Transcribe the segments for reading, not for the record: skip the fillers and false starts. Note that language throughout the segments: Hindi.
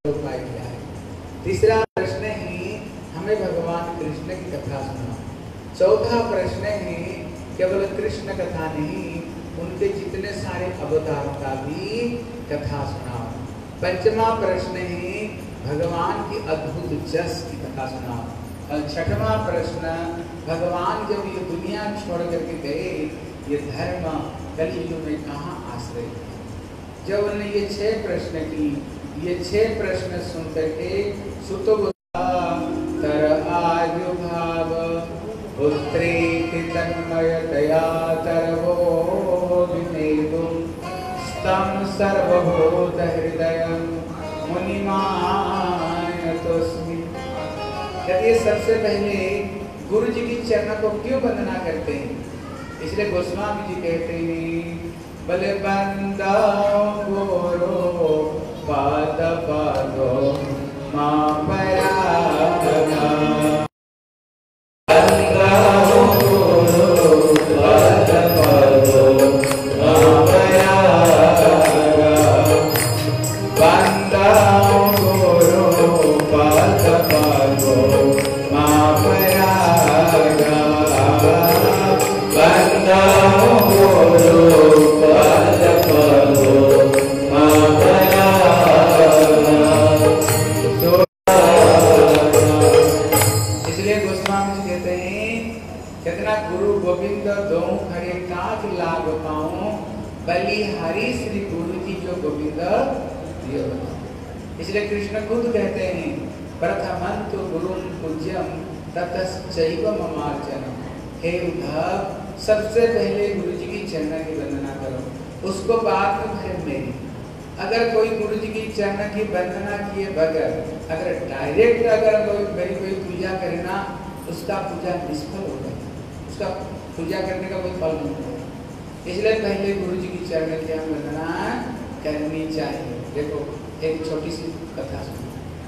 उपाय किया है। तीसरा प्रश्न है हमें भगवान कृष्ण की कथा सुनाओ। चौथा प्रश्न है केवल कृष्ण कथा नहीं, उनके जितने सारे अवतारों का भी कथा सुनाओ। पंचमा प्रश्न है भगवान की अद्भुत जस की कथा सुनाओ। और छठवां प्रश्न, भगवान जब ये दुनिया छोड़ करके गए, ये धर्म कलियुग में कहाँ आश्रय है। जब उन्होंने ये 6 प्रश्न की, ये 6 प्रश्न सुन करके सुत तर आजुभाव पुत्रे तन्मयतया तरवो विनेदु स्तम सर्वभूत हृदयं मुनिमानतोस्मि। कहते सबसे पहले गुरु जी की चरण को क्यों वंदना करते हैं? इसलिए गोस्वामी जी कहते हैं बले बंदा गुरु पाद पादो मां परागना। बंदा गुरु पाद पादो मां परागना। बंदा गुरु पाद पादो मां परागना। बंदा गुरु पाद पादो मां परागना। इसलिए गोस्वामी जी कहते हैं कितना गुरु गोविंद दो खड़े काज लाग पाऊं, बलि हरि श्री गुरु जी जो गोविंद दियो। इसलिए कृष्ण खुद कहते हैं प्रथमंतु गुरुं पूज्यं ततश्चैव ममार्चनम्। हे उद्धव, सबसे पहले गुरु जी की चरण की वंदना करो, उसको बाद में फिर मेरी। अगर कोई गुरु जी की चरण की वंदना किए बगैर अगर डायरेक्ट अगर मेरी कोई पूजा करे ना, उसका पूजा निष्फल हो गया, उसका पूजा करने का कोई फल नहीं होगा। इसलिए पहले गुरु जी की चरण की हम वंदना करनी चाहिए। देखो एक छोटी सी कथा सुनो।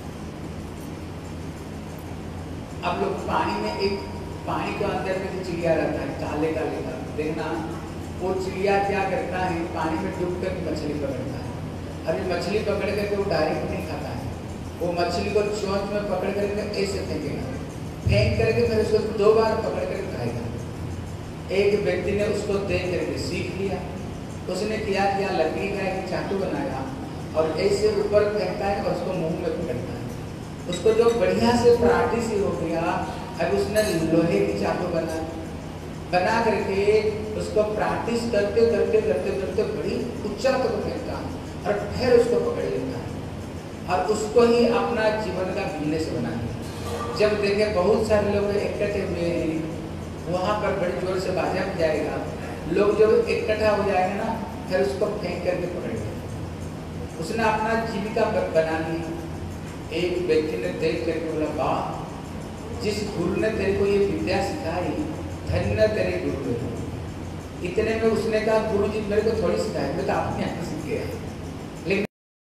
अब लोग पानी में एक पानी के अंदर में चिड़िया रहता है, काले काले का, देखना वो चिड़िया क्या करता है, पानी में डूब कर मछली पकड़ता है। अभी मछली पकड़ करके वो डायरेक्ट नहीं खाता है, वो मछली को चोंच में पकड़ करके ऐसे फेंकेगा, फेंक करके फिर उसको 2 बार पकड़ कर खाएगा। एक व्यक्ति ने उसको देख करके सीख लिया, उसने क्या किया, लकड़ी का एक चाकू बनाया और ऐसे ऊपर फेंकता है और उसको मुंह में पकड़ता है। उसको जो बढ़िया से प्रैक्टिस ही हो गया, अब उसने लोहे की चाकू बना करके उसको प्रैक्टिस करते करते करते करते बड़ी ऊंचा तक फेंकता है और फिर उसको पकड़ लेता है और उसको ही अपना जीवन का बिजनेस बना लिया। जब देखे बहुत सारे लोग इकट्ठे हुए हैं, वहाँ पर बड़ी जोर से बाजा जाएगा, लोग जब इकट्ठा हो जाएंगे ना, फिर उसको फेंक करके पकड़ेगा। उसने अपना जीविका बना ली। एक व्यक्ति ने देख करके बोला, वाह, जिस गुरु ने तेरे को ये विद्या सिखाई, धन्य तेरे गुरु है। इतने में उसने कहा, गुरु जी मेरे को थोड़ी सिखाई, मैं तो अपने आप सीख गया। लेकिन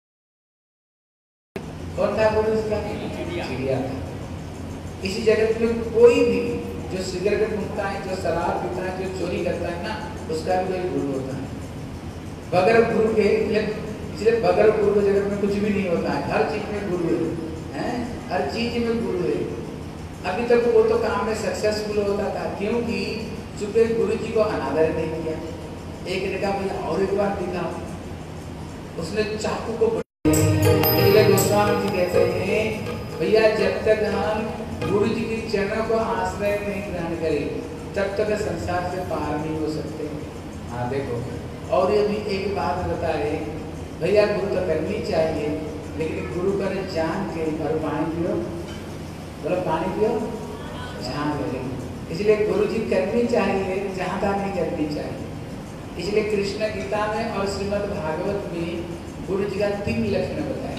कौन था गुरु इसका? चिड़िया था। इसी जगत में कोई भी जो सिगरेट फूंकता है, जो शराब पीता है, जो चोरी करता है ना, उसका भी कोई गुरु होता है। बगैर गुरु के, इसलिए बगैर गुरु के जगत में कुछ भी नहीं होता है। हर चीज में गुरु है, हर चीज में गुरु है। अभी तक वो तो काम में सक्सेसफुल होता था, क्योंकि चूंकि गुरु जी को अनादर नहीं किया। एक ने कहा भैया और एक बार दिखा, उसने चाकू को गोस्वामी जी कहते हैं भैया जब तक हम गुरु जी की चरण को आश्रय नहीं ग्रहण करें, तब तक संसार से पार नहीं हो सकते। हाँ देखो, और ये भी एक बात बताए भैया, गुरु तो करनी चाहिए, लेकिन गुरु कर जान के और पानी पियो, बोलो पानी पियो, जान ले। इसलिए गुरु जी करनी चाहिए, जहाँ तक नहीं करनी चाहिए। इसलिए कृष्ण गीता में और श्रीमद् भागवत में गुरु जी का 3 लक्षण बताए।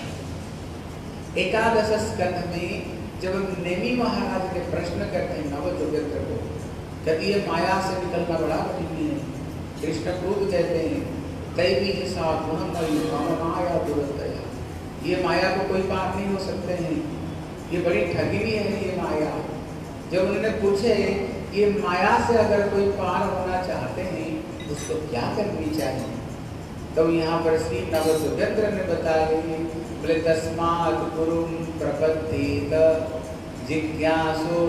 11 स्कंध में जब नेमि महाराज के प्रश्न करते हैं नवजोगेंद्र को, कभी ये माया से निकलना बड़ा कठिन है। कृष्ण खुद कहते हैं दैवी के साथ माया दुरतया, ये माया को कोई पार नहीं हो सकते हैं, ये बड़ी ठगनी है ये माया। जब उन्होंने पूछे ये माया से अगर कोई पार होना चाहते हैं उसको क्या करनी चाहिए, तो यहाँ पर श्री नवसुभद्र ने बताया, बोले तस्मात् गुरुं प्रपद्येत जिज्ञासो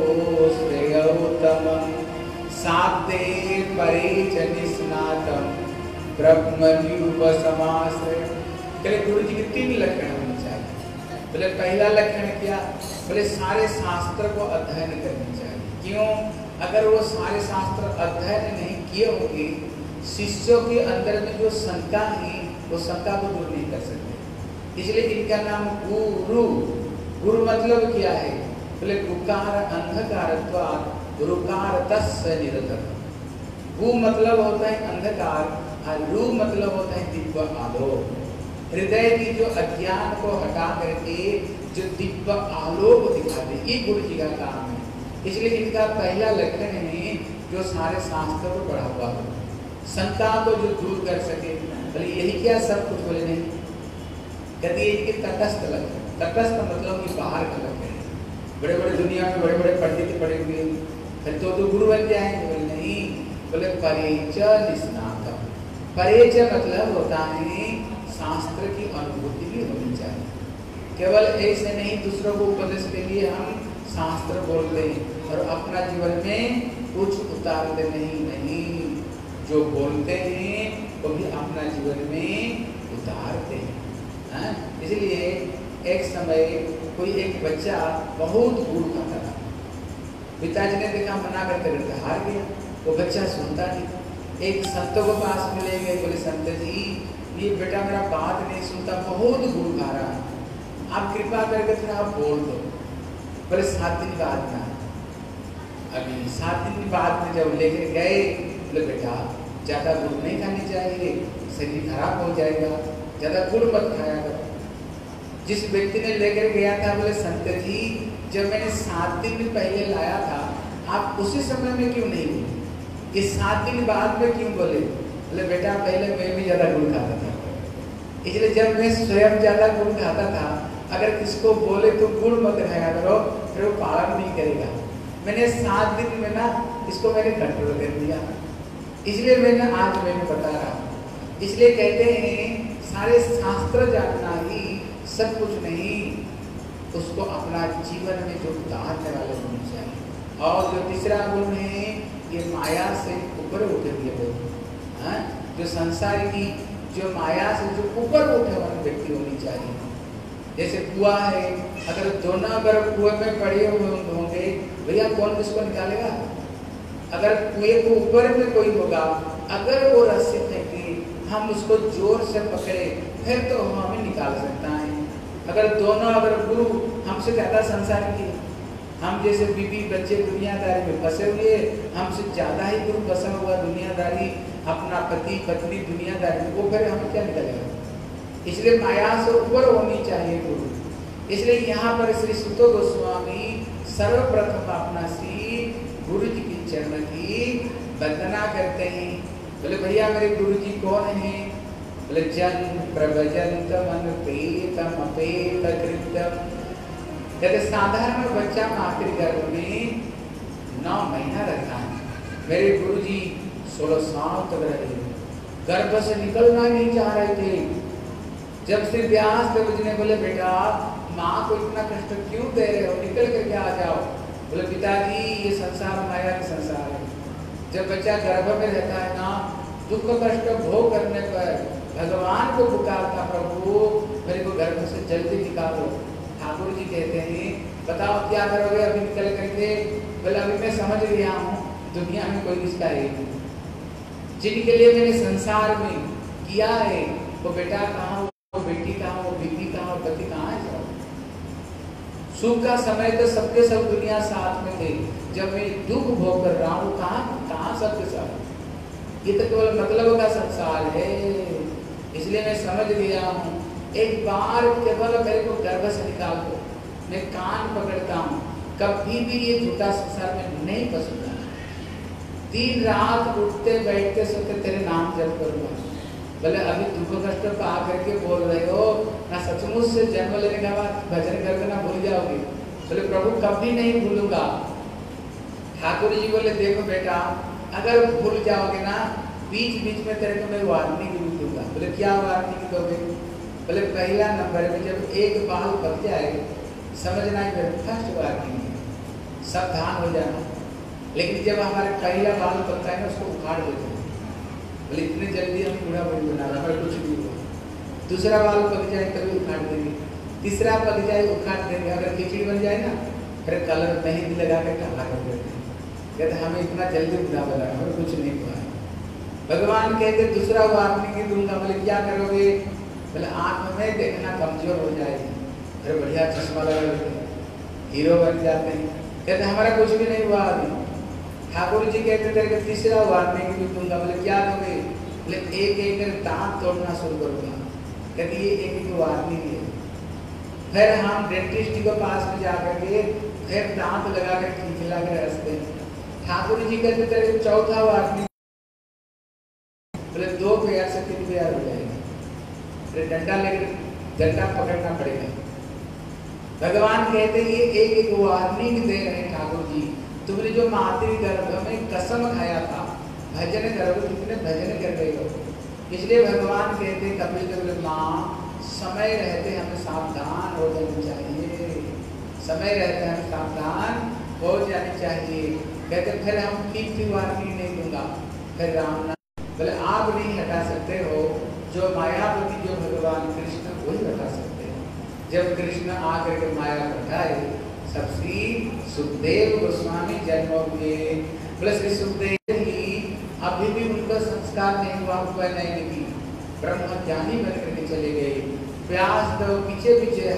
श्रेयोत्तमं साध्ये परे च निष्णातं ब्रह्मण्युपसमाश्रय। बोले गुरु जी के 3 लक्षण होने चाहिए। बोले पहला लक्षण क्या? बोले सारे शास्त्र को अध्ययन करनी चाहिए। क्यों? अगर वो सारे शास्त्र अध्ययन नहीं किए होंगे, शिष्यों के अंदर में जो शंका है वो शंका को दूर नहीं कर सकते। इसलिए इनका नाम गुरु। गुरु मतलब क्या है? बोले गुकार अंधकारत्वात् गुरुकार तस्य निरतः। गु मतलब होता है अंधकार और रु मतलब होता है दिव्य आलोक। हृदय की जो अज्ञान को हटा करके जो दिव्य आलोक दिखाते, ये गुरु जी का काम है। इसलिए इनका पहला लक्षण है जो सारे शास्त्र को पढ़ा हुआ हो, शंका को जो दूर कर सके। बोले यही क्या सब कुछ? बोले नहीं, कहते इनके तटस्थ लक्षण। तटस्थ मतलब कि बाहर का लक्षण है। बड़े बड़े दुनिया में बड़े बड़े पंडित पढ़े हुए फिर तो गुरु बन जाएंगे? बोले नहीं। बोले परेच निष्णातम्। परेच मतलब होता है शास्त्र की अनुभूति भी होनी चाहिए। केवल ऐसे नहीं दूसरों को उपदेश के लिए हम शास्त्र बोलते हैं और अपना जीवन में कुछ उतारते नहीं। जो बोलते हैं वो भी अपना जीवन में उतारते हैं। इसलिए एक समय कोई एक बच्चा बहुत गुड़ खाता था। पिताजी ने देखा, मना करते करते हार गया। वो बच्चा सुनता नहीं। एक संतों के पास में ले गए। बोले संत जी, ये बेटा मेरा बात नहीं सुनता, बहुत गुड़ खा रहा है, आप कृपा करके थोड़ा आप बोल दो। बोले 7 दिन बाद में। अभी 7 दिन बाद में जब लेकर गए, बोले बेटा ज़्यादा गुड़ नहीं खानी चाहिए, शरीर खराब हो जाएगा, ज़्यादा गुड़ मत खाया करो। जिस व्यक्ति ने लेकर गया था, बोले संत जी जब मैंने 7 दिन पहले लाया था, आप उसी समय में क्यों नहीं बोले? ये 7 दिन बाद में क्यों बोले? बोले बेटा पहले मैं भी ज़्यादा गुड़ खाता था, इसलिए जब मैं स्वयं ज़्यादा गुड़ खाता था, अगर किसको बोले तो गुड़ मत खाया करो, फिर वो पालन नहीं करेगा। मैंने 7 दिन में ना इसको मैंने कंट्रोल कर दिया, इसलिए आज मैंने बता रहा हूँ। इसलिए कहते हैं सारे शास्त्र जानना ही सब कुछ नहीं, उसको अपना जीवन में जो उतारने वाले होने चाहिए। और जो तीसरा गुण है, ये माया से ऊपर उठे हुए लोग, जो संसार की जो माया से जो ऊपर उठे वाले व्यक्ति होनी चाहिए। जैसे कुआं है, अगर दोनों अगर कुएं में पड़े हुए होंगे, भैया कौन किसको निकालेगा? अगर कुएं को ऊपर में कोई होगा, अगर वो रस्सी फेंके, हम उसको जोर से पकड़े, फिर तो हमें निकाल सकता है। अगर दोनों अगर गुरु हमसे ज़्यादा संसार की, हम जैसे बीवी बच्चे दुनियादारी में फंसे हुए, हमसे ज़्यादा ही गुरु फंसा हुआ दुनियादारी, अपना पति पत्नी दुनियादारी, वो फिर हमें क्या निकलेगा? इसलिए माया से ऊपर होनी चाहिए गुरु। इसलिए यहाँ पर श्री सुतो गोस्वामी सर्वप्रथम अपना श्री गुरु जी की चरण की वंदना करते हैं। बोले भैया मेरे गुरु जी कौन हैं? बोले जन प्रभजंतम अनुपेतम अपेत कृतम। कहते साधारण बच्चा मातृगर्भ में 9 महीना रखा है, मेरे गुरु जी 16 साल तक रहे, गर्भ से निकलना नहीं चाह रहे थे। जब श्री व्यास देव जी ने बोले बेटा माँ को इतना कष्ट क्यों दे रहे हो, निकल करके आ जाओ। बोले पिताजी ये संसार माया का संसार है। जब बच्चा गर्भ में रहता है ना, दुख कष्ट भोग करने पर भगवान को पुकारता, प्रभु मेरे को गर्भ से जल्दी निकालो। ठाकुर जी कहते हैं बताओ क्या करोगे अभी निकल करके? बोले अभी मैं समझ गया हूँ दुनिया में कोई रिश्ता है नहीं, जिनके लिए मैंने संसार में किया है वो बेटा कहाँ, वो बेटी कहाँ, वो बीवी कहाँ, वो पति कहाँ है? सब सुख का समय तो सबके सब दुनिया साथ में थे, जब मैं दुख भोग कर रहा हूँ कहाँ सबके साथ? ये तो केवल मतलब का संसार है। इसलिए मैं समझ गया हूँ, एक बार केवल मेरे को गर्भ से निकाल दो, मैं कान पकड़ता हूँ, कभी भी ये झूठा संसार में नहीं फंसूंगा। दिन रात उठते बैठते सोते तेरे नाम जप करूँगा। बोले अभी दुख कष्ट पा करके बोल रहे हो ना, सचमुच से जन्म लेने के बाद भजन कर देना भूल जाओगे? बोले प्रभु कभी नहीं भूलूंगा। ठाकुर जी बोले देखो बेटा अगर भूल जाओगे ना, बीच बीच में तेरे को मैं वार्निंग भी दूंगा। बोले क्या वार्निंग दोगे? बोले पहला नंबर में जब एक बाल पक जाए समझना है फर्स्ट वार्निंग है, सावधान हो जाना। लेकिन जब हमारे पहला बाल पकता है ना उसको उखाड़ देते हैं, बोले इतने जल्दी हम बूढ़ा बड़ी बना रहा हमारे कुछ भी हुआ। दूसरा बाल पक जाए कभी उखाड़ देंगे, तीसरा पक जाए उखाड़ देंगे, अगर खिचड़ी बन जाए ना फिर कलर मेहंदी लगा के काला कर देते हैं, कहते हमें इतना जल्दी बूढ़ा बना हमें कुछ नहीं हुआ है। भगवान कहते दूसरा वार्निंग दूंगा। बोले क्या करोगे? बोले आँख में देखना कमजोर हो जाएगी, फिर बढ़िया चश्मा लगा लेते हैं, हीरो बन जाते हैं। कहते हमारा कुछ भी नहीं हुआ अभी। ठाकुर जी कहते तेरे को तीसरा वार्निंग भी दूंगा। बोले क्या दोगे? बोले एक एक दांत तोड़ना शुरू करूंगा। कहते ये एक एक वार्निंग है। फिर हम डेंटिस्ट के पास में जाकर के फिर दांत लगा कर खिंचला के हंसते हैं। ठाकुर जी कहते तेरे को चौथा वार्निंग। बोले 2 पैर से 3 पैर हो जाएगा, फिर डंडा लेकर डंडा पकड़ना पड़ेगा। भगवान कहते ये एक एक वार्निंग दे रहे हैं ठाकुर जी। तुमने जो मातृ गर्भ में कसम खाया था भजन करोगे, कितने भजन कर रहे हो। इसलिए भगवान कहते कपिल देव माँ समय रहते हमें सावधान हो जानी चाहिए, समय रहते हमें सावधान हो जानी चाहिए। कहते फिर हम तीसरी वार्निंग नहीं दूंगा। फिर राम नाम बोले आप नहीं हटा सकते हो, जो मायापति जो भगवान कृष्ण वही हटा सकते हैं। जब कृष्ण आकर के माया हटाए सब श्री सुखदेव गोस्वामी जन्म हुए। बोले श्री सुखदेव ही अभी भी उनका संस्कार नहीं हुआ, नहीं की ब्रह्मज्ञानी बन करके चले गए। व्यास तो पीछे पीछे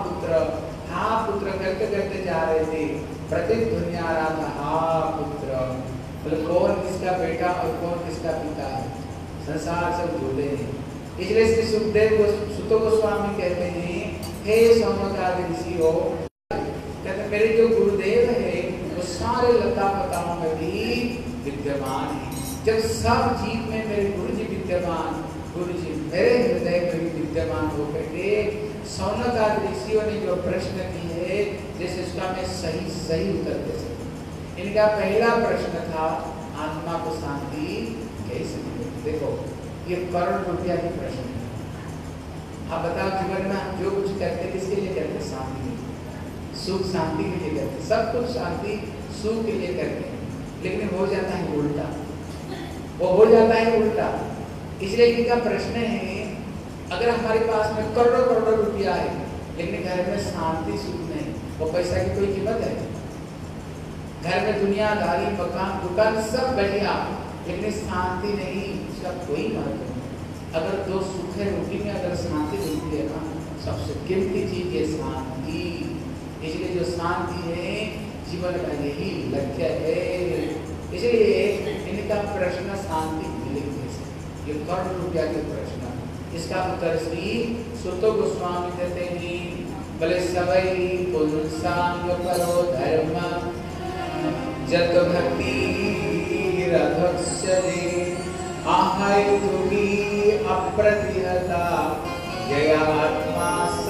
हाँ पुत्र करते करते जा रहे थे। प्रतिध्वनि आ रहा था हाँ पुत्र। बोले कौन किसका बेटा और कौन किसका पिता है, संसार से जुड़े हैं। इसलिए श्री सुखदेव सुत गोस्वामी कहते हैं हे सौनकादि ऋषि हो, कहते मेरे जो गुरुदेव है वो सारे लता पताओं में भी विद्यमान है। जब सब जीव में मेरे गुरु जी विद्यमान, गुरु जी मेरे हृदय में भी विद्यमान होकर के सौनकादि ऋषियों ने जो प्रश्न किए जैसे उसका मैं सही उत्तर दे सकूं। इनका पहला प्रश्न था आत्मा को शांति कैसे मिलेगी। देखो ये करोड़ रुपया की प्रश्न है। आप बताओ जीवन में हम जो कुछ करते किसके लिए करते? शांति के लिए, सुख शांति के लिए करते, सब कुछ शांति सुख के लिए करते हैं, लेकिन हो जाता है उल्टा, वो हो जाता है उल्टा। इसलिए इनका प्रश्न है अगर हमारे पास में करोड़ों करोड़ों रुपया है लेकिन घर में शांति सुख नहीं, वो पैसा की कोई कीमत है? घर में दुनियादारी मकान दुकान सब बढ़िया लेकिन शांति नहीं, उसका कोई महत्व नहीं। अगर 2 सुख है रोटी में अगर शांति मिलती है ना, सबसे कीमती चीज है शांति। इसलिए जो शांति है जीवन का यही लक्ष्य है। इसलिए इनका प्रश्न शांति मिलेगी कैसे, ये करोड़ रुपया के प्रश्न। इसका उत्तर श्री सुत गोस्वामी देते हैं। बोले सबई पुंसांग करो धर्म जत भक्ति रधक्षरे आहायुगी अप्रतिहता जया आत्मा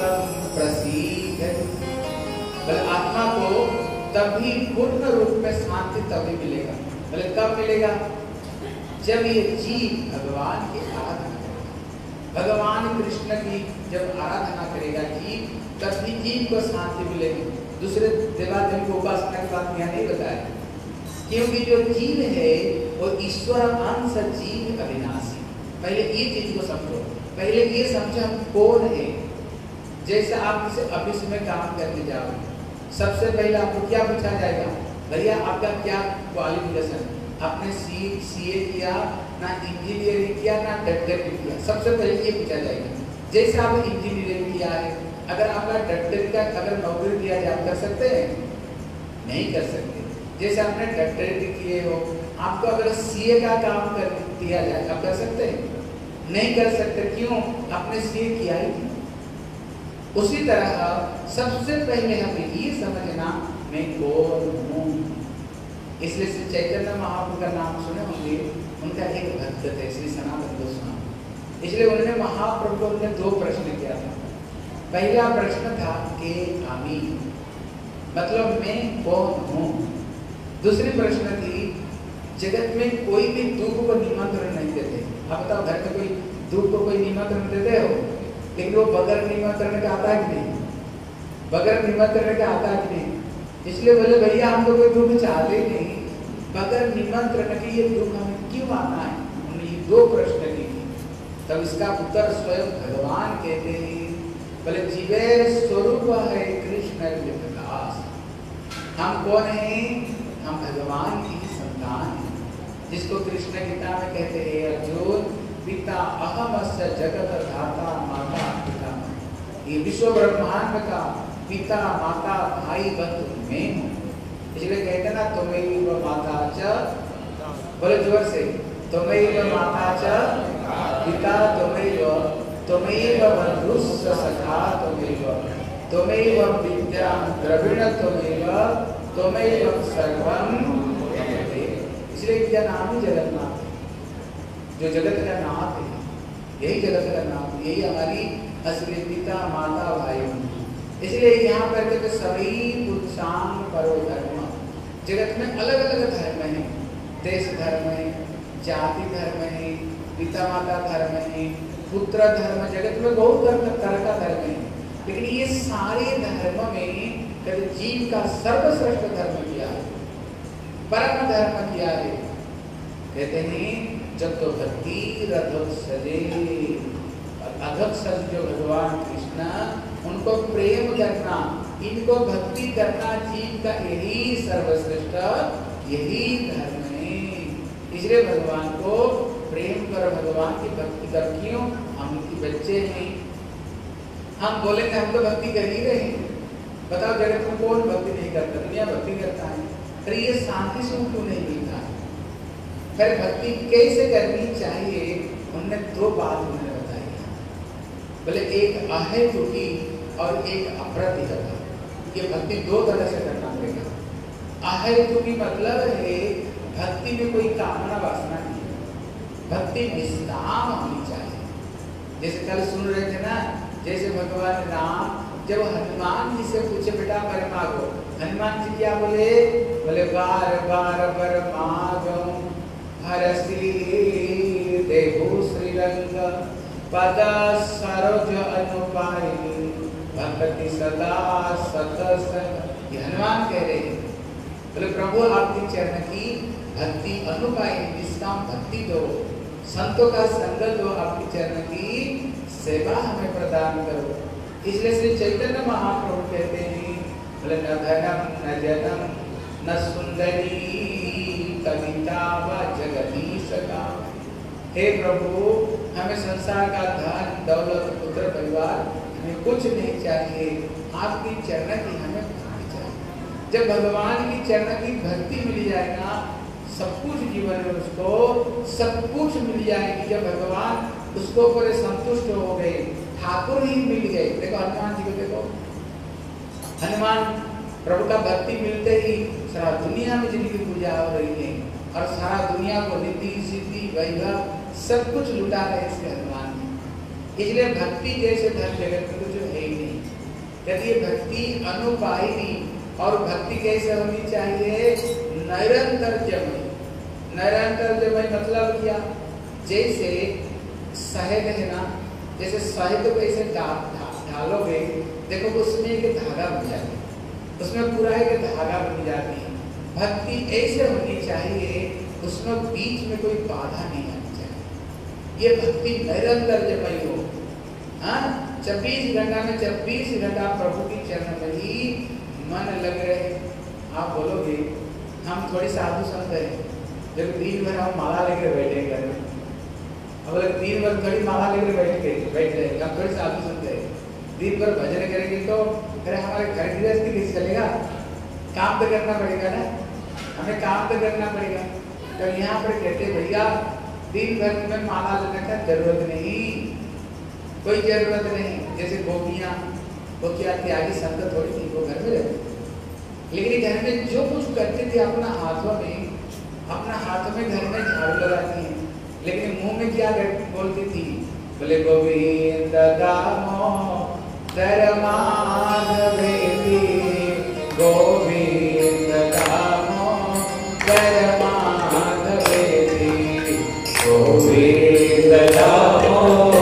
संप्रसीदति। बोले आत्मा को तभी पूर्ण रूप में शांति तभी मिलेगा। बोले कब मिलेगा? जब ये जीव भगवान की आराधना करेगा, भगवान कृष्ण की जब आराधना करेगा जीव, तभी जीव को शांति मिलेगी। दूसरे देवादेव को उपासना की बात यहाँ नहीं बताया, क्योंकि जो जीव है वो ईश्वर अंश जीव अविनाशी। पहले ये चीज को समझो, पहले ये समझो हम कौन है। जैसे आप किसी ऑफिस में काम करने जाओ, सबसे पहले आपको क्या पूछा जाएगा? भैया आपका क्या क्वालिफिकेशन, आपने सीए किया ना, इंजीनियरिंग किया ना, डॉक्टरी किया, सबसे पहले ये पूछा जाएगा। जैसे आप इंजीनियरिंग किया है, अगर आपका डॉक्टरी का अगर नौकरी दिया जाए आप कर सकते हैं? नहीं कर सकते। जैसे आपने डॉक्टरी किए हो, आपको अगर सीए का काम कर दिया जाए आप कर सकते हैं? नहीं कर सकते। क्यों? आपने सीए किया ही नहीं। उसी तरह सबसे पहले हमें ये समझना मैं कौन हूँ। इसलिए श्री चैतन्य महाप्रभु का नाम सुने होंगे, उनका एक भक्त थे श्री सनातन गोस्वामी। इसलिए उन्होंने महाप्रभु को उन्होंने 2 प्रश्न किया था। पहला प्रश्न था के आमी, मतलब मैं कौन हूँ। दूसरी प्रश्न थी जगत में कोई भी दुख को निमंत्रण नहीं देते। आप बताओ घर में कोई धूप को कोई निमंत्रण देते हो, लेकिन वो बगैर निमंत्रण का आता है कि नहीं? बगैर निमंत्रण का आता है कि नहीं? इसलिए बोले भैया हम तो कोई दुख चाहते ही नहीं, बगैर निमंत्रण के ये दुख हमें क्यों आना है? उन्होंने ये दो प्रश्न किए। तब इसका उत्तर स्वयं भगवान कहते हैं, बोले जीवेर स्वरूप है कृष्ण विकास। हम कौन हैं? हम भगवान की ही संतान हैं, जिसको कृष्ण गीता में कहते हैं अर्जुन पिता अहमस्य जगत धाता माता पिता। ये विश्व ब्रह्मांड का पिता माता भाई बंधु मैं हूँ। इसलिए कहते ना त्वमेव माता च, बोले जोर से, त्वमेव माता च पिता त्वमेव बंधुश्च सखा त्वमेव विद्या द्रविण त्वमेव सर्वं। इसलिए इनका नाम ही जगन्नाथ है, जो जगत का नाथ है, यही जगत का नाथ, यही हमारी असली पिता माता भाई बंधु। इसलिए यहाँ पर कहते सभी पुरुषांग परो धर्म। जगत में अलग अलग धर्म है, देश धर्म है, जाति धर्म है, पिता माता धर्म है, पुत्र धर्म, जगत में बहुत तरह का धर्म है। लेकिन ये सारे धर्म में कहते जीव का सर्वश्रेष्ठ धर्म किया है, परम धर्म किया है। कहते हैं जब तो भक्ति रथक सजे, अधक सज जो भगवान कृष्ण, उनको प्रेम करना, इनको भक्ति करना जीव का यही सर्वश्रेष्ठ यही धर्म है। इसलिए भगवान को प्रेम कर, भगवान की भक्ति कर। क्यों? हम उनके बच्चे हैं। हम बोलेंगे हम तो भक्ति कर ही रहे हैं। बताओ जगत में कौन भक्ति नहीं करता? दुनिया भक्ति करता है। अरे ये शांति सुख क्यों नहीं मिलता है? फिर भक्ति कैसे करनी चाहिए? उनने दो बात उन्होंने बताई। बोले एक अहेतु की और एक अप्रतिहत। ये भक्ति दो तरह से करना पड़ेगा। अहेतु की मतलब है भक्ति में कोई कामना वासना नहीं, भक्ति निष्काम होनी चाहिए। जैसे कल सुन रहे थे ना, जैसे भगवान राम जब हनुमान जी से पूछे बेटा वर मांगो, हनुमान जी क्या बोले? बोले बार बार वर मांगो हरसी देहु श्रीरंग पद सरोज अनुपाई भक्ति सदा सतसंग। ये हनुमान कह रहे हैं, बोले प्रभु आपके चरण की भक्ति अनुपाई निष्काम भक्ति दो, संतों का संग दो, आपके चरण की सेवा हमें प्रदान करो। इसलिए श्री चैतन्य महाप्रभु कहते हैं, बोले न धनम न जनम न सुंदरी कविता व जगदीश का। हे प्रभु हमें संसार का धन दौलत पुत्र परिवार हमें कुछ नहीं चाहिए, आपकी चरण की हमें भक्ति चाहिए। जब भगवान की चरण की भक्ति मिल जाएगा सब कुछ जीवन में उसको सब कुछ मिल जाएगी। जब भगवान उसको पर संतुष्ट हो गए, ठाकुर ही मिल गए। देखो हनुमान जी को देखो, हनुमान प्रभु का भक्ति मिलते ही सारा दुनिया में जिनकी पूजा हो रही है और सारा दुनिया को रिद्धि सिद्धि वैभव सब कुछ लुटा रहे इसके हनुमान जी। इसलिए भक्ति जैसे धर्म जगत में कुछ है ही नहीं। यदि ये भक्ति अनुपायी और भक्ति कैसे होनी चाहिए? निरंतर जमय। निरंतर जमय मतलब क्या? जैसे शहद है ना, जैसे शहद को ऐसे ढालोगे, देखो उसमें एक धागा बन जाती है, उसमें पूरा एक धागा बन जाती है। भक्ति ऐसे होनी चाहिए, उसमें बीच में कोई बाधा नहीं आनी चाहिए। ये भक्ति निरंतर जमय हो। हाँ, 24 घंटा में 24 घंटा प्रभु की चरण में ही मन लग रहे। आप बोलोगे हम थोड़ी साधु संत है, जब दिन भर हम माला लेकर बैठे घर में, अब अगर दिन भर थोड़ी माला लेकर बैठ रहे, हम थोड़ी साधु संत है। दिन भर भजन करेंगे तो फिर हमारे घर गृहस्थी कैसे चलेगा? काम तो करना पड़ेगा ना, हमें काम तो करना पड़ेगा। तो यहाँ पर कहते भैया दिन भर में माला लेने का जरूरत नहीं, कोई जरूरत नहीं। जैसे गोपियाँ त्यागी संत थोड़ी थी, वो घर में रहते, लेकिन घर में जो कुछ करते थे अपना हाथों में घर में झाड़ू लगाती हैं, लेकिन मुंह में क्या बोलती थी? बोले गोविंद दामोदर माधवेति, गोविंद दामोदर माधवेति, गोविंद दामोदर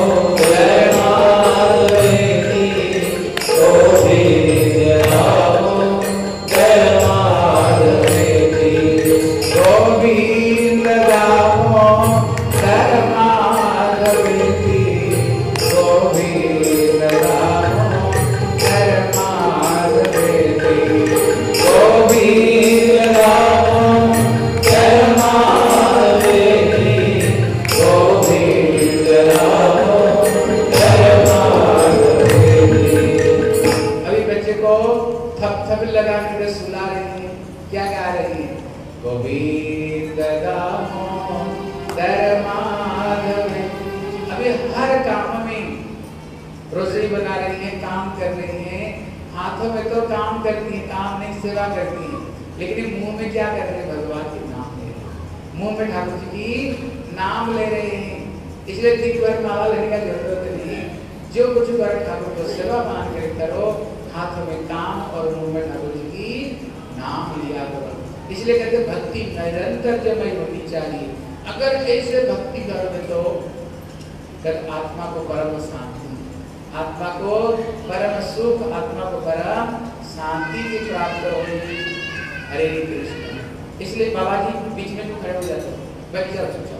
देखो थप लगा के सुला रही है, क्या गा रही है? गोविंद दामोदर माधव। अभी हर काम में रोजरी बना रही है, काम कर रही है, हाथों में तो काम करती है, काम नहीं सेवा करती है, लेकिन मुंह में क्या कर रहे हैं? भगवान के नाम ले रहे हैं, मुंह में ठाकुर जी की नाम ले रहे हैं। इसलिए दिन भर माला लेने का जरूरत नहीं, जो कुछ करो ठाकुर को सेवा मान कर करो, हाथों में काम और मुंह में ठाकुर जी की नाम लिया करो। इसलिए कहते भक्ति निरंतर जमई होनी चाहिए। अगर ऐसे भक्ति करोगे तो आत्मा को परम शांति, आत्मा को परम सुख, आत्मा को परम शांति की प्राप्त होगी। हरे कृष्ण। इसलिए बाबा जी बीच में तो खड़े हो जाते हैं, बैठ जाओ चुपचाप।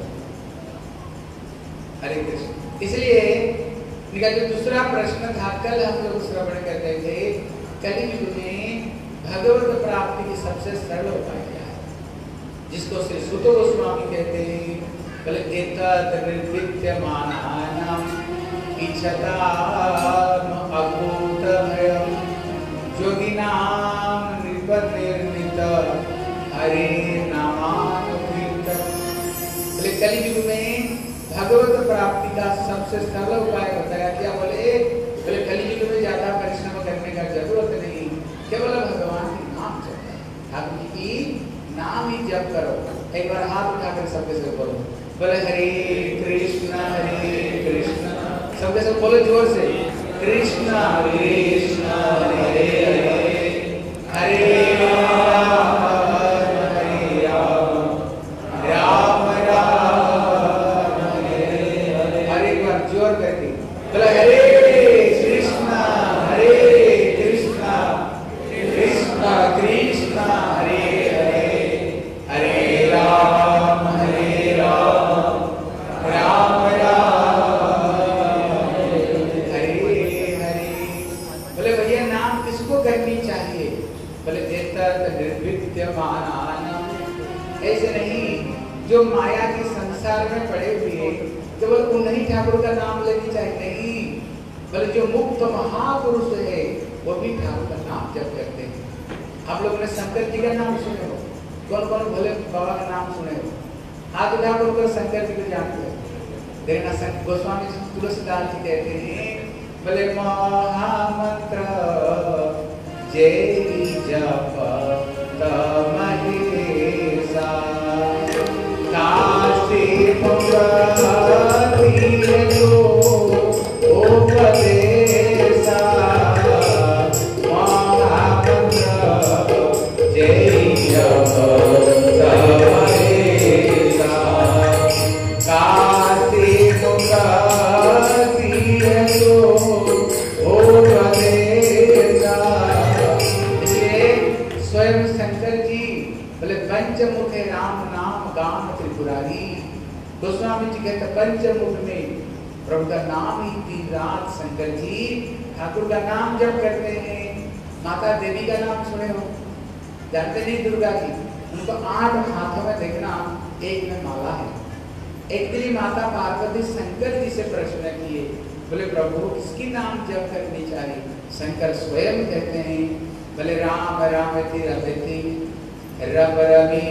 हरे कृष्ण। इसलिए इनका जो दूसरा प्रश्न था, कल हम लोग श्रवण कर रहे थे, कलियुग में भगवत प्राप्ति की सबसे सरल उपाय क्या है, जिसको श्री सुत गोस्वामी कहते हैं, कल एतत् निर्विद्यमानानाम इच्छताम अभूतभयम् योगिनाम नृपनिर्मित हरे नामानुकृतम्। कलियुग में भगवत प्राप्ति का सबसे सरल उपाय बताया। क्या बोले? बोले कलियुग में ज्यादा परिश्रम करने का जरूरत नहीं, केवल भगवान के नाम जप, ठाकुर जी की नाम ही जप करो। एक बार हाथ उठाकर सबके सब बोलो, बोले हरे कृष्ण सबके सब बोलो जोर से, कृष्ण कृष्ण हरे हरे हरे राम हरे राम राम राम हरे हरे। हर एक बार जोर करके बोले हरे कृष्ण कृष्ण कृष्ण हरे हरे हरे राम राम हरे हरे। बोले भैया नाम किसको करनी चाहिए? बोले एतत् निर्विद्यमानानाम, ऐसे नहीं जो माया के संसार में पड़े हुए केवल उन्हीं ठाकुर का नाम लेनी चाहिए, नहीं। बोले जो मुक्त महापुरुष है वो भी ठाकुर का नाम जप करते हैं। आप लोगों ने शंकर जी का नाम सुने हो? कौन कौन भोले बाबा का नाम सुने हो? हाथ उठाकर शंकर जी को जानते हो? देखना गोस्वामी तुलसीदास जी कहते हैं, बोले महामंत्र जय जप तमहेसा काशी मुरारी उपदेशा महामंत्र जय जप तमहेसा काशी मुरारी उपदेशा। स्वयं शंकर जी बोले पंचमुख राम नाम गान त्रिपुरारी। गोस्वामी जी कहते पंचमुख में प्रभु का नाम ही दिन रात शंकर जी ठाकुर का नाम जप करते हैं। माता देवी का नाम सुने हो? जानते नहीं? दुर्गा जी, उनको 8 हाथों में देखना, एक में माला है। एक दिन माता पार्वती शंकर जी से प्रश्न किए, बोले प्रभु किसकी नाम जप करनी चाहिए? शंकर स्वयं कहते हैं, बोले राम रामति रमति रब रमी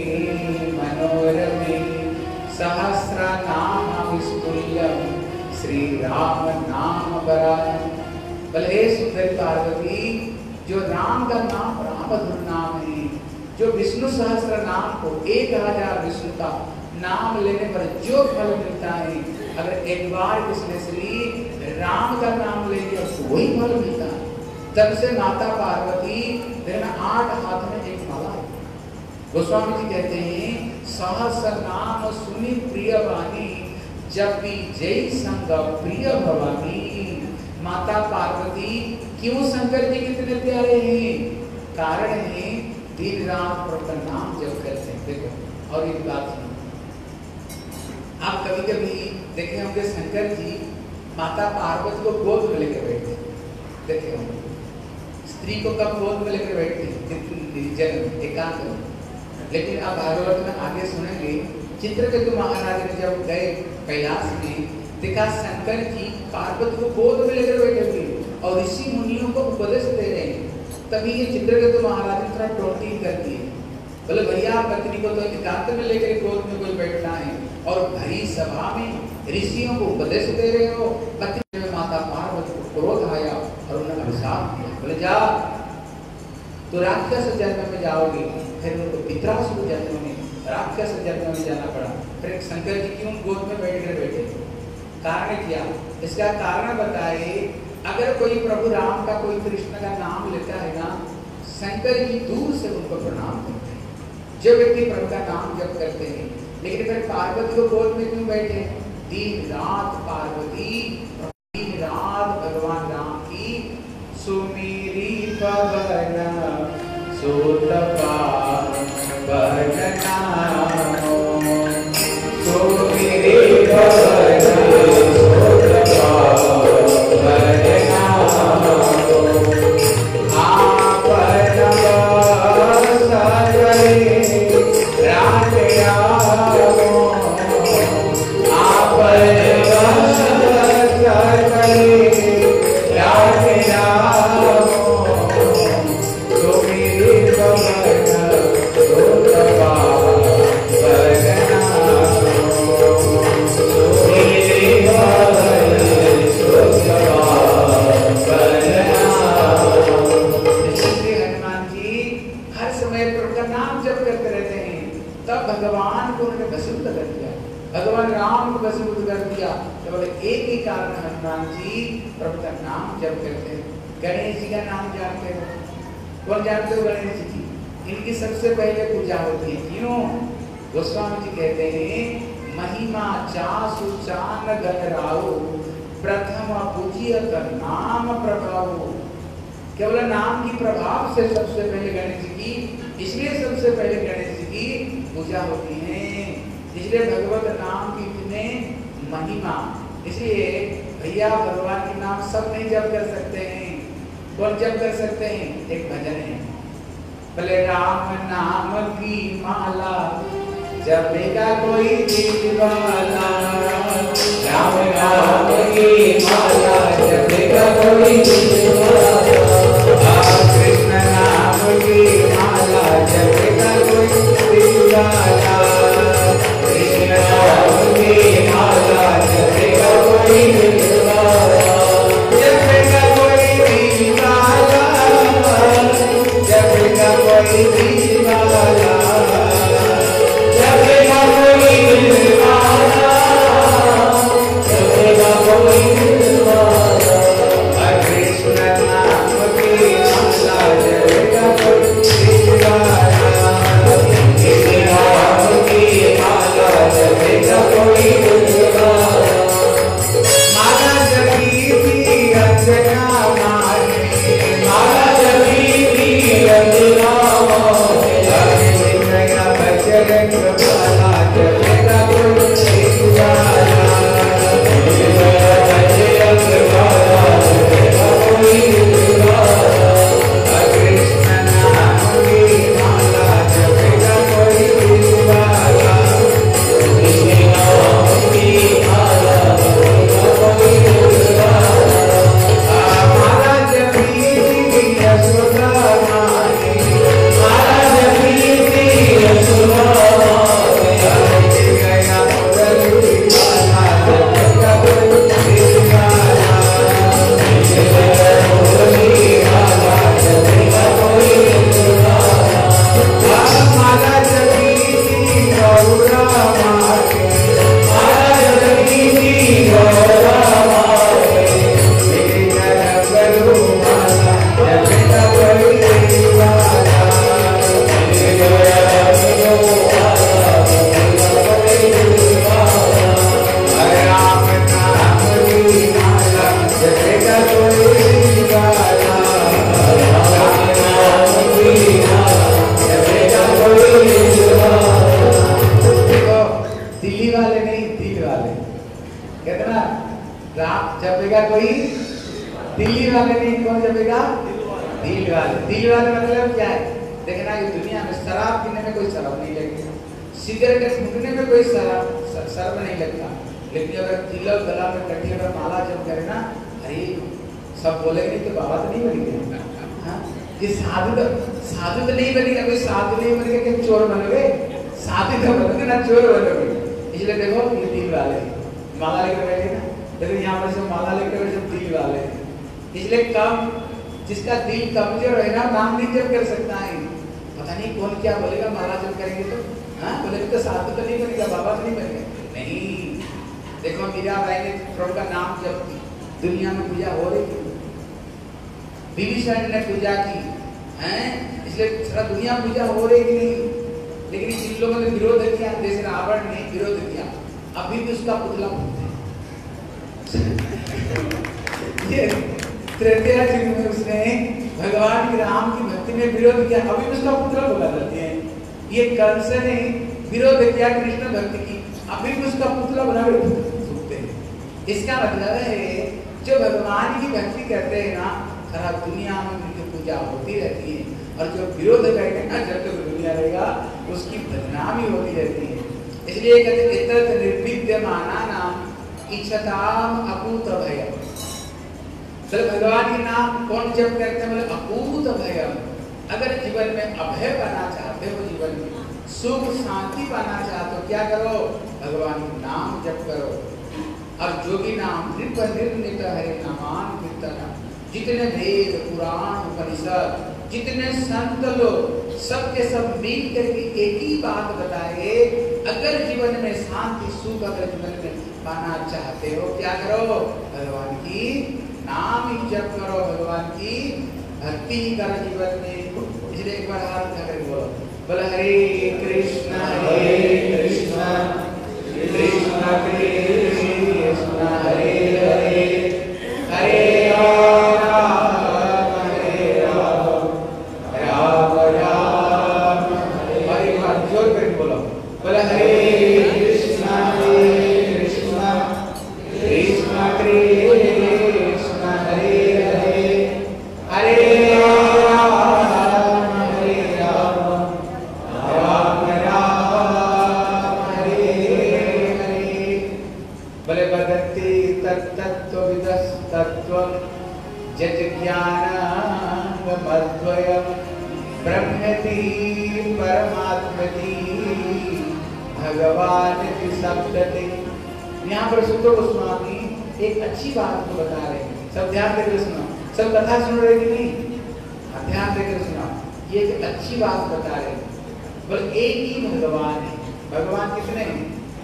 मनोरमी सहस्र नाम विस्तुल्यम श्री राम नाम बरान। बोले हे सुंदरी पार्वती, जो राम का नाम रामधुर नाम है, जो विष्णु सहस्र नाम को 1000 विष्णु का नाम लेने पर जो फल मिलता है, अगर एक बार किसने श्री राम का नाम ले लिया तो वही फल मिलता है। तब से माता पार्वती देखना 8 हाथ में एक माला है। गोस्वामी जी कहते हैं सहस्र नाम सुनी प्रिय वाणी जपी जय संग प्रिय भवानी। माता पार्वती क्यों शंकर जी कितने प्यारे हैं? कारण है दिन रात प्रभु का नाम जप करते हैं। देखो और एक बात सुनो, आप कभी कभी देखे होंगे शंकर जी माता पार्वती को गोद में लेकर बैठते, देखे होंगे। स्त्री को कब गोद में लेकर बैठते? जन्म एकांत में। लेकिन अब भागवत में आगे सुनेंगे, चित्रकेतु महाराज ने जब गए कैलाश में, देखा शंकर जी पार्वती को गोद में लेकर बैठे हुए और ऋषि मुनियों को उपदेश दे रहे हैं। तभी ये चित्रकेतु महाराज ने थोड़ा टोंटी कर दी है। बोले भैया पत्नी को तो एकांत में लेकर गोद में कोई बैठना है और भरी सभा में ऋषियों को उपदेश दे रहे हो। पत्नी में माता पार्वती को क्रोध आया और उन्होंने अभिशाप दिया, बोले जा तो राक्षस जन्म में जाओगे। फिर उनको पितरासुर जन्म में राक्षस जन्म में जाना पड़ा। फिर शंकर जी क्यों गोद में बैठ कर बैठे, कारण क्या? इसका कारण बताए, अगर कोई प्रभु राम का कोई कृष्ण का नाम लेता है ना, शंकर जी दूर से उनको प्रणाम करते हैं। जो व्यक्ति प्रभु का नाम जप करते हैं, लेकिन फिर पार्वती को गोद में क्यों बैठे? दिन रात पार्वती, दिन रात भगवान राम की सुमेरी पवन सोतपा भजना सुमेरी पवन सोतपा भजना भगवान राम को वशीभूत कर दिया। केवल एक ही कारण हनुमान जी प्रभु का नाम जप करते हैं। गणेश जी का नाम जानते हो? कौन जानते हो गणेश जी की? इनकी सबसे पहले पूजा होती है। क्यों? गोस्वामी जी कहते हैं महिमा चासु चान गणराओ प्रथम पूजियत नाम प्रभाव। केवल नाम की प्रभाव से सबसे पहले गणेश जी की, इसलिए सबसे पहले गणेश जी की पूजा होती है। इसलिए भगवत नाम की इतने महिमा। इसलिए भैया भगवान के नाम सब नहीं जप कर सकते हैं। कौन जप कर सकते हैं? एक भजन है, बोले राम नाम की माला जपेगा कोई दीवाना। राम नाम की माला जपेगा कोई दीवाना। कृष्ण नाम की माला जपेगा कोई दीवाना। ये साधु तो नहीं बनेगा, कोई साधु नहीं बनेगा कि चोर बनोगे, साधु तो बनोगे ना चोर बनोगे। इसलिए देखो ये दिल वाले माला लेकर बैठे ना, देखो यहाँ पर सब माला लेकर बैठे सब दिल वाले। इसलिए कम जिसका दिल कमजोर है ना नाम नहीं जप कर सकता है। पता नहीं कौन क्या बोलेगा माला जप करेंगे तो, हाँ बोलेंगे तो साधु तो नहीं बनेगा, बाबा तो नहीं बनेगा। नहीं, देखो मीराबाई ने प्रभु का नाम जप की, दुनिया में पूजा हो रही थी, विभीषण ने पूजा की हैं, इसलिए सारा दुनिया पूजा हो रही कि नहीं। लेकिन जिन लोगों ने विरोध किया, जैसे रावण ने विरोध किया, अभी भी उसका पुतला फूकते ये तृतीया युग में उसने भगवान राम की भक्ति में विरोध किया, अभी भी उसका पुतला फूका जाते हैं। ये कंस ने विरोध किया कृष्ण भक्ति की, अभी भी उसका पुतला बनाकर फूकते हैं। इसका मतलब है जो भगवान की भक्ति करते हैं ना, सारा दुनिया में उनकी पूजा होती रहती है, और जो विरोध करेंगे ना जब तक दुनिया रहेगा उसकी बदनामी होती रहती है। इसलिए कहते इतत निर्विद्यमाना नाम इच्छताम अपूत भयम। चल भगवान के नाम कौन जप करते हैं, मतलब अपूत भयम। अगर जीवन में अभय पाना चाहते हो, जीवन में सुख शांति पाना चाहते हो, क्या करो, भगवान के नाम जप करो। और जोगी नाम नृप निर्णित हरे नामान कीर्तन, जितने वेद पुराण उपनिषद जितने संत लोग सबके सब मिल करके एक ही बात बताए, अगर जीवन में शांति सुख अगर जीवन में पाना चाहते हो, क्या करो, भगवान की नाम ही जप करो, भगवान की भक्ति ही करो जीवन में। इसलिए एक बार हाथ उठा कर बोलो, बोलो हरे कृष्णा कृष्ण कृष्ण हरे हरे हरे यहाँ पर सुतो गोस्वामी एक अच्छी बात को बता रहे हैं, सब ध्यान देकर सुनो, सब कथा सुन रहे कि नहीं, ध्यान देकर सुनो, ये एक अच्छी बात बता रहे हैं। बोल एक ही भगवान है, भगवान कितने हैं,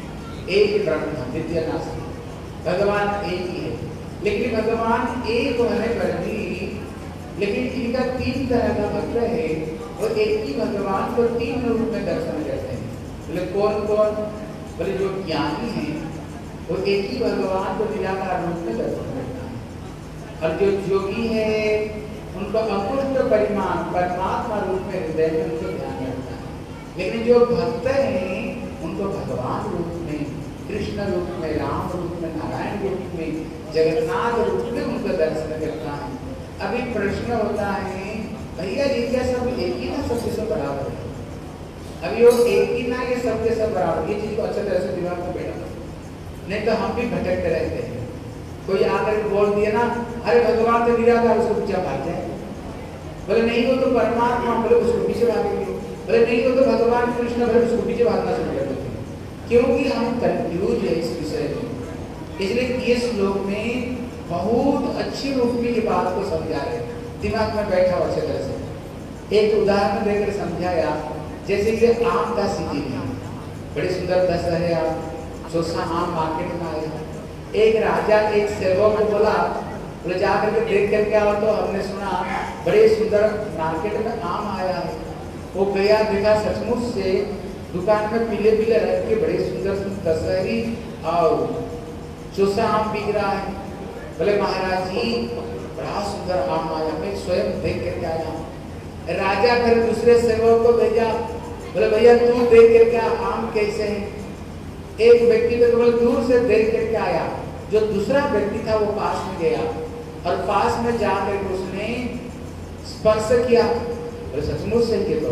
एक ब्रह्म द्वितीय नास्ति, भगवान एक ही है। लेकिन भगवान एक होने पर भी लेकिन इनका तीन तरह का भक्त है, और एक ही भगवान को तीन रूप में दर्शन करते हैं। बोले कौन कौन, बोले जो ज्ञानी है वो एक ही भगवान को निराकार रूप में दर्शन करता है, और जो योगी है उनको अकुष्ट परिमाण परमात्मा रूप में हृदय में उनको ध्यान रखता है। लेकिन जो भक्त हैं उनको भगवान रूप में, कृष्ण रूप में, राम रूप में, नारायण रूप में, जगन्नाथ रूप में उनको दर्शन करता है। अभी प्रश्न होता है, भैया जी क्या सब एक ही ना, सबके सब बराबर है? अभी वो एक ही ना, ये सबके सब बराबर, ये चीज को अच्छे तरह से दिमाग में बैठा, नहीं तो हम भी भटकते रहते हैं। कोई आकर बोल दिया ना, अरे भगवान तो निराकार, उसको पीछे भाग जाए, बोले नहीं वो तो परमात्मा, बोले उसको पीछे भागेंगे, बोले नहीं वो तो भगवान कृष्ण, बोले उसको पीछे भागना शुरू कर देते हैं, क्योंकि हम कंफ्यूज है इस विषय में। इसलिए ये श्लोक में बहुत अच्छी रूप में ये बात को समझा रहे, दिमाग में बैठा अच्छे तरह से। एक उदाहरण देकर समझाया, जैसे ये आम का सीजन है, बड़े सुंदर दस रहे आप, सोसा आम मार्केट में आया, एक राजा एक सेवक को बोला, बोले जा करके देख करके आओ, तो हमने सुना बड़े सुंदर मार्केट में आम आया है। वो गया, देखा सचमुच से दुकान में पीले पीले रख के बड़े सुंदर सुंदर दशहरी और चोसा आम बिक रहा है। बोले महाराज जी बड़ा सुंदर आम आया, मैं स्वयं देख करके आया। राजा फिर दूसरे सेवक को भेजा, बोले भैया तू देख करके आम कैसे है। एक व्यक्ति तो केवल दूर से देख करके आया, जो दूसरा व्यक्ति था वो पास में गया और पास में जाकर उसने स्पर्श किया, बोले सचमुच से के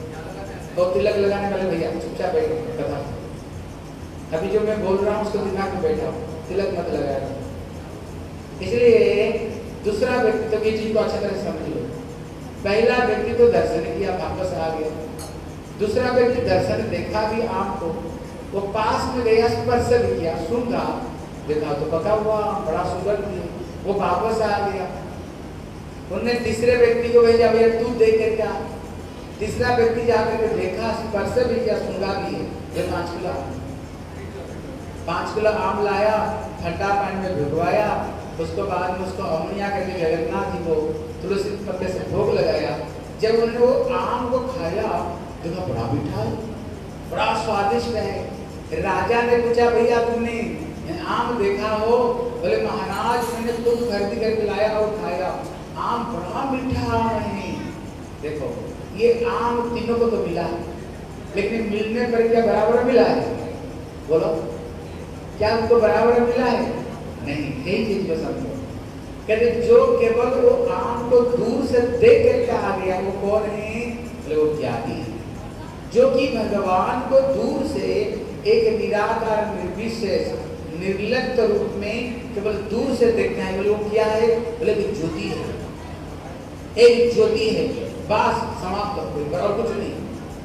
तो तिलक लगाने वाले भैया चुपचाप बैठो, कथा अभी जो मैं बोल रहा हूँ उसको दिमाग में बैठा, तिलक मत लगाया। इसलिए दूसरा व्यक्ति तो ये चीज को अच्छी तरह समझ लो, पहला व्यक्ति तो दर्शन किया, वापस आ गया। दूसरा व्यक्ति दर्शन देखा भी आम को, वो पास में गया, स्पर्श भी किया, सूंघा, देखा तो पका हुआ बड़ा सुंदर थी, वो वापस आ गया। उन्होंने तीसरे व्यक्ति को भेजा, भैया तू देख के क्या। तीसरा व्यक्ति जाकर के देखा, स्पर्श भी किया, सूंघा भी है, ये 5 किलो 5 किलो आम लाया, ठंडा पानी में भिगवाया, उसको बाद में उसको अमनिया करके जगन्नाथ जी को तुलसी पत्ते से भोग लगाया। जब उन्होंने वो आम को खाया, देखा बड़ा मीठा है, बड़ा स्वादिष्ट है। राजा ने पूछा, भैया तुमने आम देखा हो? बोले महाराज मैंने खुद खरीद करके लाया और खाया, आम बड़ा मीठा है। देखो ये आम तीनों को तो मिला है, लेकिन मिलने पर क्या बराबर मिला है? बोलो, क्या उनको बराबर मिला है? नहीं। यही चीज को समझो, कहते जो केवल वो आम को दूर से देख करके आ गया, वो कौन है? बोले वो ज्ञानी है, जो कि भगवान को दूर से एक निराकार निर्विशेष निर्लिप्त रूप में केवल दूर से देखते हैं। बोले वो क्या है? बोले कि ज्योति है, एक ज्योति है, बस समाप्त हो गई, और कुछ नहीं।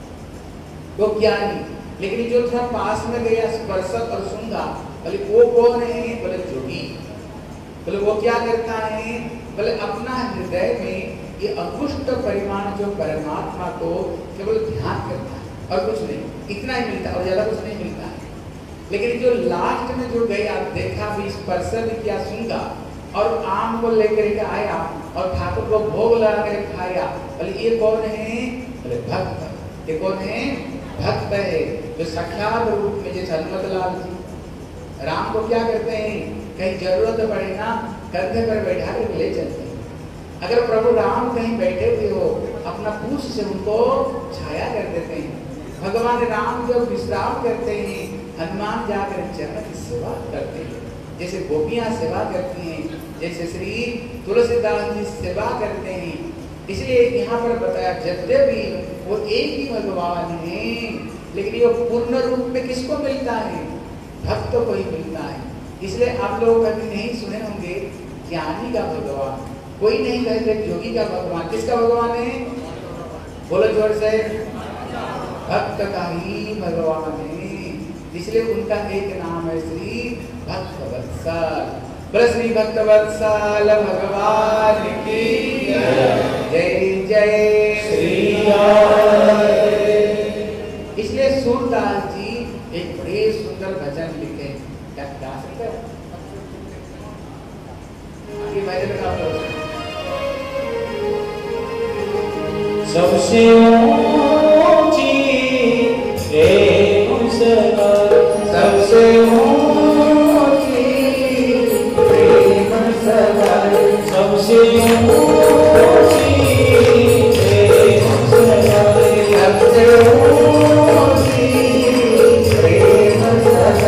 वो ज्ञानी। लेकिन जो था पास में गया, स्पर्श और सूंघा, बोले वो कौन है? बोले जोगी। बोले वो क्या करता है? बोले अपना हृदय में ये अपुष्ट परिमाण जो परमात्मा को केवल ध्यान करता है और कुछ नहीं, इतना ही मिलता है और ज्यादा कुछ नहीं मिलता है। लेकिन जो लास्ट में जो गया, देखा भी, स्पर्श भी किया, सूंघा और आम को लेकर के आया और ठाकुर को भोग लगा कर खाया, बोले ये कौन है? बोले भक्त। ये कौन है? भक्त है, जो साक्षात रूप में जैसे हनुमत लाल जी राम को क्या करते हैं? कहीं जरूरत पड़े ना, कंधे पर बैठा कर ले चलते हैं। अगर प्रभु राम कहीं बैठे हुए हो, अपना पूछ से उनको छाया कर देते हैं। भगवान राम जब विश्राम करते हैं, हनुमान जाकर चरण की सेवा करते हैं, जैसे गोपियां सेवा करती हैं, जैसे श्री तुलसीदास जी सेवा करते हैं। इसलिए यहाँ पर बताया, यद्यपि वो एक ही भगवान है, लेकिन ये पूर्ण रूप में किसको मिलता है? भक्त को ही मिलता है। इसलिए आप लोग कभी नहीं सुने होंगे ज्ञानी का भगवान, कोई नहीं कहते योगी का भगवान। किसका भगवान है? बोलो जोर से, भक्त का ही भगवान है। इसलिए उनका एक नाम है श्री भक्तवत्सल। बोलो श्री भक्तवत्सल भगवान की जय जय श्री राम। इसलिए सूरदास जी एक बड़े सुंदर भजन लिखे, क्या गा सकते हो? आगे भजन का सबसे ऊंची प्रेम सदा, सबसे ऊंची प्रेम सदा, सबसे ऊंची प्रेम सदा, सबसे ऊंची प्रेम सदा।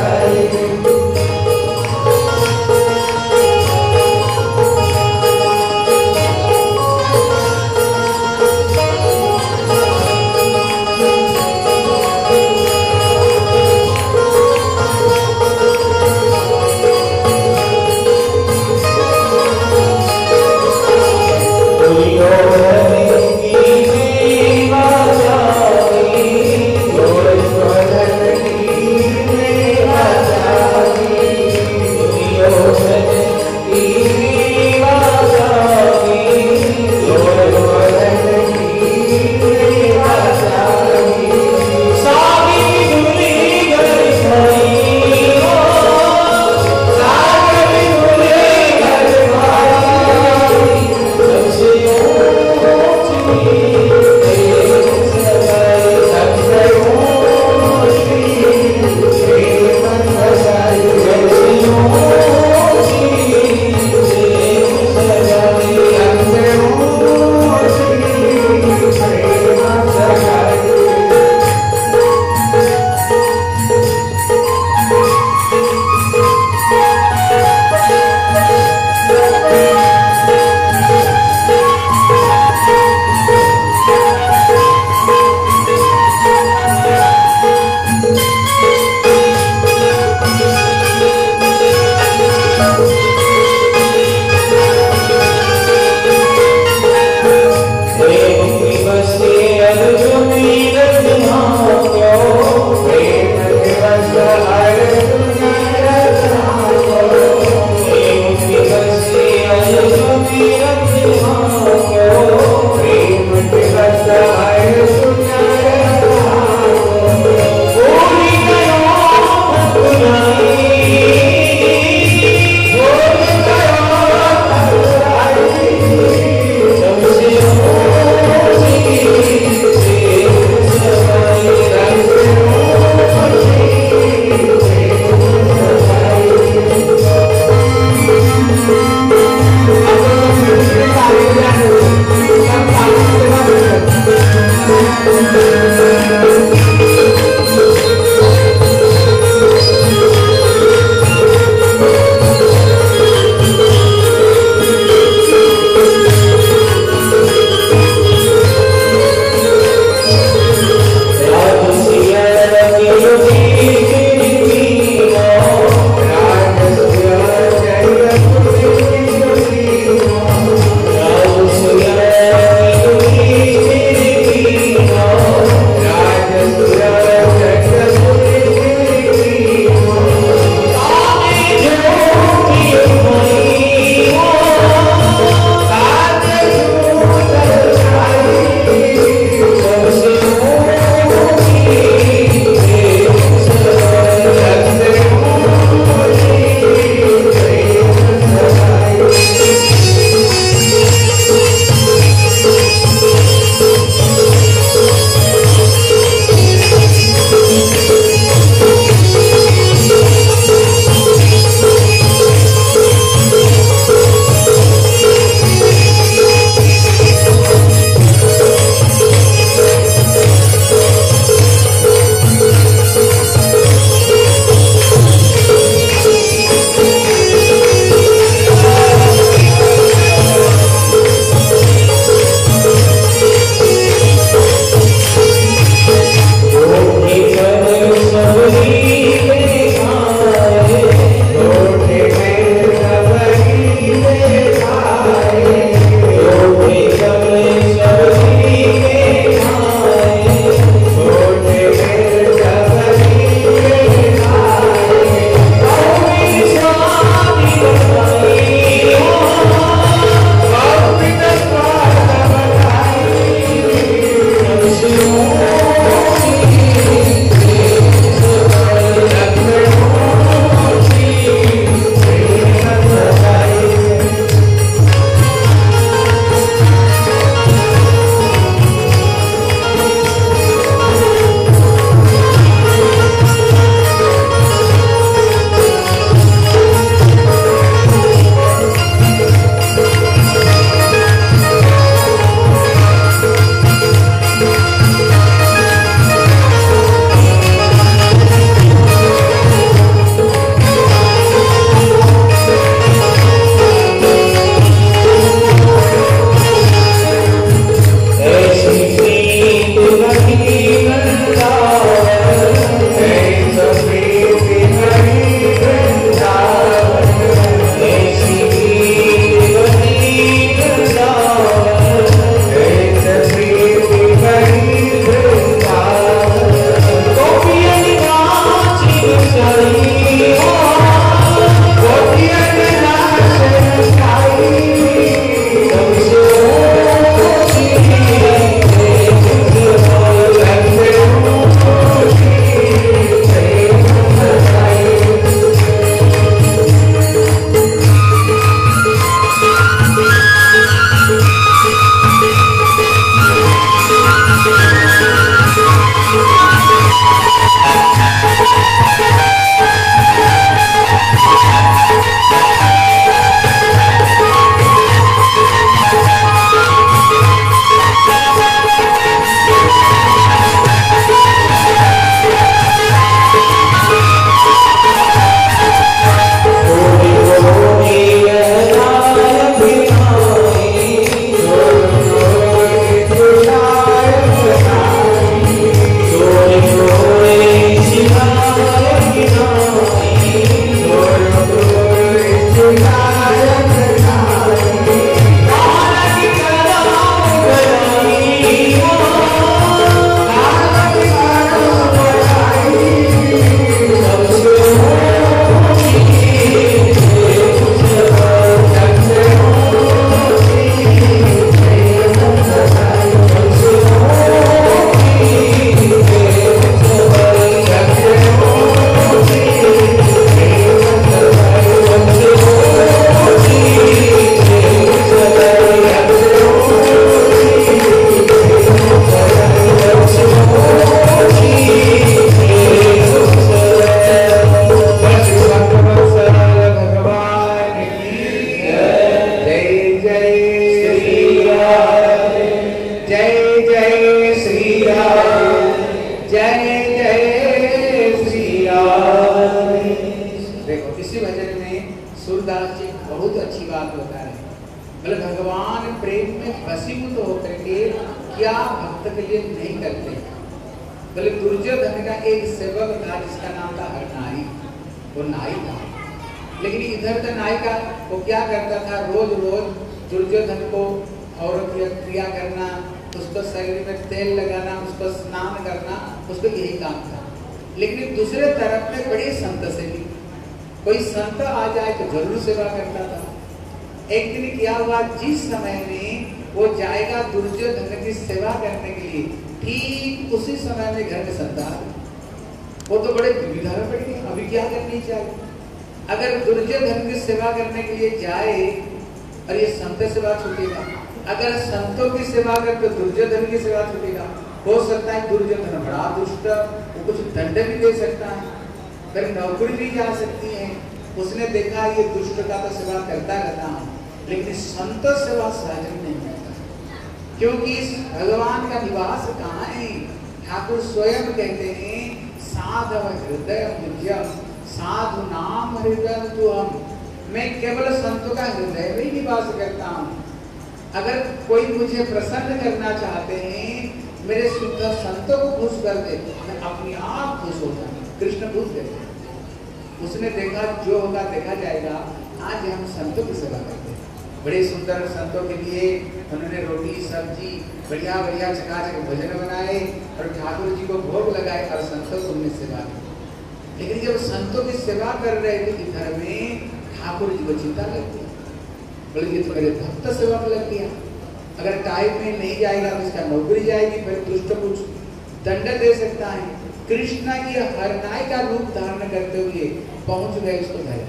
होता है। मतलब भगवान प्रेम में वशीभूत होकर के क्या भक्त के लिए नहीं करते। बोले दुर्योधन का एक सेवक था जिसका नाम था हरनाई, वो नाई था। लेकिन इधर का नाई का वो क्या करता था, रोज रोज दुर्योधन को औरत की क्रिया करना, उसको शरीर में तेल लगाना, उसको स्नान करना, उसको यही काम था। लेकिन दूसरे तरफ में बड़े संत से भी कोई संत आ जाए तो जरूर सेवा करता था। एक दिन क्या हुआ, जिस समय में वो जाएगा दुर्योधन की सेवा करने के लिए, ठीक उसी समय में घर में संत आ गए। वो तो बड़े दुविधा में पड़ गए, अभी क्या करनी चाहिए। अगर दुर्योधन की सेवा करने के लिए जाए और ये संत सेवा छूटेगा, अगर संतों की सेवा करे तो दुर्योधन की सेवा छूटेगा। हो सकता है दुर्योधन बड़ा दुष्ट, वो कुछ दंड भी दे सकता है, फिर नौकरी भी जा सकती है। उसने देखा ये दुष्ट का तो सेवा करता रहता हूँ, लेकिन संत सेवा सहज नहीं करता, क्योंकि इस भगवान का निवास कहाँ है। ठाकुर स्वयं कहते हैं साधव हृदय मुझम, साधु नाम हृदय तो हम, मैं केवल संतों का हृदय में ही निवास करता हूँ। अगर कोई मुझे प्रसन्न करना चाहते हैं, मेरे शुद्ध संतों को खुश कर दे, मैं अपने आप खुश होता हूँ। कृष्ण खुश देते, उसने देखा जो होगा देखा जाएगा। आज हम संतों की सेवा करते हैं, बड़े सुंदर संतों के लिए उन्होंने रोटी सब्जी बढ़िया बढ़िया चकाचक भोजन बनाए और ठाकुर जी को भोग लगाए और संतों को उन्हें सेवा की। लेकिन जब संतों की सेवा कर रहे थे घर में, ठाकुर जी को चिंता लगती, बोले ये तो मेरे भक्त सेवा में लग गया, अगर टाइम में नहीं जाएगा तो इसका नौकरी जाएगी, फिर दुष्ट कुछ दंड दे सकता है। कृष्ण ये हरनाई का रूप धारण करते हुए पहुंच गए उसको घर।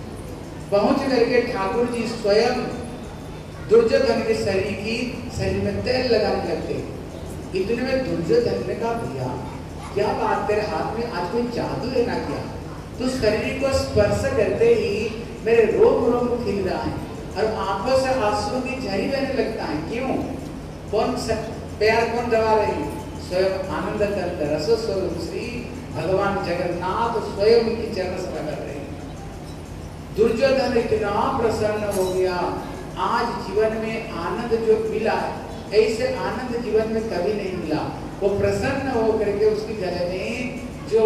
पहुंच करके ठाकुर जी स्वयं दुर्योधन के शरीर में तेल लगाने लगते। इतने में दुर्योधन ने कहा भैया क्या बात, तेरे हाथ में आज कोई जादू है ना क्या, तू शरीर को स्पर्श करते ही मेरे रोम रोम खिल रहा है और आंखों से आंसू की झरी बहने लगता है। क्यों, कौन प्यार कौन दबा रही, स्वयं आनंद करते रस स्वरूप श्री भगवान जगन्नाथ स्वयं की चरण सेवा कर रहे हैं। दुर्योधन इतना प्रसन्न हो गया, आज जीवन में आनंद जो मिला ऐसे आनंद जीवन में कभी नहीं मिला। वो प्रसन्न हो करके उसके गले में जो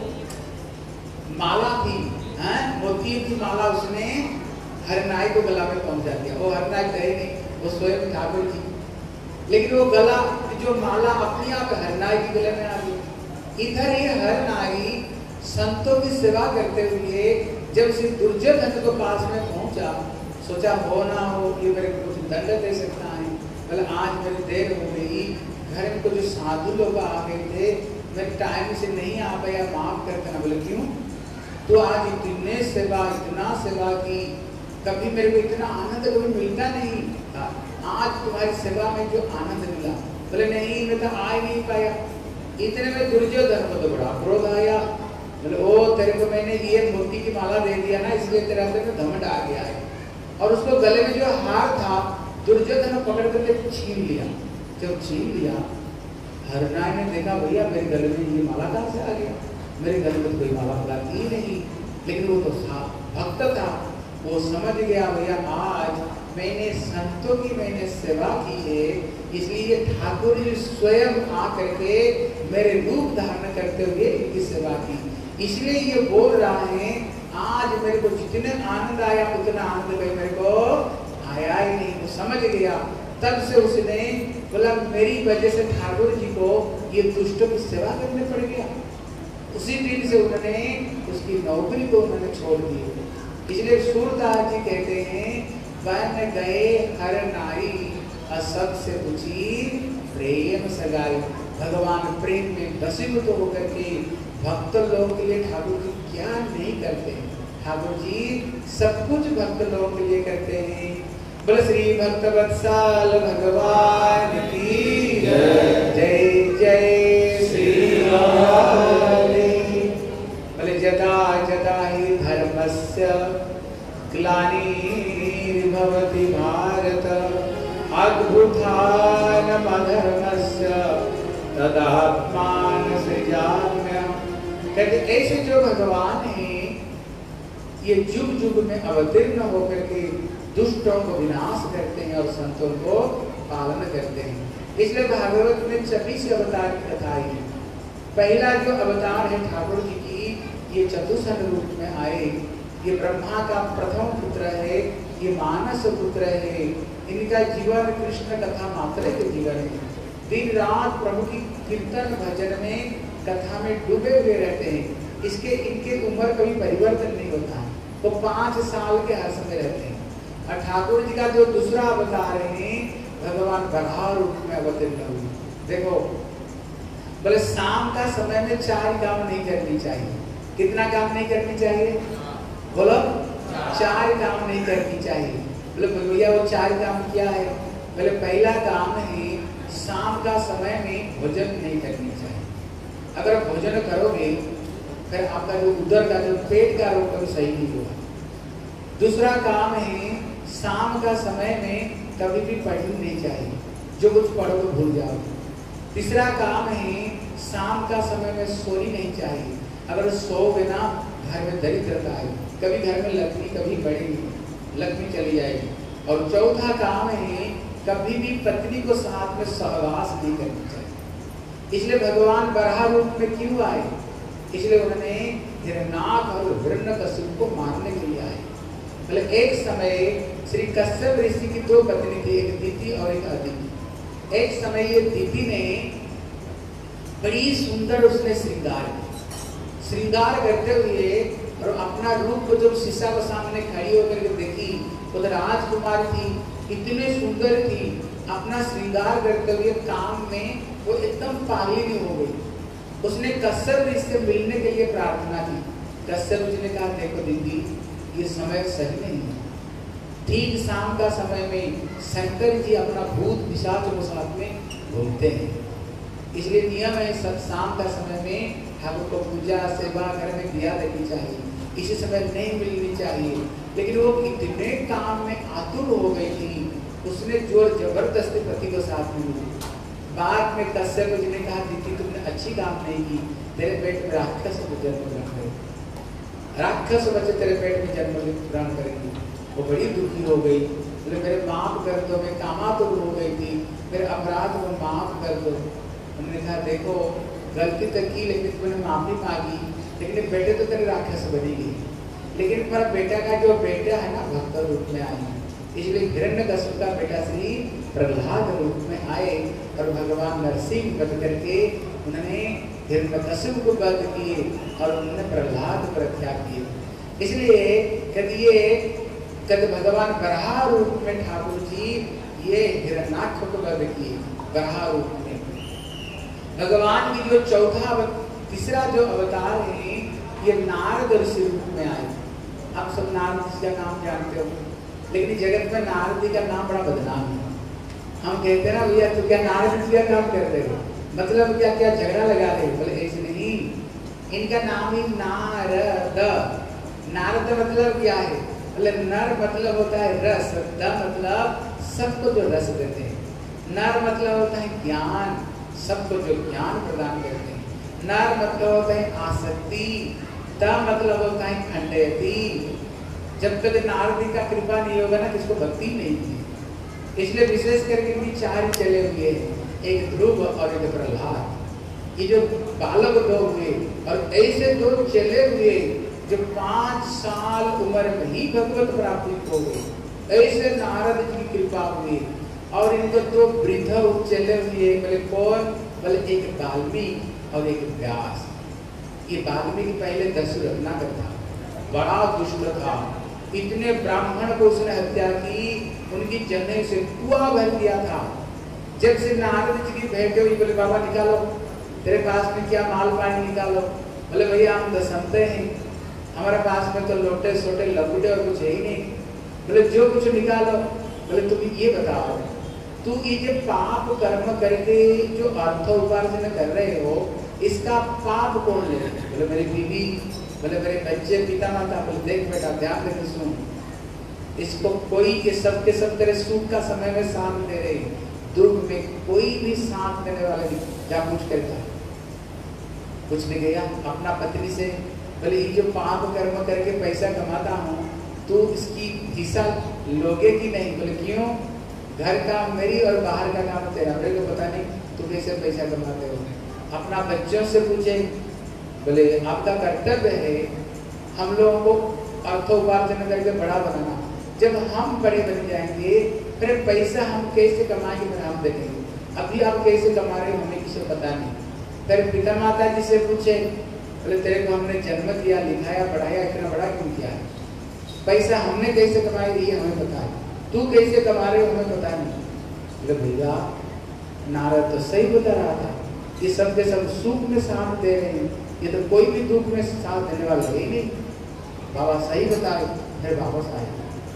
माला थी, मोती की माला, उसने हरनाई को गला में पहुंचा दिया। वो हरनाई गए नहीं, वो स्वयं ठाकुर जी, लेकिन वो गला जो माला अपने आप हरनाई के गले में आ गई। इधर ये हरनाई संतों की सेवा करते हुए जब श्री दुर्योधन को पास में पहुंचा, सोचा हो ना हो ये मेरे को कुछ दंड दे सकता है। बोले आज मेरी देर हो गई, घर में कुछ साधु लोग आ गए थे, मैं टाइम से नहीं आ पाया, माफ कर देना। बोले क्यों, तो आज इतने सेवा इतना सेवा की, कभी मेरे को इतना आनंद कभी मिलता नहीं था, आज तुम्हारी सेवा में जो आनंद मिला। बोले नहीं मैं तो आ ही नहीं पाया। इतने में दुर्योधन को तो बड़ा क्रोध आया। बोले ओ तेरे को मैंने ये मोती की माला दे दिया ना, इसलिए तेरे अंदर में घमंड आ गया है। और उसको गले में जो हार था दुर्योधन ने पकड़ करके छीन लिया। जब छीन लिया, हरनाई ने देखा भैया मेरे गले में ये माला कहाँ से आ गया, मेरे गले में तो कोई माला वाला थी नहीं। लेकिन वो तो भक्त था, वो समझ गया भैया आज मैंने संतों की मैंने सेवा की है, इसलिए ठाकुर जी स्वयं आ करके मेरे रूप धारण करते हुए इनकी सेवा की, इसलिए ये बोल रहा है आज मेरे को जितने आनंद आया उतना आनंद भाई मेरे को आया ही नहीं। वो समझ गया, तब से उसने बोला मेरी वजह से ठाकुर जी को ये दुष्टों की सेवा करने पड़ गया। उसी दिन से उन्होंने उसकी नौकरी को उन्होंने छोड़ दी। इसलिए सूरदास जी कहते हैं बन गए हर नारी असत से पूछी प्रेम सगाई। भगवान प्रेम में वशीभूत होकर के भक्त लोग के लिए ठाकुर जी क्या नहीं करते हैं। ठाकुर जी सब कुछ भक्त लोग के लिए करते हैं। बोले श्री भक्त वत्सल भगवान की जय जय श्री राम। बोले जदा जदा ही धर्मस्य ग्लानिर्भवति भारत अद्भुतानम अधर्मस्य तदात्मान सृजाम्यहम्। कहते ऐसे जो भगवान हैं ये जुग जुग में अवतीर्ण होकर के दुष्टों को विनाश करते हैं और संतों को पालन करते हैं। इसलिए भागवत में 26 अवतार की कथा है। पहला जो अवतार है ठाकुर जी की, ये चतुष्षण रूप में आए। ये ब्रह्मा का प्रथम पुत्र है, ये मानस पुत्र है। इनका जीवन कृष्ण कथा मात्र के जीवन है। दिन रात प्रभु की कीर्तन भजन में कथा में डूबे हुए रहते हैं। इसके इनके उम्र कभी परिवर्तन नहीं होता है। वो 5 साल के हर समय रहते हैं। और ठाकुर जी का जो दूसरा अवतार है, भगवान वराह रूप में अवतीर्ण हुए। देखो, बोले शाम का समय में 4 काम नहीं करनी चाहिए। कितना काम नहीं करनी चाहिए? बोलो 4 काम नहीं करनी चाहिए। बोले भैया वो 4 काम क्या है? बोले पहला काम है शाम का समय में भोजन नहीं करनी चाहिए। अगर भोजन करोगे फिर आपका जो उदर का जो पेट का रोग कभी सही नहीं होगा। दूसरा काम है शाम का समय में कभी भी पढ़नी नहीं चाहिए। जो कुछ पढ़ो तो भूल जाओ। तीसरा काम है शाम का समय में सोनी नहीं चाहिए। अगर सोओगे ना घर में दरिद्रता आएगी, कभी घर में लक्ष्मी कभी बढ़ेगी, लक्ष्मी चली जाएगी। और चौथा काम है कभी भी पत्नी को साथ में सहवास नहीं करनी चाहिए। इसलिए भगवान वराह रूप में क्यों आए? इसलिए उन्होंने हिरण्याक्ष और हिरण्यकशिपु को मारने के लिए आए। मतलब एक समय श्री कश्यप ऋषि की 2 पत्नी थी, एक दीति और एक अदिति। एक समय ये दीति ने बड़ी सुंदर उसने श्रृंगार करते हुए और अपना रूप को जब शीशा के सामने खड़ी होकर के देखी, वो तो राजकुमारी थी, इतनी सुंदर थी। अपना श्रृंगार करते हुए काम में वो एकदम पागलिनी हो गई। उसने कश्यप ऋषि से मिलने के लिए प्रार्थना की। कश्यप जी ने कहा, देखो दीदी, ये समय सही नहीं है। ठीक शाम का समय में शंकर जी अपना भूत पिशाच के साथ में घूमते हैं। इसलिए नियम है सब शाम का समय में ठाकुर को पूजा सेवा घर में दिया देनी चाहिए। इसी समय नहीं मिलनी चाहिए। लेकिन वो कितने काम में आतुर हो गई थी, उसने जोर जबरदस्ती पति को साथ में मिली। बाद में कश्यप जी ने कहा, दीदी तुमने अच्छी काम नहीं की, तेरे पेट में राक्षस जन्म ग्रहण करेगी, राक्षस बच्चे तेरे पेट में जन्म ग्रहण करेंगी। वो बड़ी दुखी हो गई। बोले मेरे माफ कर दो, मैं कामातुर हो गई थी, मेरे अपराध को माफ कर दो। उन्होंने कहा, देखो गलती तो की, लेकिन तुमने माफी मांगी, लेकिन बेटे तो तेरे राक्षस बनेगी। लेकिन पर बेटा का जो बेटा है ना, भक्त रूप में आए। इसलिए हिरण्यकशिपु का बेटा श्री प्रहलाद रूप में आए और भगवान नरसिंह बन करके उन्होंने हिरण्यकशिपु को वध किए और उन्होंने प्रहलाद को रक्षा किए। इसलिए कद भगवान वराह रूप में ठाकुर जी ये हिरण्याक्ष को वध किए। वराह रूप में भगवान की जो तीसरा जो अवतार है, ये नारद ऋषि रूप में आए। आप सब नारद जी का नाम जानते हो, लेकिन जगत में नारद जी का नाम बड़ा बदनाम है। हम कहते हैं ना, भैया तो क्या नारद जी का काम करते हो, मतलब क्या क्या झगड़ा लगा रहे हो? बोले ऐसे नहीं, इनका नाम ही नारद। नारद मतलब क्या है? बोले नर मतलब होता है रस, द मतलब सबको जो रस देते हैं। नर मतलब होता है ज्ञान, सबको जो ज्ञान प्रदान करते हैं। नर मतलब होता है आसक्ति, द मतलब होता है खंडयति। जब तक नारद का कृपा नहीं होगा ना, किसको भक्ति नहीं है। इसलिए विशेष करके भी 4 चले हुए, एक ध्रुव और एक प्रहलाद। ये जो बालक 2 हुए और ऐसे 2 चले हुए जो 5 साल उम्र में ही भगवत प्राप्ति हो गई। ऐसे नारद जी की कृपा हुई और इनको 2 वृद्ध चले हुए। बोले कौन? बोले एक वाल्मीकि और एक व्यास। ये वाल्मीकि पहले दशरथ रत्नाकर था, बड़ा दुष्ट था। इतने ब्राह्मण को उसने हत्या की, उनकी जनेऊ से कुआं भर दिया था। जब से नारद जी की भेंट हुई, बोले बाबा निकालो, तेरे पास में क्या माल पानी निकालो। बोले भैया हम दसंते हैं, हमारे पास में तो लोटे सोटे लकुटे और कुछ है ही नहीं। बोले जो कुछ निकालो। बोले तुम ये बताओ, तू ये जो पाप कर्म करके जो अर्थ उपार्जन कर रहे हो, इसका पाप कौन ले? बोले मेरी बीवी, बोले मेरे बच्चे, पिता माता। बोले देख बेटा ध्यान देकर सुन, इसको कोई के सब तेरे सुख का समय में साथ दे रहे, दुख में कोई भी साथ देने वाला नहीं। क्या कुछ करता? कुछ नहीं गया अपना पत्नी से। बोले ये जो पाप कर्म करके पैसा कमाता हूँ, तू इसकी हिस्सा लोगे कि नहीं? बोले क्यों? घर का मेरी और बाहर का काम तेरा। बोले को पता नहीं तू कैसे पैसा कमाते हो। अपना बच्चों से पूछे, बोले आपका कर्तव्य है हम लोगों को अर्थोपार्जन करके बड़ा बनाना। जब हम बड़े बन जाएंगे फिर पैसा हम कैसे कमाएंगे फिर हम देखेंगे। अभी आप कैसे कमा रहे हो हमें किसी को पता नहीं। फिर पिता माता जी से पूछे, बोले तेरे को हमने जन्म दिया, लिखाया, पढ़ाया, इतना बड़ा क्यों किया है? पैसा हमने कैसे कमाया ये हमें पता है, तू कैसे कमा रहे हो हमें पता नहीं। बोले भैया नारद तो सही बता रहा था, ये सब के सब सुख में साथ दे रहे हैं, ये तो कोई भी दुख में साथ देने वाला है ही नहीं। बाबा सही बता रहे। फिर वापस आए,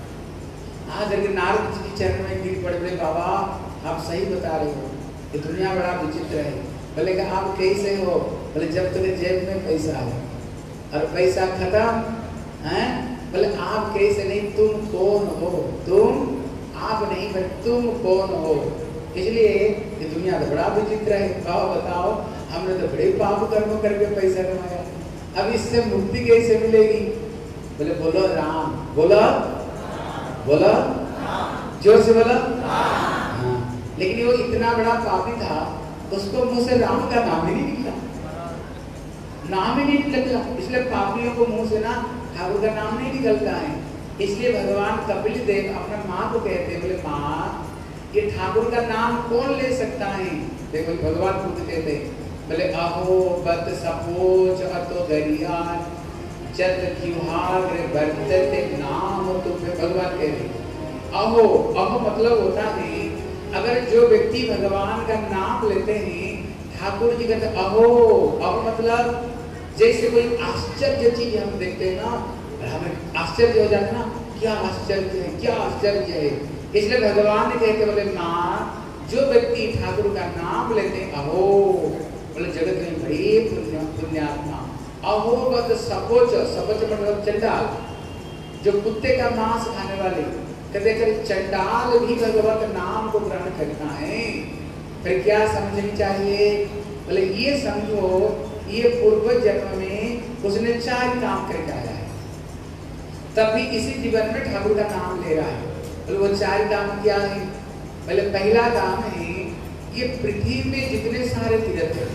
आज अगर नारद जी के चरण में गिर पड़े, बोले बाबा आप सही बता रहे हो, ये दुनिया बड़ा विचित्र है। बोले कि आप कैसे हो? बोले जब तेरे जेब में पैसा है और पैसा खत्म है। बोले आप कैसे? नहीं, तुम कौन हो? तुम आप नहीं पर तुम कौन हो? इसलिए ये दुनिया तो बड़ा विचित्र है। कहो बताओ, हमने तो बड़े पाप कर्म करके पैसा कमाया, अब इससे मुक्ति कैसे मिलेगी? बोले बोलो राम। बोलो बोलो जोर से बोलो। हाँ, लेकिन वो इतना बड़ा पापी था, उसको मुंह से राम का नाम ही नहीं निकला, नाम ही नहीं निकला। इसलिए पापियों को मुंह से ना ठाकुर का नाम नहीं निकलता है। इसलिए भगवान कपिल देव अपने माँ को कहते हैं, बोले माँ ये ठाकुर का नाम कौन ले सकता है? देखो भगवान खुद कहते हैं, बोले अहो बत सपोच अतो गरियान जत किवाग्र बरतते नाम तुम्हें। भगवान कहते हैं अहो, अहो मतलब होता है अगर जो व्यक्ति भगवान का नाम लेते हैं, ठाकुर जी कहते अहो। अहो मतलब जैसे कोई आश्चर्य चीज हम देखते हैं ना, हमें आश्चर्य हो जाता ना, क्या आश्चर्य है, क्या आश्चर्य है। इसलिए भगवान ने कहते बोले माँ जो व्यक्ति ठाकुर का नाम लेते हैं अहो, बोले जगत में बड़े पुण्यात्मा। अहो बत सपोच, सपोच मतलब चंडाल, जो कुत्ते का मांस खाने वाले, कहते कर चंडाल भी भगवत नाम को ग्रहण करता है। फिर क्या समझनी चाहिए? बोले ये समझो ये पूर्व जन्म में उसने 4 काम करके आया है, तभी इसी जीवन में ठाकुर का नाम ले रहा है। बोले वो 4 काम क्या है? बोले पहला काम है ये पृथ्वी में जितने सारे तीर्थ है,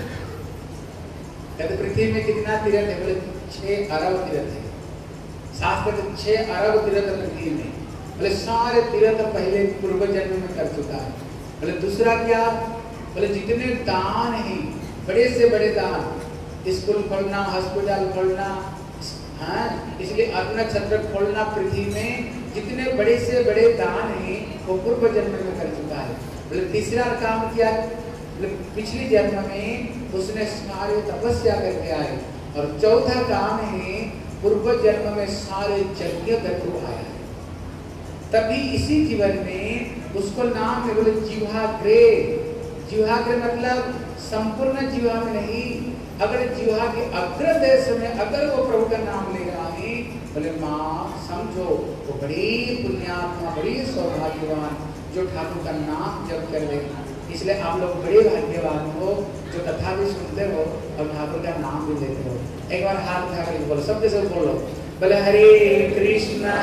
कहते पृथ्वी में कितना तीर्थ है? बोले 6 अरब तीर्थ है। शास्त्र 6 अरब तीर्थ पृथ्वी में। बोले सारे तीर्थ पहले पूर्व जन्म में कर चुका है। बोले दूसरा क्या? बोले जितने दान हैं, बड़े से बड़े दान, स्कूल खोलना, हॉस्पिटल खोलना, हाँ इसलिए अन्न छत्र खोलना, पृथ्वी में जितने बड़े से बड़े दान हैं वो पूर्व जन्म में कर चुका है। बोले तीसरा काम क्या? पिछले जन्म में उसने सारे तपस्या करके आए। और चौथा काम है पूर्व जन्म में सारे यज्ञ करके आया है, तभी इसी जीवन में उसको नाम है। बोले जिह्वाग्रे। जिह्वाग्रे मतलब संपूर्ण जिह्वा में नहीं, अगर जिह्वा के अग्र देश में अगर वो प्रभु का नाम ले रहा है, बोले माँ समझो वो बड़ी पुण्यात्मा, बड़ी सौभाग्यवान जो ठाकुर का नाम जप कर रहे हैं। इसलिए आप लोग बड़े भाग्यवान हो जो कथा भी सुनते हो और ठाकुर का नाम भी लेते हो। एक बार हाथ उठा करके बोलो, सबके सब बोलो, बोले हरे कृष्णा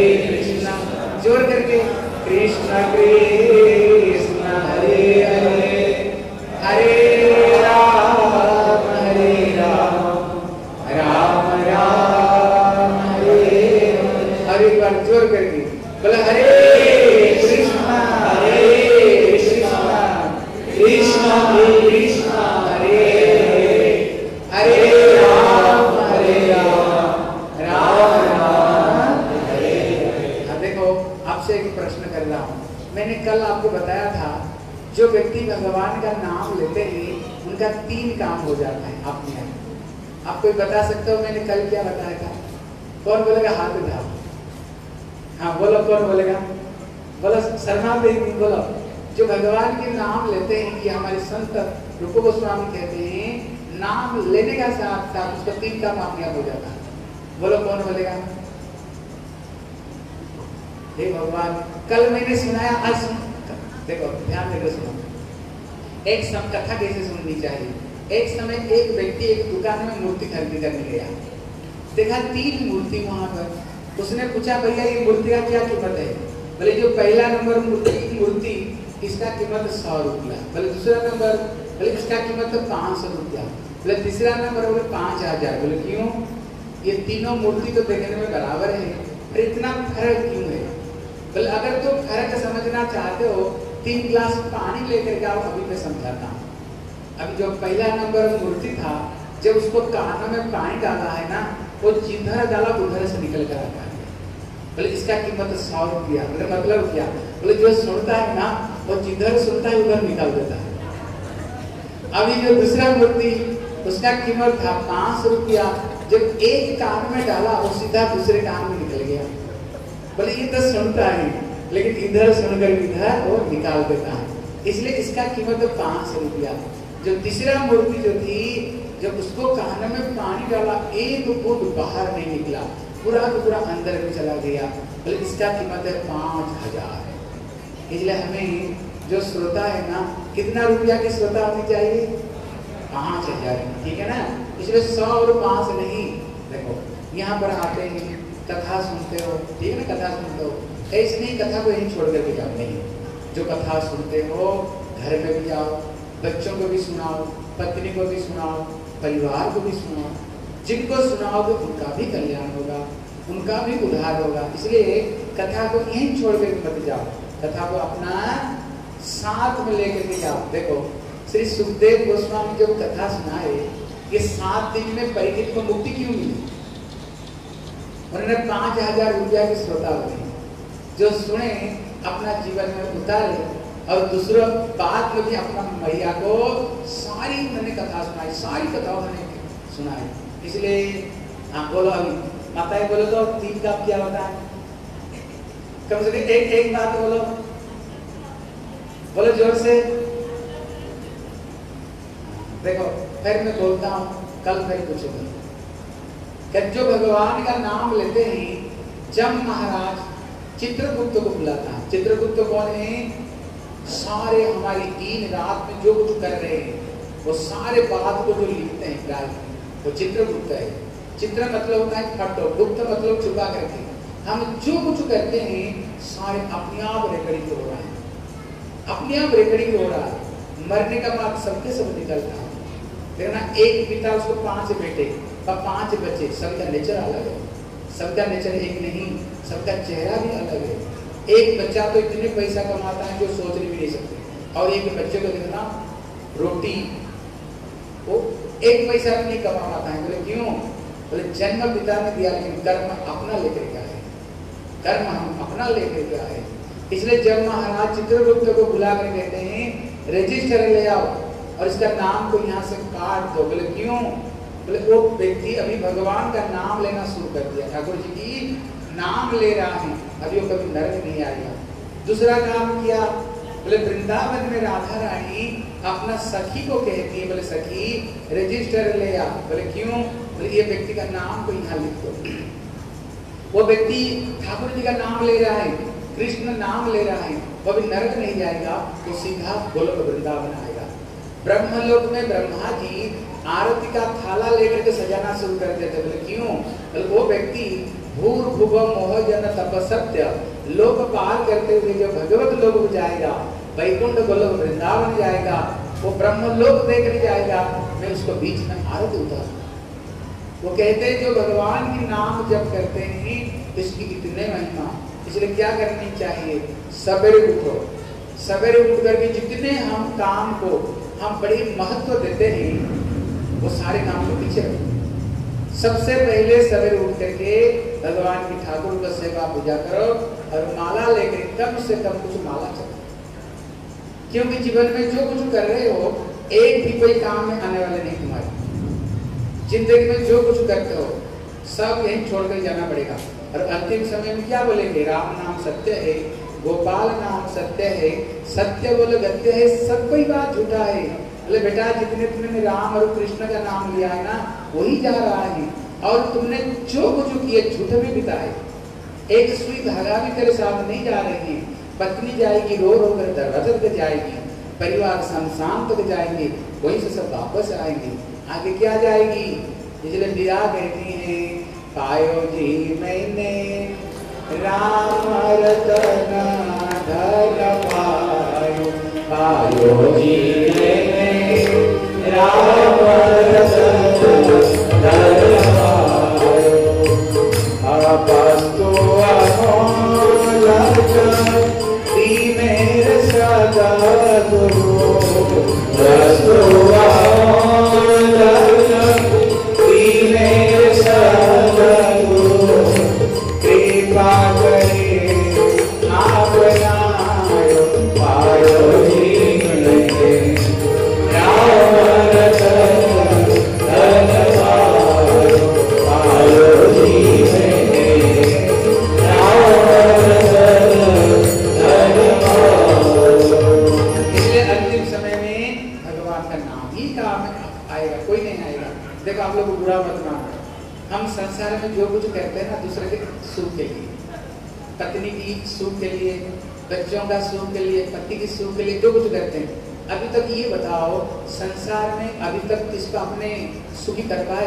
जोर करके, कृष्णा कृष्णा हरे हरे, हरे राम राम राम हरे हरे। और एक बार जोर करके बोले हरे कृष्णा कृष्णा कृष्णा हरे हरे, हरे राम राम राम हरे हरे। देखो आपसे एक प्रश्न कर रहा हूँ, मैंने कल आपको बताया था जो व्यक्ति भगवान का नाम लेते हैं उनका 3 काम हो जाता है अपने आप। आप कोई बता सकते हो मैंने कल क्या बताया था? कौन बोलेगा? हाथ उठाओ। हाँ बोलो, कौन बोलेगा? बोलो शर्मा देवी, बोलो। जो भगवान के नाम लेते हैं, कि हमारे संत रूप गोस्वामी कहते हैं नाम लेने का साथ साथ उसका 3 काम कामयाब हो जाता है। बोलो कौन बोलेगा? हे भगवान, कल मैंने सुनाया, आज देखो ध्यान देकर सुनो। एक समय कथा कैसे सुननी चाहिए। एक समय एक व्यक्ति एक दुकान में मूर्ति खरीदी करने गया, देखा 3 मूर्ति वहां पर, उसने पूछा भैया ये मूर्ति का क्या कीमत है? बोले जो पहला नंबर मूर्ति इसका कीमत 100 रुपया। बोले दूसरा नंबर, बोले इसका कीमत 500 रुपया। बोले तीसरा नंबर बोले 5000। बोले क्यों? ये तीनों मूर्ति तो देखने में बराबर है, पर इतना फर्क क्यों है? बोले अगर तुम फर्क समझना चाहते हो 3 गिलास पानी लेकर के आओ, अभी मैं समझाता हूँ। अभी जो पहला नंबर मूर्ति था, जब उसको कानों में पानी डाला है ना, वो जिधर डाला उधर से निकल कर आता है। बोले इसका कीमत 100 रुपया। बोले मतलब क्या? बोले जो सुनता है ना, वो जिधर सुनता है उधर निकाल देता है। अभी जो दूसरा मूर्ति, उसका कीमत था 500 रुपया। जब एक कान में डाला, वो सीधा दूसरे कान में निकल गया। बोले ये तो सुनता है, लेकिन इधर सुनकर इधर वो निकाल देता है, इसलिए इसका कीमत 500 रुपया। जो तीसरा मूर्ति जो थी, जब उसको कान में पानी डाला, एक बूंद बाहर नहीं निकला, पूरा का पूरा अंदर में चला गया। बोले इसका कीमत है 5000। इसलिए हमें जो श्रोता है ना, कितना रुपया की श्रोता होनी चाहिए? 5000, ठीक है ना? इसलिए 100 और 5 नहीं। देखो यहाँ पर आते हैं, कथा सुनते हो, ठीक है ना? कथा सुनते हो, ऐसे नहीं कथा को यहीं छोड़ करके जाओ, नहीं। जो कथा सुनते हो घर में भी जाओ, बच्चों को भी सुनाओ, पत्नी को भी सुनाओ, परिवार को भी सुनाओ। जिनको सुनाओगे उनका भी कल्याण होगा, उनका भी उद्धार होगा। इसलिए कथा को यहीं छोड़ करके मत जाओ, कथा को अपना साथ में लेकर के जाओ। देखो श्री सुखदेव गोस्वामी जब कथा सुनाए, ये 7 दिन में परीक्षित को मुक्ति क्यों मिली? उन्होंने 5000 रुपया की श्रोता बने, जो सुने अपना जीवन में उतारे, और दूसरा बात में भी अपना मैया को सारी उन्होंने कथा सुनाई, सारी कथा उन्होंने सुनाई। इसलिए हाँ बोलो, अभी माताएं बोलो तो 3 कप क्या होता है? कम से कम एक बात बोलो, बोलो जोर से। देखो फिर मैं बोलता हूँ, कल फिर पूछूंगा कि जो भगवान का नाम लेते हैं, जब महाराज चित्रगुप्त को बुलाता है। चित्रगुप्त कौन है? सारे हमारी दिन रात में जो कुछ कर रहे हैं, वो सारे बात को जो लिखते हैं प्राय, वो चित्रगुप्त है। चित्र मतलब होता है फोटो, गुप्त मतलब छुपा करके। हम जो कुछ करते हैं सारे अपने आप रिकॉर्डिंग हो रहा है, अपने आप रिकॉर्डिंग हो रहा है। मरने का बाद सबके सब निकलता है। देखना, एक पिता उसको 5 बेटे और 5 बच्चे, सबका नेचर अलग है, सबका नेचर एक नहीं, सबका चेहरा भी अलग है। एक बच्चा तो इतने पैसा कमाता है जो सोच भी नहीं सकते, और एक बच्चे को देखना रोटी वो 1 पैसा भी नहीं कमा पाता है। बोले क्यों? बोले जन्म पिता ने दिया, लेकिन कर्म अपना लेकर के आए, कर्म हम अपना लेकर के आए। इसलिए जब महाराज चित्रगुप्त को बुला कर कहते हैं रजिस्टर ले आओ और इसका नाम को यहाँ से काट दो। बोले क्यों? बोले वो व्यक्ति अभी भगवान का नाम लेना शुरू कर दिया, ठाकुर जी की नाम ले रहा है, अभी वो कभी नरक नहीं आएगा। दूसरा काम किया, बोले वृंदावन में राधा रानी अपना सखी को कहती है, बोले सखी रजिस्टर ले आ। बोले क्यों? बोले ये व्यक्ति का नाम को यहाँ लिख दो। वो व्यक्ति ठाकुर जी का नाम ले रहा है, कृष्ण नाम ले रहा है, वो भी नरक नहीं जाएगा, तो सीधा गोलोक वृंदावन आएगा। ब्रह्मलोक में ब्रह्मा जी आरती का थाला लेकर के सजाना शुरू कर देते। बोले क्यों? बोले वो व्यक्ति भूर्भुव मोह जन तपसत्य लोक पार करते हुए जो भगवत लोक में जाएगा, वैकुंठ गोलोक वृंदावन जाएगा, वो ब्रह्मलोक देखने जाएगा, मैं उसको बीच में आरती उतार। वो कहते हैं जो भगवान के नाम जप करते हैं इसकी इतने महिमा, इसलिए क्या करनी चाहिए? सवेरे उठो, सवेरे उठ करके जितने हम काम को हम बड़ी महत्व देते हैं, वो सारे काम को पीछे रखो। सबसे पहले सवेरे उठ करके भगवान की ठाकुर का सेवा पूजा करो, और माला लेकर कम से कम कुछ माला चलो, क्योंकि जीवन में जो कुछ कर रहे हो एक भी कोई काम में आने वाले नहीं। तुम्हारे जिंदगी में जो कुछ करते हो सब यहीं छोड़कर जाना पड़ेगा, और अंतिम समय में क्या बोलेंगे? राम नाम सत्य है, गोपाल नाम सत्य है, सत्य बोल गत्य है, सब कोई बात झूठा है। बोले बेटा जितने तुमने राम और कृष्ण का नाम लिया है ना, वही जा रहा है, और तुमने जो कुछ किए झूठ में बिताए, एक सुई धागा भी तेरे साथ नहीं जा रही है। पत्नी जाएगी रो रो कर दरवाजे तक जाएगी, परिवार शमशान तक जाएंगे, वहीं से सब वापस आएंगे, आगे क्या जाएगी? इसलिए मीरा कहती हैं पायो जी मैंने राम रतन धन पायो, पायो जी मैंने राम रतन धन पायो, आपस्तु अमोल दीने सदा गुरु, वस्तु अमोल दीने सदा गुरु, कृपा करे आप नायो, पायो जी मैंने राम रतन धन पायो, पायो जी मैंने राम रतन धन पायो। इसलिए अंतिम समय में भगवान का नाम ही काम आएगा, कोई नहीं आएगा। देखो आप लोग बुरा मत मानो, हम संसार में जो कुछ करते हैं ना दूसरे के सुख के लिए, पत्नी की सुख के लिए, बच्चों का सुख के लिए, पति की सुख के लिए जो कुछ करते हैं, अभी तक ये बताओ संसार में अभी तक किसको आपने सुखी कर पाए?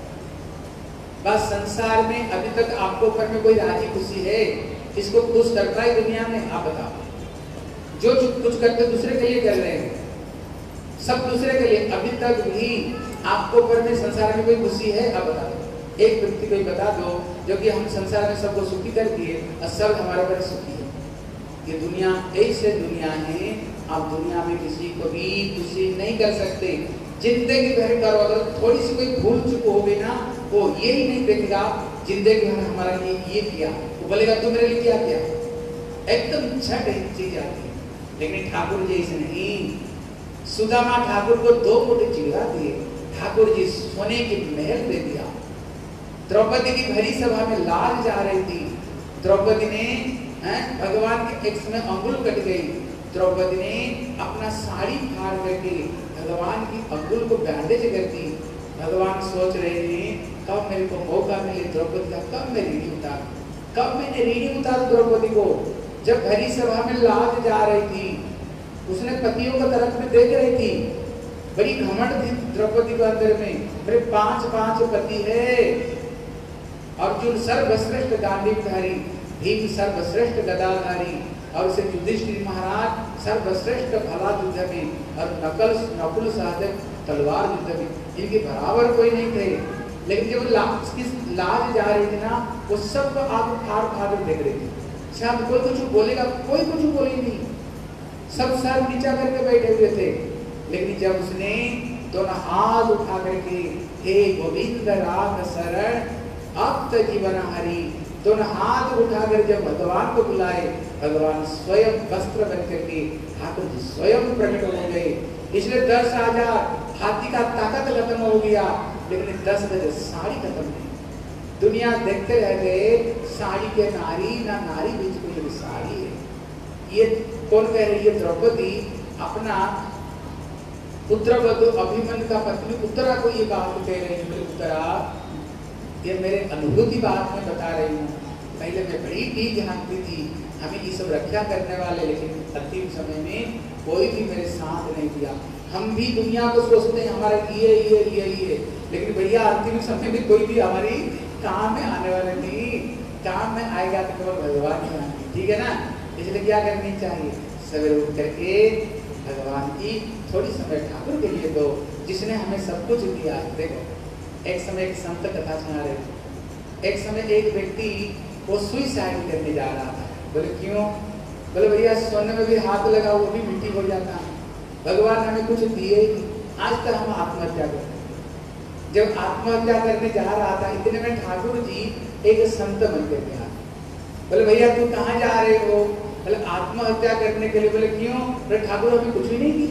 बस संसार में अभी तक आपको ऊपर में कोई राजी खुशी है, किसको खुश कर पाए दुनिया में? आप बताओ। जो कुछ करते दूसरे के लिए कर रहे हैं, सब दूसरे के लिए। अभी तक भी आपको ऊपर में संसार में कोई खुशी है? आप बता दो, एक व्यक्ति को बता दो जो कि हम संसार में सबको सुखी कर दिए और सब हमारे ऊपर सुखी है। ये दुनिया ऐसे दुनिया है, आप दुनिया में किसी को भी खुशी नहीं कर सकते। जिंदगी भर करो, अगर थोड़ी सी कोई भूल चूक हो गई ना, वो ये ही नहीं देखेगा जिंदगी भर हमारा लिए ये किया, वो बोलेगा तू मेरे लिए क्या किया। एकदम झट एक चीज आती है। लेकिन ठाकुर जी ऐसे नहीं। सुदामा ठाकुर को 2 मोटे चिड़ा दिए, ठाकुर जी सोने की महल दे दिया। द्रौपदी की भरी सभा में लाल जा रही थी, द्रौपदी ने भगवान के एक समय अंगुल कट गई, द्रौपदी ने अपना साड़ी फाड़ करके भगवान की अंगुल को बैंडेज कर दी। भगवान सोच रहे थे कब मेरे को मौका मिले द्रौपदी का, कब मैं रीढ़ी उतार, कब मैंने रीढ़ी उतार द्रौपदी को। जब भरी सभा में लाज जा रही थी, उसने पतियों को तरफ में देख रही थी, बड़ी घमंड थी द्रौपदी के अंदर में, मेरे 5 पति है। अर्जुन सर्वश्रेष्ठ गांडीवधारी, भीम सर्वश्रेष्ठ गदाधारी, और उसे युधिष्ठिर महाराज सर्वश्रेष्ठ भला युद्ध में, और नकुल सहदेव तलवार युद्ध में, इनके बराबर कोई नहीं थे। लेकिन जब लाज जा रही थी ना, वो सबको आग फाड़ देख रही थी। शायद कोई कुछ बोलेगा, कोई कुछ बोले नहीं, सब सर नीचा करके बैठे हुए थे। लेकिन जब उसने दोनों हाथ उठा करके हे गोविंद राम शरण अब तो जीवन हरि, दोनों हाथ उठाकर जब भगवान को बुलाए, भगवान स्वयं वस्त्र बन करके ठाकुर जी स्वयं प्रकट हो गए। इसलिए 10,000 हाथी का ताकत खत्म हो गया, लेकिन 10 गज साड़ी खत्म नहीं। दुनिया देखते रह गए, साड़ी के नारी ना नारी बीच कोई साड़ी है। ये कौन कह रही है? द्रौपदी अपना पुत्रवधु अभिमन्यु का पत्नी उत्तरा को ये बात कह रही है। उत्तरा, ये मेरे अनुभूति बात में बता रही हूँ। पहले मैं बड़ी डीग झांकती थी, हमें ये सब रक्षा करने वाले, लेकिन अंतिम समय में कोई भी मेरे साथ नहीं दिया। हम भी दुनिया को सोचते हैं हमारे ये, लेकिन भैया अंतिम समय में कोई भी हमारी काम में आने वाले नहीं। काम में आएगा तो केवल भगवान ही आएंगे, ठीक है ना? इसलिए क्या करनी चाहिए? सवेरे उठ करके भगवान की थोड़ी समय ठाकुर के लिए दो, जिसने हमें सब कुछ दिया है। देखो, एक समय एक संत कथा सुना रहे थे। एक समय एक व्यक्ति वो सुइसाइड करने जा रहा था। बोले क्यों? बोले भैया सोने में भी हाथ लगा वो भी मिट्टी हो जाता है, भगवान हमें कुछ दिए ही नहीं, आज तक हम आत्महत्या करते। जब आत्महत्या करने जा रहा था, इतने में ठाकुर जी एक संत बन के गया। बोले भैया तू कहाँ जा रहे हो? बोले आत्महत्या करने के लिए। बोले क्यों? बोले ठाकुर हमें कुछ भी नहीं दिया,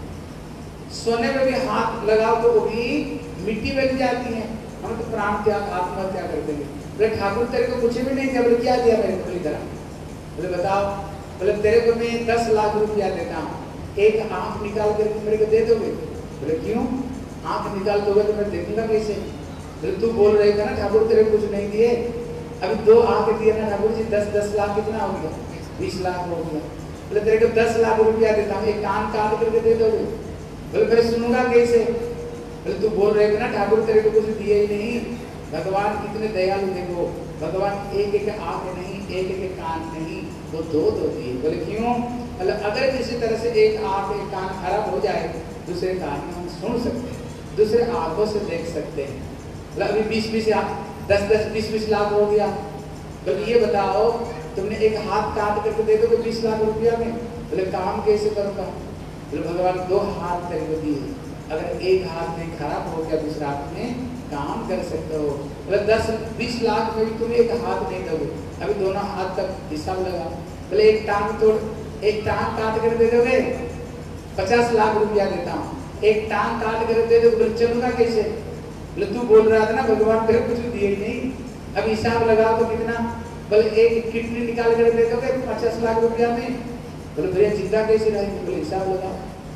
सोने में भी हाथ लगाओ तो वो भी मिट्टी बन जाती है, हम तो प्राण त्याग आत्महत्या कर देंगे। बोले ठाकुर तेरे को कुछ भी नहीं दिया। बोले क्या दिया मेरे को? इधर बोले बताओ। बोले तेरे को मैं 10 लाख रुपया देता हूँ, एक आंख निकाल कर मेरे को दे दोगे? बोले क्यों? आंख निकाल दोगे तो मैं देखूंगा कैसे? बोले तू बोल रहे थे ना ठाकुर तेरे को कुछ नहीं दिए, अभी 2 आंख दिए ना ठाकुर जी, 10 लाख कितना हो गया? 20 लाख हो गया। बोले तेरे को 10 लाख रुपया देता हूँ, एक कान काट करके दे दोगे? बोले मैं सुनूंगा कैसे? बोले तू बोल रहे थे ना ठाकुर तेरे को कुछ दिए ही नहीं, भगवान कितने दयालु, देखो भगवान एक एक आंख नहीं, एक एक कान नहीं, वो दो दो दिए। बोले क्यों? मतलब अगर किसी तरह से एक आंख एक कान खराब हो जाए, दूसरे कान में हम सुन सकते हैं, दूसरे आंखों से देख सकते हैं। मतलब अभी 20-20 10-10 20-20 लाख हो गया। तो ये बताओ तुमने एक हाथ काट करके दे दोगे 20 लाख रुपया में, बोले काम कैसे करूँगा? बोले भगवान 2 हाथ तेरे को दिए, अगर एक हाथ में खराब हो गया दूसरा हाथ में काम कर सकते हो। बोले 10-20 लाख में भी तुम एक हाथ नहीं दोगे, अभी दोनों हाथ तक हिसाब लगा। बोले एक टांग काट कर दे दोगे 50 लाख रुपया देता हूँ, एक टांग काट कर दे दोगे, बोले चलूंगा कैसे? बोले तू बोल रहा था ना भगवान तेरे कुछ दिए नहीं, अब हिसाब लगा तो कितना? बोले एक किडनी निकाल कर दे दोगे 50 लाख रुपया में। बोले भैया जिंदा कैसे रहेंगे? बोले हिसाब लगा,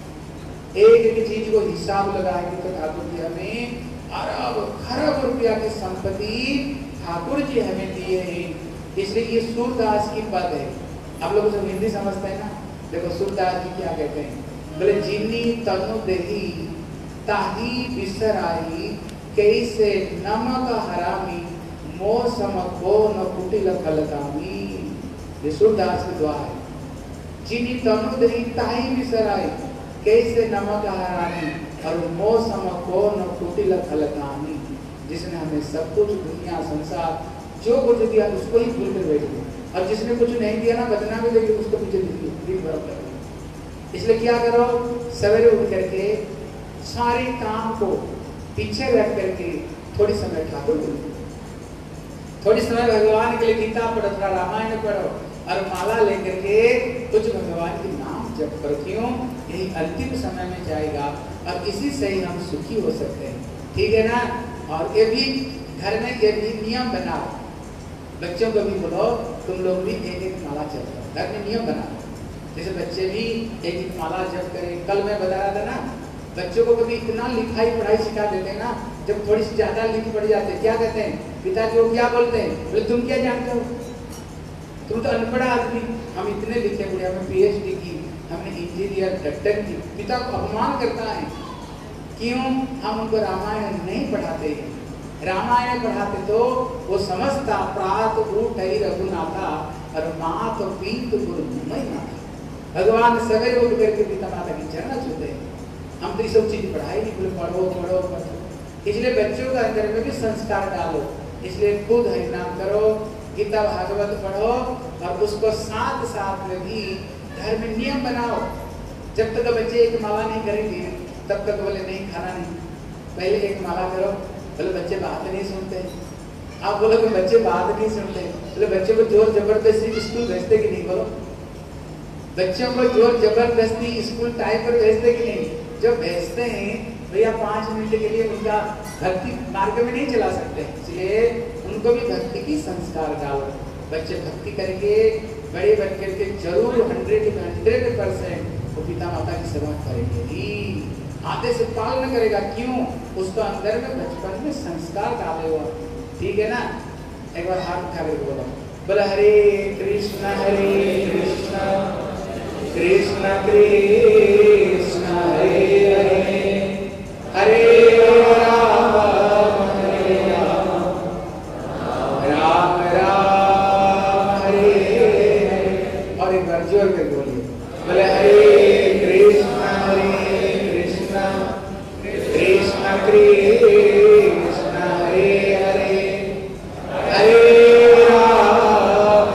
एक एक चीज को हिसाब लगाएंगे तो ठाकुर जी हमें अरब खरब रुपया की संपत्ति ठाकुर जी हमें दिए हैं। इसलिए ये सूरदास की पद है। आप लोग सब हिंदी समझते हैं ना? देखो सूरदास जी क्या कहते हैं, बोले जिनी तनु देही ताही बिसराई, कैसे नमक हरामी मोह समको न कुटिल फलकामी। ये सूरदास की दुआ है। जिनी तनु देही ताही बिसराई, कैसे नमक हरामी और मोह समको न कुटिल फलकामी। जिसने हमें सब कुछ दुनिया संसार जो कुछ दिया उसको ही भूल कर बैठ गए, और जिसने कुछ नहीं दिया ना बदनामी देगी उसको पीछे दिन भर कर। इसलिए क्या करो, सवेरे उठ करके सारे काम को पीछे रख करके थोड़ी समय ठाकुर बोलो, थोड़ी समय भगवान के लिए गीता पढ़ो, थोड़ा रामायण पढ़ो और माला लेकर के कुछ भगवान के नाम जप करो। क्यों? यही अंतिम समय में जाएगा और इसी से ही हम सुखी हो सकते हैं। ठीक है ना? और ये भी घर में ये भी नियम बनाओ, बच्चों को भी बोलो तुम लोग भी एक एक माला जप करो, घर में नियम बनाओ, जैसे बच्चे भी एक एक माला जप करें। कल मैं बता रहा था ना, बच्चों को कभी इतना लिखाई पढ़ाई सिखा देते हैं ना, जब थोड़ी सी ज्यादा लिख पड़ जाते क्या कहते हैं पिताजी को, क्या बोलते हैं? बोले तुम क्या जानते हो, तुम तो अनपढ़ आदमी, हम इतने लिखे पढ़े, हमने PhD की, हमने इंजीनियर डॉक्टर की। पिता को अपमान करता है। क्यों? हम उनको रामायण नहीं पढ़ाते हैं। रामायण पढ़ाते तो वो समझता प्रात उठ रघुनाथा और मात पीत गुरु मई माता। भगवान सवेरे उठ करके पिता माता की चरण छूते हैं। हम तो ये सब चीज पढ़ाई नहीं, बोले पढ़ो पढ़ो पढ़ो। इसलिए बच्चों के अंदर में भी संस्कार डालो। इसलिए खुद हरिनाम करो, गीता भागवत पढ़ो और उसको साथ साथ में भी घर में नियम बनाओ। जब तक बच्चे एक माला नहीं करेंगे तब तक बोले नहीं खाना नहीं, पहले एक माला करो। बोले बच्चे बात नहीं सुनते। आप बोलो कि बच्चे बात नहीं सुनते, बोले बच्चों को जोर जबरदस्ती स्कूल भेजते कि नहीं? बोलो बच्चों को जोर जबरदस्ती स्कूल टाइम पर भेजते कि नहीं? जब भेजते हैं भैया 5 मिनट के लिए उनका भक्ति मार्ग में नहीं चला सकते, इसलिए उनको भी भक्ति की संस्कार डालो। बच्चे भक्ति करेंगे, बड़े बन करके जरूर 100% वो पिता माता की सेवा करेंगे ही, आधे से पालन करेगा। क्यों? उसको अंदर में बचपन में संस्कार डाले हुआ। ठीक है ना? एक बार हाथ उठा करके बोलो, बोला हरे कृष्ण कृष्ण कृष्ण हरे हरे, हरे राम राम राम हरे हरे। और एक बार जोर करके बोलिए, बोले हरे कृष्ण कृष्ण कृष्ण हरे हरे, हरे राम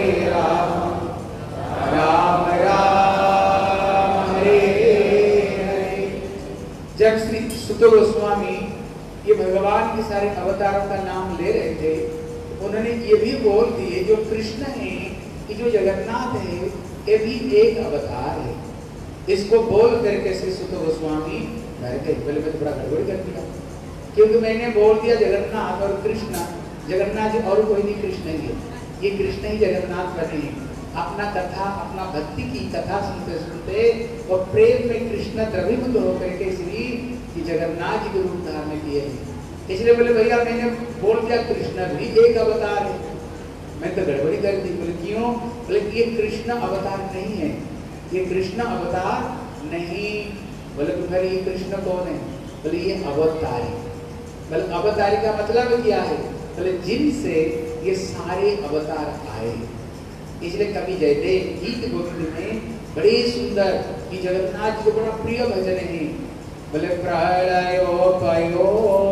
राम राम हरे हरे। जब श्री सुत गोस्वामी ये भगवान के सारे अवतारों का नाम ले रहे थे, उन्होंने ये भी बोल दिए जो कृष्ण है, ये जो जगन्नाथ है, ये भी एक अवतार है। इसको बोल करके श्री सुत गोस्वामी कह गए, पहले मैं तो बड़ा गड़बड़ कर दिया, क्योंकि मैंने बोल दिया जगन्नाथ और कृष्ण, जगन्नाथ जी और कोई नहीं, कृष्ण ही है। ये कृष्ण ही जगन्नाथ बने हैं। अपना कथा, अपना भक्ति की कथा सुनते सुनते और प्रेम में कृष्ण द्रवीभूत होकर के श्री जगन्नाथ जी के रूप धारण किए हैं। इसलिए बोले भैया मैंने बोल दिया कृष्ण भी एक अवतार है, मैं तो गड़बड़ी कर दी। बोले क्यों? बोले ये कृष्ण अवतार नहीं है, ये कृष्ण अवतार नहीं। बोले तो फिर ये कृष्ण कौन है? बोले ये अवतार है। बोले अवतारी का मतलब क्या है? बोले जिनसे ये सारे अवतार आए। इसलिए कवि जयदेव गीत गोविंद में बड़े सुंदर कि जगन्नाथ जी को बड़ा प्रिय भजन है। बोले प्रलयो पयो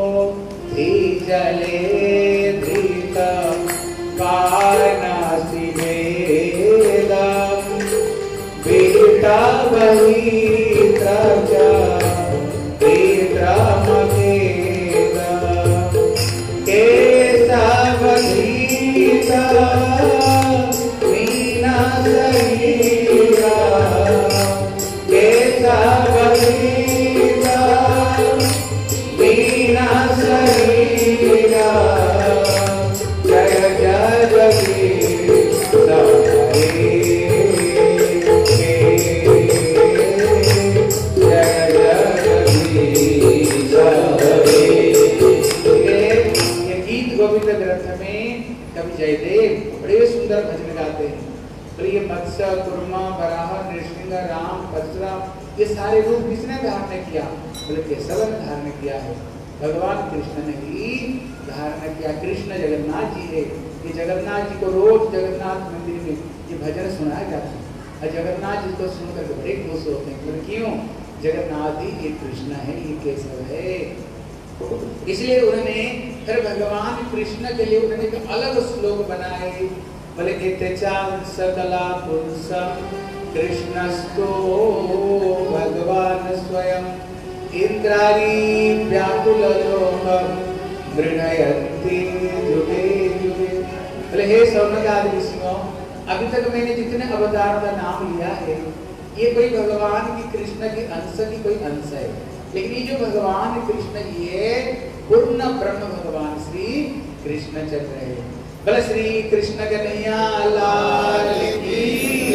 जले धृत कानासि वेदम वेदा वही त्रजा जयदेव बड़े सुंदर भजन गाते हैं। तो ये मत्स्य, कुर्मा, वराह, नृसिंह, राम, परशुराम ये सारे रूप किसने धारण किया? बोले केशव ने धारण किया है, भगवान कृष्ण ने ही धारण किया। कृष्ण जगन्नाथ जी है। ये जगन्नाथ जी को रोज जगन्नाथ मंदिर में ये भजन सुनाया जाता है और जगन्नाथ जी को सुनकर बड़े खुश होते हैं। बोले क्यों? जगन्नाथ जी ये कृष्ण है, ये केशव है। इसलिए उन्होंने फिर भगवान कृष्ण के लिए उन्होंने एक अलग श्लोक बनाए। बोले सकला पुरुषम कृष्णस्तो भगवान स्वयं इंद्रारी व्याकुलोकम मृणयन्ति जुगे जुगे। बोले हे सौनकादि ऋषियों, अभी तक मैंने जितने अवतार का नाम लिया है ये कोई भगवान की कृष्ण की अंश की कोई अंश है, लेकिन ये जो भगवान कृष्ण ये पूर्ण ब्रह्म भगवान श्री कृष्ण चल रहे हैं। बोले श्री कृष्ण कन्हैया लाल की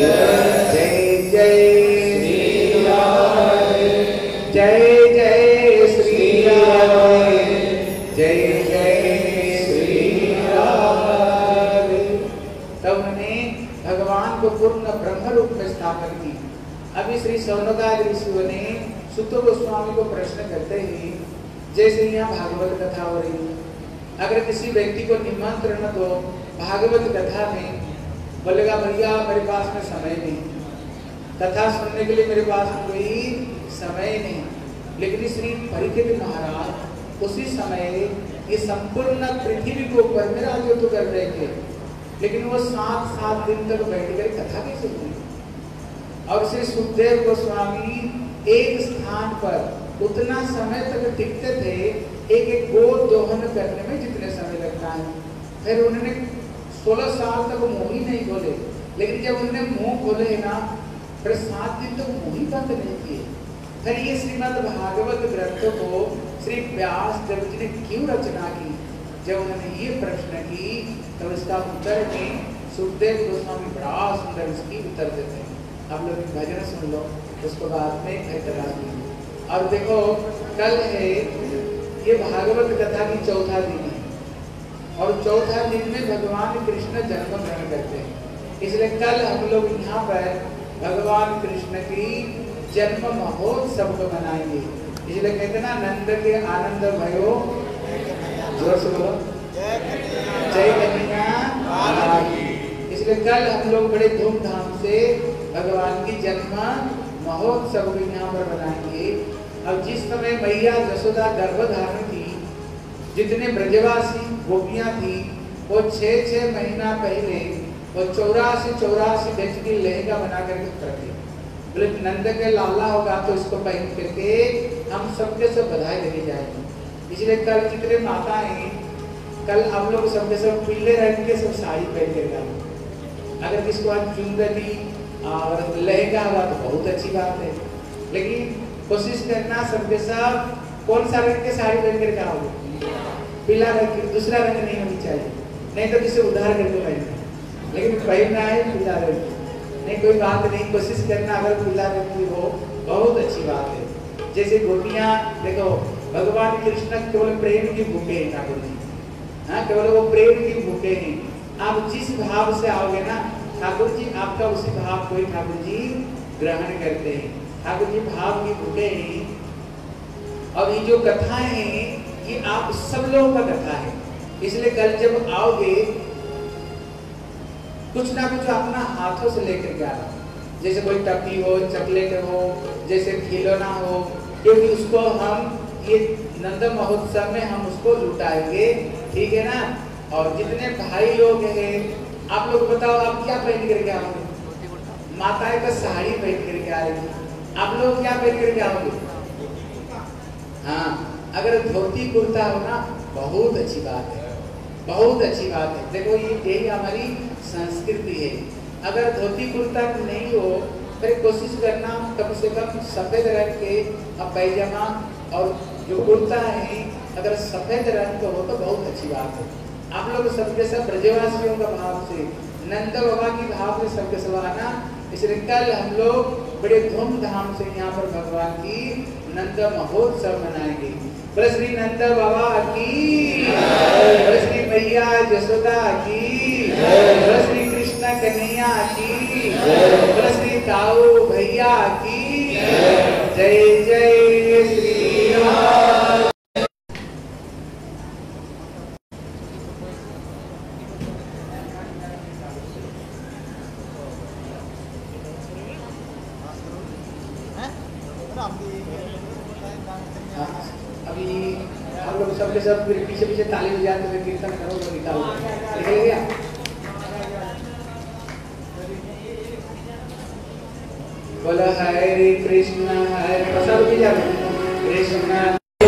जय जय श्री राम, जय जय श्री राम, जय जय श्री राम। तब उन्होंने भगवान को पूर्ण ब्रह्म रूप में स्थापन की। अभी श्री सौनकादि ऋषियों ने सुत गोस्वामी को प्रश्न करते ही, जैसे यहाँ भागवत कथा हो रही है, अगर किसी व्यक्ति को निमंत्रण दो भागवत कथा में, बोलेगा भैया मेरे पास में समय नहीं, कथा सुनने के लिए मेरे पास में कोई समय नहीं। लेकिन श्री परीक्षित महाराज उसी समय ये संपूर्ण पृथ्वी के ऊपर में राजत्व कर रहे थे, लेकिन वो 7 दिन तक बैठकर कथा कैसे सुनी। और श्री सुखदेव गोस्वामी एक स्थान पर उतना समय तक टिकते थे, एक एक गोद दोहन करने में जितने समय लगता है। फिर उन्होंने 16 साल तक मुंह ही नहीं खोले, लेकिन जब उन्होंने मुंह खोले ना फिर 7 दिन तक मुंह ही बंद नहीं किए। फिर ये श्रीमद् भागवत ग्रंथ को श्री व्यास देव जी ने क्यों रचना की? जब उन्होंने ये प्रश्न की तो इसका उत्तर में सुखदेव गोस्वामी बड़ा सुंदर इसकी उत्तर देते हैं। आप लोग भजन सुन लो, उसको बाद में एतराज लीजिए। और देखो कल है ये भागवत कथा की चौथा दिन है, और चौथा दिन में भगवान कृष्ण जन्म ग्रहण करते हैं। इसलिए कल हम लोग यहाँ पर भगवान कृष्ण की जन्म महोत्सव को मनाएंगे। इसलिए कहते ना नंद के आनंद भयो, जोर से बोलो जय कन्हैया। इसलिए कल हम लोग बड़े धूमधाम से भगवान की जन्म महोत्सव को यहाँ पर बनाएंगे। अब जिस समय मैया यशोदा गर्भधारण थी, जितने ब्रजवासी गोपियां थी वो 6 महीना पहले वो 84 गज की लहंगा बना करके रखे। बोले नंद के लाला होगा तो इसको पहन करके हम सबके सब बधाई देने जाएंगे। इसलिए कल जितने माताएं, कल आप लोग सबके सब पीले रंग के सब साड़ी पहन कर जाए। अगर किसको आज चुंदरी और लहंगा हुआ तो बहुत अच्छी बात है, लेकिन कोशिश करना सबके सब कौन सा रंग के साड़ी पहन कर जाओगे? पीला रंग, दूसरा रंग नहीं होनी चाहिए, नहीं तो किसी उधार करके पहनना, लेकिन पहनना है पीला रंग। नहीं कोई बात नहीं, कोशिश करना अगर पीला रंग की हो बहुत अच्छी बात है। जैसे गोपियां देखो, भगवान कृष्ण केवल प्रेम की भूखे हैं ठाकुर जी, हाँ केवल वो प्रेम की भूखे हैं। आप जिस भाव से आओगे ना ठाकुर जी आपका उसी भाव को ही ठाकुर जी ग्रहण करते हैं। ठाकुर जी भाव की भूखे हैं। और ये जो कथाएं हैं कि आप सब लोगों का कथा है, इसलिए कल जब आओगे कुछ ना कुछ अपना हाथों से लेकर के आना, जैसे कोई टप्पी हो, चॉकलेट हो, जैसे खिलौना हो, क्योंकि उसको हम ये नंद महोत्सव में हम उसको लुटाएंगे, ठीक है ना। और जितने भाई लोग हैं, आप लोग बताओ आप क्या पहन करके आओगे? माताएं का साड़ी पहन करके आ रही, आप लोग क्या पहन करके आओगे? हाँ, अगर धोती कुर्ता हो ना, बहुत अच्छी बात है, बहुत अच्छी बात है। देखो यही हमारी संस्कृति है। अगर धोती कुर्ता नहीं हो, फिर कोशिश करना कम से कम सफेद रंग के पैजामा और जो कुर्ता है अगर सफेद रंग का हो तो बहुत अच्छी बात है। आप लोग सबके सब ब्रजवासियों का भाव से, नंद बाबा की भाव से सबके सब आना। इसलिए कल हम लोग बड़े धूमधाम से यहाँ पर भगवान की नंद महोत्सव मनाएंगे। बोले श्री नंद बाबा की, बोले श्री मैया यशोदा की, बोले श्री कृष्ण कन्हैया की, बोले श्री ताऊ भैया की जय जय श्री राम। अभी आप लोग सबके सब पीछे पीछे ताली बजाते हुए कीर्तन करो तो निकालो, निकल गया। बोलो हरे कृष्णा हरे सब भी जाओ कृष्णा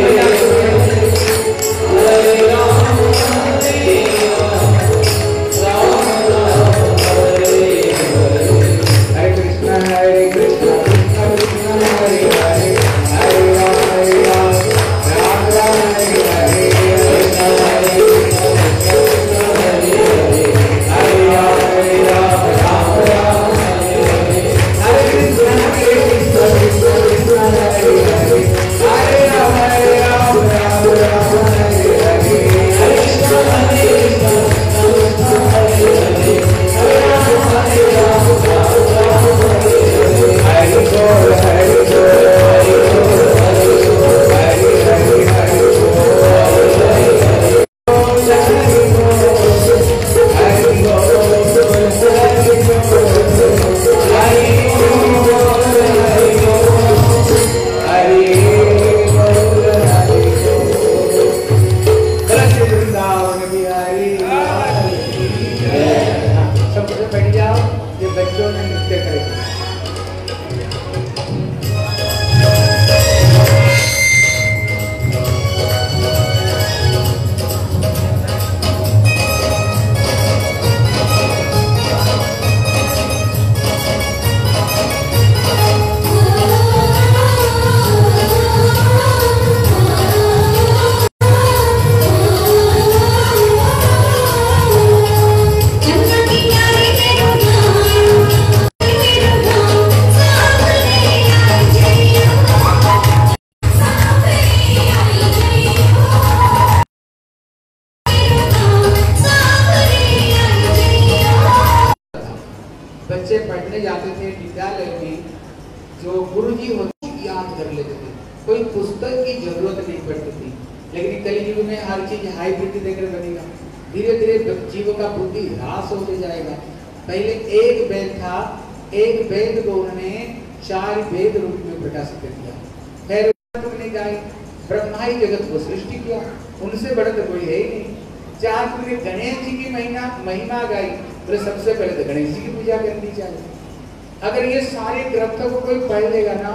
बच्चे पढ़ने जाते थे विद्यालय में, जो गुरुजी होते याद कर लेते थे, कोई पुस्तक की जरूरत नहीं पड़ती थी। लेकिन कलयुग में हर चीज हाईब्रिड देकर बनेगा, धीरे धीरे जीवों का बुद्धि ह्रास होते जाएगा। पहले एक वेद था, एक वेद को उन्होंने 4 वेद रूप में प्रकाशित कर दिया। फिर ने गाय ब्रह्मा ही जगत को सृष्टि किया, उनसे बड़ा तो कोई है ही नहीं। जहाँ तुमने गणेश जी की महिमा गाई, तो सबसे पहले तो गणेश जी की पूजा करनी चाहिए। अगर ये सारे ग्रंथों को कोई पढ़ लेगा ना,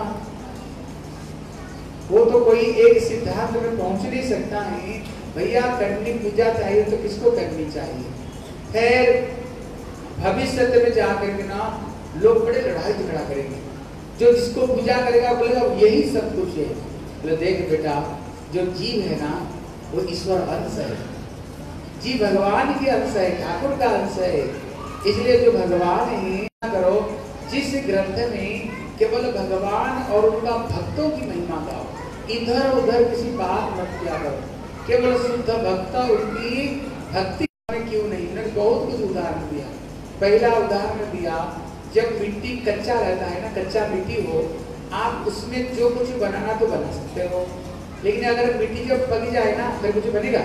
वो तो कोई एक सिद्धांत में पहुंच नहीं सकता है। भैया करनी पूजा चाहिए तो किसको करनी चाहिए? खैर भविष्य में जाकर के ना लोग बड़े लड़ाई झगड़ा करेंगे, जो जिसको पूजा करेगा बोलेगा यही सब कुछ है। बोले देख बेटा, जो जीव है ना वो ईश्वर अंश है, जीव भगवान के अंश है, ठाकुर का अंश है। इसलिए जो भगवान है करो, जिस ग्रंथ में केवल भगवान और उनका भक्तों की महिमा गाओ, इधर उधर किसी बात मत किया करो, केवल शुद्ध भक्त उनकी भक्ति में क्यों नहीं। उन्होंने बहुत कुछ उदाहरण दिया। पहला उदाहरण दिया, जब मिट्टी कच्चा रहता है ना, कच्चा मिट्टी हो, आप उसमें जो कुछ बनाना तो बना सकते हो, लेकिन अगर मिट्टी जब पक जाए ना फिर कुछ बनेगा?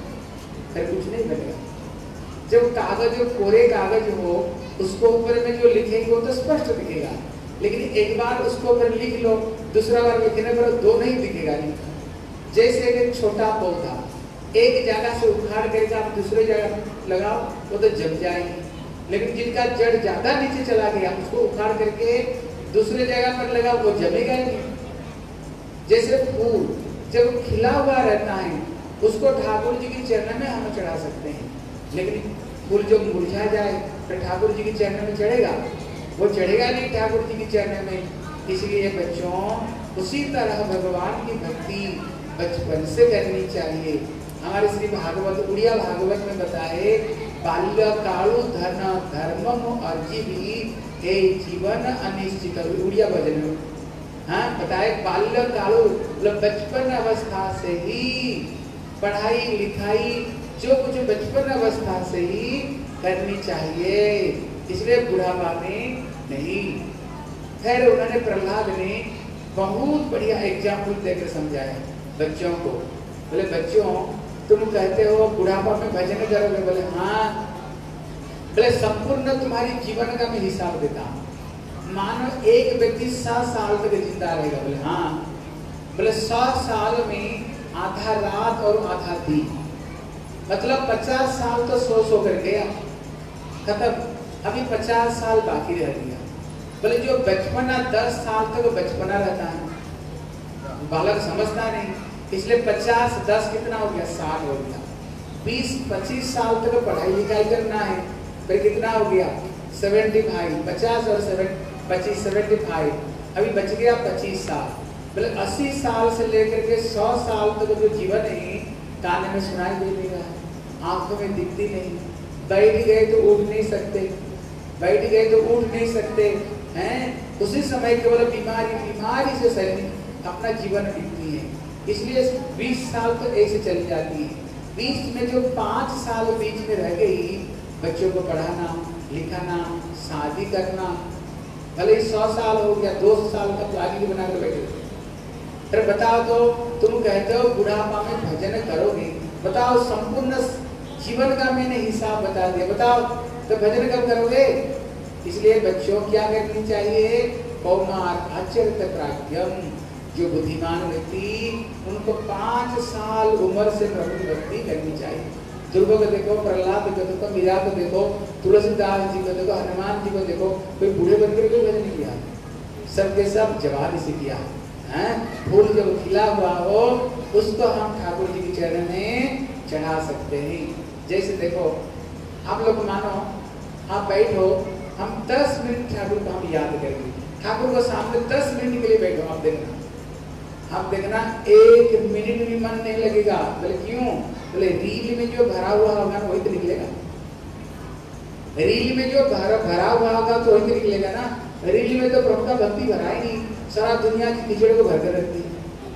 फिर कुछ नहीं बनेगा। जब कागज कोरे कागज हो उसको ऊपर में जो लिखेंगे वो तो स्पष्ट दिखेगा, लेकिन एक बार उसको ऊपर लिख लो, दूसरा बार लिखने पर दो नहीं दिखेगा नहीं। जैसे एक छोटा पौधा एक जगह से उखाड़ करके आप दूसरे जगह लगाओ वो तो जम जाएगी, लेकिन जिनका जड़ ज्यादा नीचे चला गया उसको उखाड़ करके दूसरे जगह पर लगाओ वो जमेगा ही नहीं। जैसे फूल जब खिला हुआ रहता है उसको ठाकुर जी के चरण में हम चढ़ा सकते हैं, लेकिन फूल जब मुरझा जाए तो ठाकुर जी के चरण में चढ़ेगा? वो चढ़ेगा नहीं ठाकुर जी के चरण में। इसलिए बच्चों उसी तरह भगवान की भक्ति बचपन से करनी चाहिए। हमारे श्री भागवत उड़िया भागवत में बताए बाल्य कालु धन धर्मम अर्जिभी हे जीवन अनिश्चित, उड़िया भजन में हाँ बताए बाल्य कालु मतलब बचपन अवस्था से ही पढ़ाई लिखाई जो कुछ बचपन अवस्था से ही करनी चाहिए, इसलिए बुढ़ापा में नहीं। फिर उन्होंने प्रहलाद ने बहुत बढ़िया एग्जाम्पल देकर समझाया बच्चों को। बोले बच्चों तुम कहते हो बुढ़ापा में भजन करोगे? बोले हाँ। बोले संपूर्ण तुम्हारी जीवन का मैं हिसाब देता हूँ। मानो एक व्यक्ति 100 साल तक जिंदा रहेगा? बोले हाँ। बोले 100 साल में आधा रात और आधा दिन, मतलब 50 साल तो सो कर गया खत्म, अभी 50 साल बाकी रह गया। बोले जो बचपना 10 साल तक बचपना रहता है, बालक समझता नहीं, इसलिए 50 10 कितना हो गया? 60 हो गया। 20-25 साल तक पढ़ाई लिखाई करना है, फिर कितना हो गया? 75। 50 और 25 75, अभी बच गया 25 साल। बोले 80 साल से लेकर के 100 साल तक जो जीवन है कान में सुनाई दे देगा, आंखों में दिखती नहीं, बैठ गए तो उठ नहीं सकते, बैठ गए तो उठ नहीं सकते हैं। उसी समय केवल बीमारी से शरीर अपना जीवन बीतती है। इसलिए 20 साल तो ऐसे चली जाती है। बीच में जो 5 साल बीच में रह गई, बच्चों को पढ़ाना लिखाना शादी करना, भले 100 साल हो गया 200 साल का प्लानिंग बनाकर बैठे। फिर बताओ तो तुम कहते हो बुढ़ापा में भजन करोगे, बताओ संपूर्ण जीवन का मैंने हिसाब बता दिया, बताओ तो भजन कब करोगे? इसलिए बच्चों क्या करनी चाहिए? कौमार आचरित प्राज्ञम, जो बुद्धिमान व्यक्ति उनको 5 साल उम्र से प्रभु की भक्ति करनी चाहिए। ध्रुव को देखो, प्रहलाद को देखो, मीरा को देखो, तुलसीदास जी को देखो, हनुमान जी को देखो, कोई बूढ़े बनकर कोई भजन नहीं किया, सबके सब जवानी से किया है। फूल जब खिला हुआ हो उसको हम ठाकुर जी के चरण में चढ़ा सकते हैं। जैसे देखो आप लोग मानो आप बैठो, हम 10 मिनट ठाकुर को हम याद करेंगे, ठाकुर को सामने 10 मिनट के लिए बैठो, आप देखना 1 मिनट भी मन नहीं लगेगा। बोले क्यों? बोले रील में जो भरा हुआ होगा ना वही तो निकलेगा, रील में जो भरा हुआ होगा तो वही तो निकलेगा ना। रील में तो प्रभु का भक्ति भरा ही नहीं, सारा दुनिया की कीचड़ को भर कर रखती है।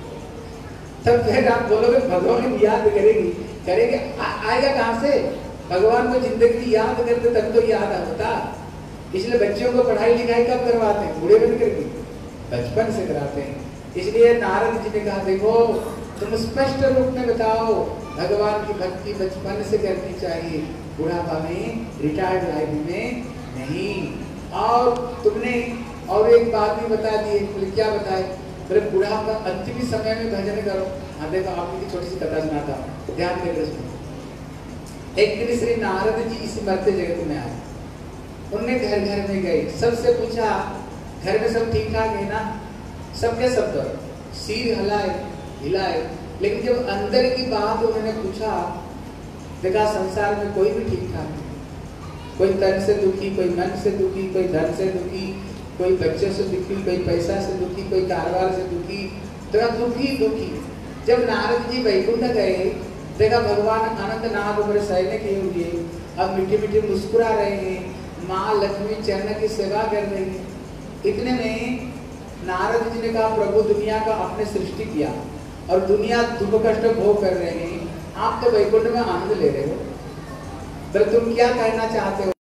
तब फिर आप बोलोगे भगवान याद करेंगे आएगा कहाँ से? भगवान को जिंदगी याद करते तब तो याद आता। इसलिए बच्चों को पढ़ाई लिखाई कब करवाते हैं? बूढ़े बन करके, बचपन से कराते हैं। इसलिए नारद जी ने कहा देखो तुम स्पष्ट रूप में बताओ, भगवान की भक्ति बचपन से करनी चाहिए, बुढ़ापा में रिटायर्ड लाइफ में नहीं। और तुमने और एक बात भी बता दी, बोले क्या बताए? बोले बुढ़ापा अंतिम समय में भजन करो। हाँ देखो आपकी छोटी सी कथा सुनाता हूँ, ध्यान देकर सुनो। एक दिन श्री नारद जी इस मरते जगत में आए, उनने घर घर में गए, सबसे पूछा घर में सब ठीक ठाक है ना? सबके सब तो सिर हिलाए, लेकिन जब अंदर की बात उन्होंने पूछा, देखा संसार में कोई भी ठीक ठाक नहीं, कोई तन से दुखी, कोई मन से दुखी, कोई धन से दुखी, कोई बच्चे से दुखी, कोई पैसा से दुखी, कोई कारोबार से दुखी, तो दुखी। जब नारद जी वैकुंठ गए, देखा भगवान अनंत नाग ऊपर शयन किए हुए, अब मीठे मीठे मुस्कुरा रहे हैं, माँ लक्ष्मी चरण की सेवा कर रही है। इतने में नारद जी ने कहा प्रभु दुनिया का आपने सृष्टि किया और दुनिया दुख कष्ट भोग कर रहे हैं, आप तो वैकुंठ में आनंद ले रहे हो, पर तुम क्या कहना चाहते हो?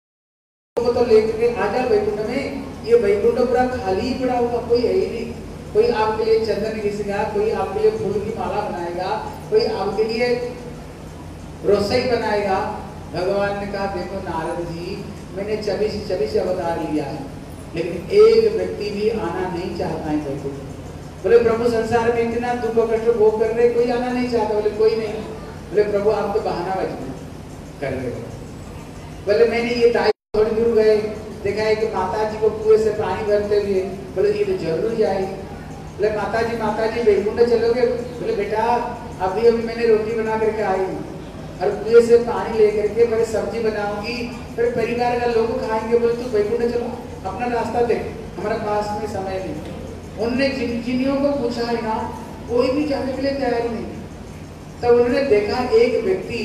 तो लेकर के आ जाओ वैकुंठ में। ये वैकुंठ पूरा खाली ही पड़ा होगा, कोई है ही नहीं, कोई आपके लिए चंदन घिसेगा, कोई आपके लिए फूल की माला बनाएगा, कोई आपके लिए रसोई बनाएगा। भगवान ने कहा देखो नारद जी, मैंने 24 अवतार लिया है, लेकिन एक व्यक्ति भी आना नहीं चाहता है वैकुंठ। बोले प्रभु संसार में इतना दुख कष्ट भोग कर रहे, कोई आना नहीं चाहता। बोले कोई नहीं। बोले प्रभु आप तो बहाना कर रहे हो। बोले मैंने ये ताई थोड़ी दूर गए, देखा है कि माता जी को कुएं से पानी भरते हुए। बोले ये तो जरूर जाएगी। बोले माता जी वैकुंठ चलोगे? बोले बेटा अभी मैंने रोटी बना करके आई हूँ और कुएं से पानी लेकर के फिर सब्जी बनाऊंगी, फिर परिवार का लोग खाएंगे। बोले तू वैकुंठ चलो, अपना रास्ता देख, हमारे पास में समय नहीं। उनने जिनियों को पूछा है ना, कोई भी जाने के लिए तैयार नहीं। तब उन्होंने देखा एक व्यक्ति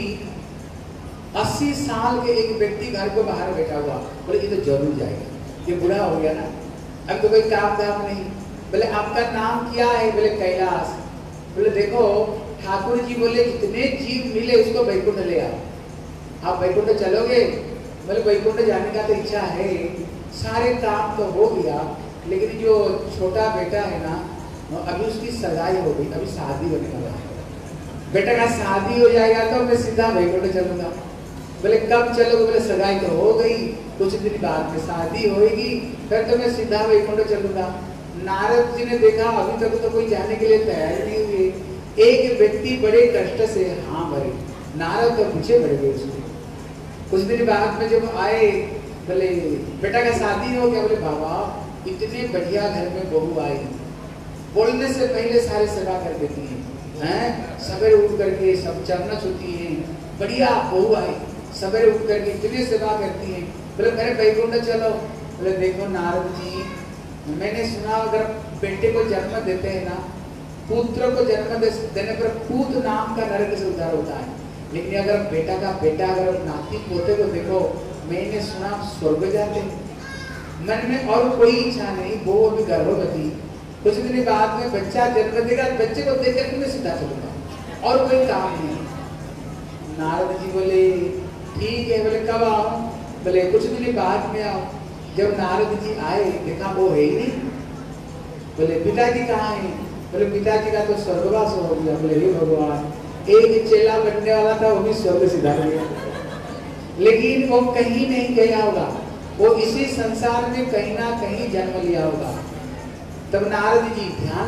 80 साल के एक व्यक्ति घर को बाहर बैठा हुआ। बोले ये तो जरूर जाएगा, ये बूढ़ा हो गया ना, अब तो कोई काम धाम नहीं। बोले आपका नाम क्या है? बोले कैलाश। बोले देखो ठाकुर जी बोले जितने जीव मिले उसको वैकुंठ ले आओ, आप वैकुंठ चलोगे? बोले वैकुंठ जाने का तो इच्छा है, सारे काम तो हो गया, लेकिन जो छोटा बेटा है ना अभी उसकी सगाई हो गई, अभी शादी होने वाला है। बेटा का शादी हो जाएगा तो मैं सीधा वैकुंठ चलूंगा। बोले कब चलोगे? बोले सगाई तो हो गई, कुछ दिन बाद में शादी होगी, फिर तो मैं सीधा वैकुंठ चलूंगा। नारद जी ने देखा अभी तक तो कोई जाने के लिए तैयार नहीं हुए। एक व्यक्ति बड़े कष्ट से हाँ भरे, नारद तो पीछे बढ़ गए उसके। कुछ दिन बाद में जब आए, बोले बेटा का शादी हो गया? बोले बाबा इतने बढ़िया घर में बहू आई, बोलने से पहले सारे सेवा कर देती हैं, सवेरे उठ करके सब चरना छूती हैं, बढ़िया बहू आई, सवेरे उठ करके इतनी सेवा करती हैं। बोले मेरे वैकुंठ चलो। बोले देखो नारद जी, मैंने सुना अगर बेटे को जन्म देते हैं ना, पुत्र को जन्म देने पर पूत नाम का नरक से उद्धार होता है, लेकिन अगर बेटा का बेटा अगर नाती पोते को देखो, मैंने सुना स्वर्ग जाते हैं। मन में और कोई इच्छा नहीं, वो अभी गर्भवती, कुछ दिन बाद में बच्चा जन्म देगा, बच्चे को देख करके मैं सीधा चलूंगा और कोई काम नहीं। नारद जी बोले ठीक है। बोले कब आओ? बोले कुछ दिन बाद में आओ। जब नारद जी आए देखा वो है ही नहीं। बोले पिताजी कहाँ हैं? बोले पिताजी का तो स्वर्गवास हो गया। बोले हे भगवान, एक चेला बनने वाला था वो भी स्वर्ग सिधार गया, लेकिन वो कहीं नहीं गया होगा, वो इसी संसार में कहीं ना कहीं जन्म लिया होगा। तब नारद जी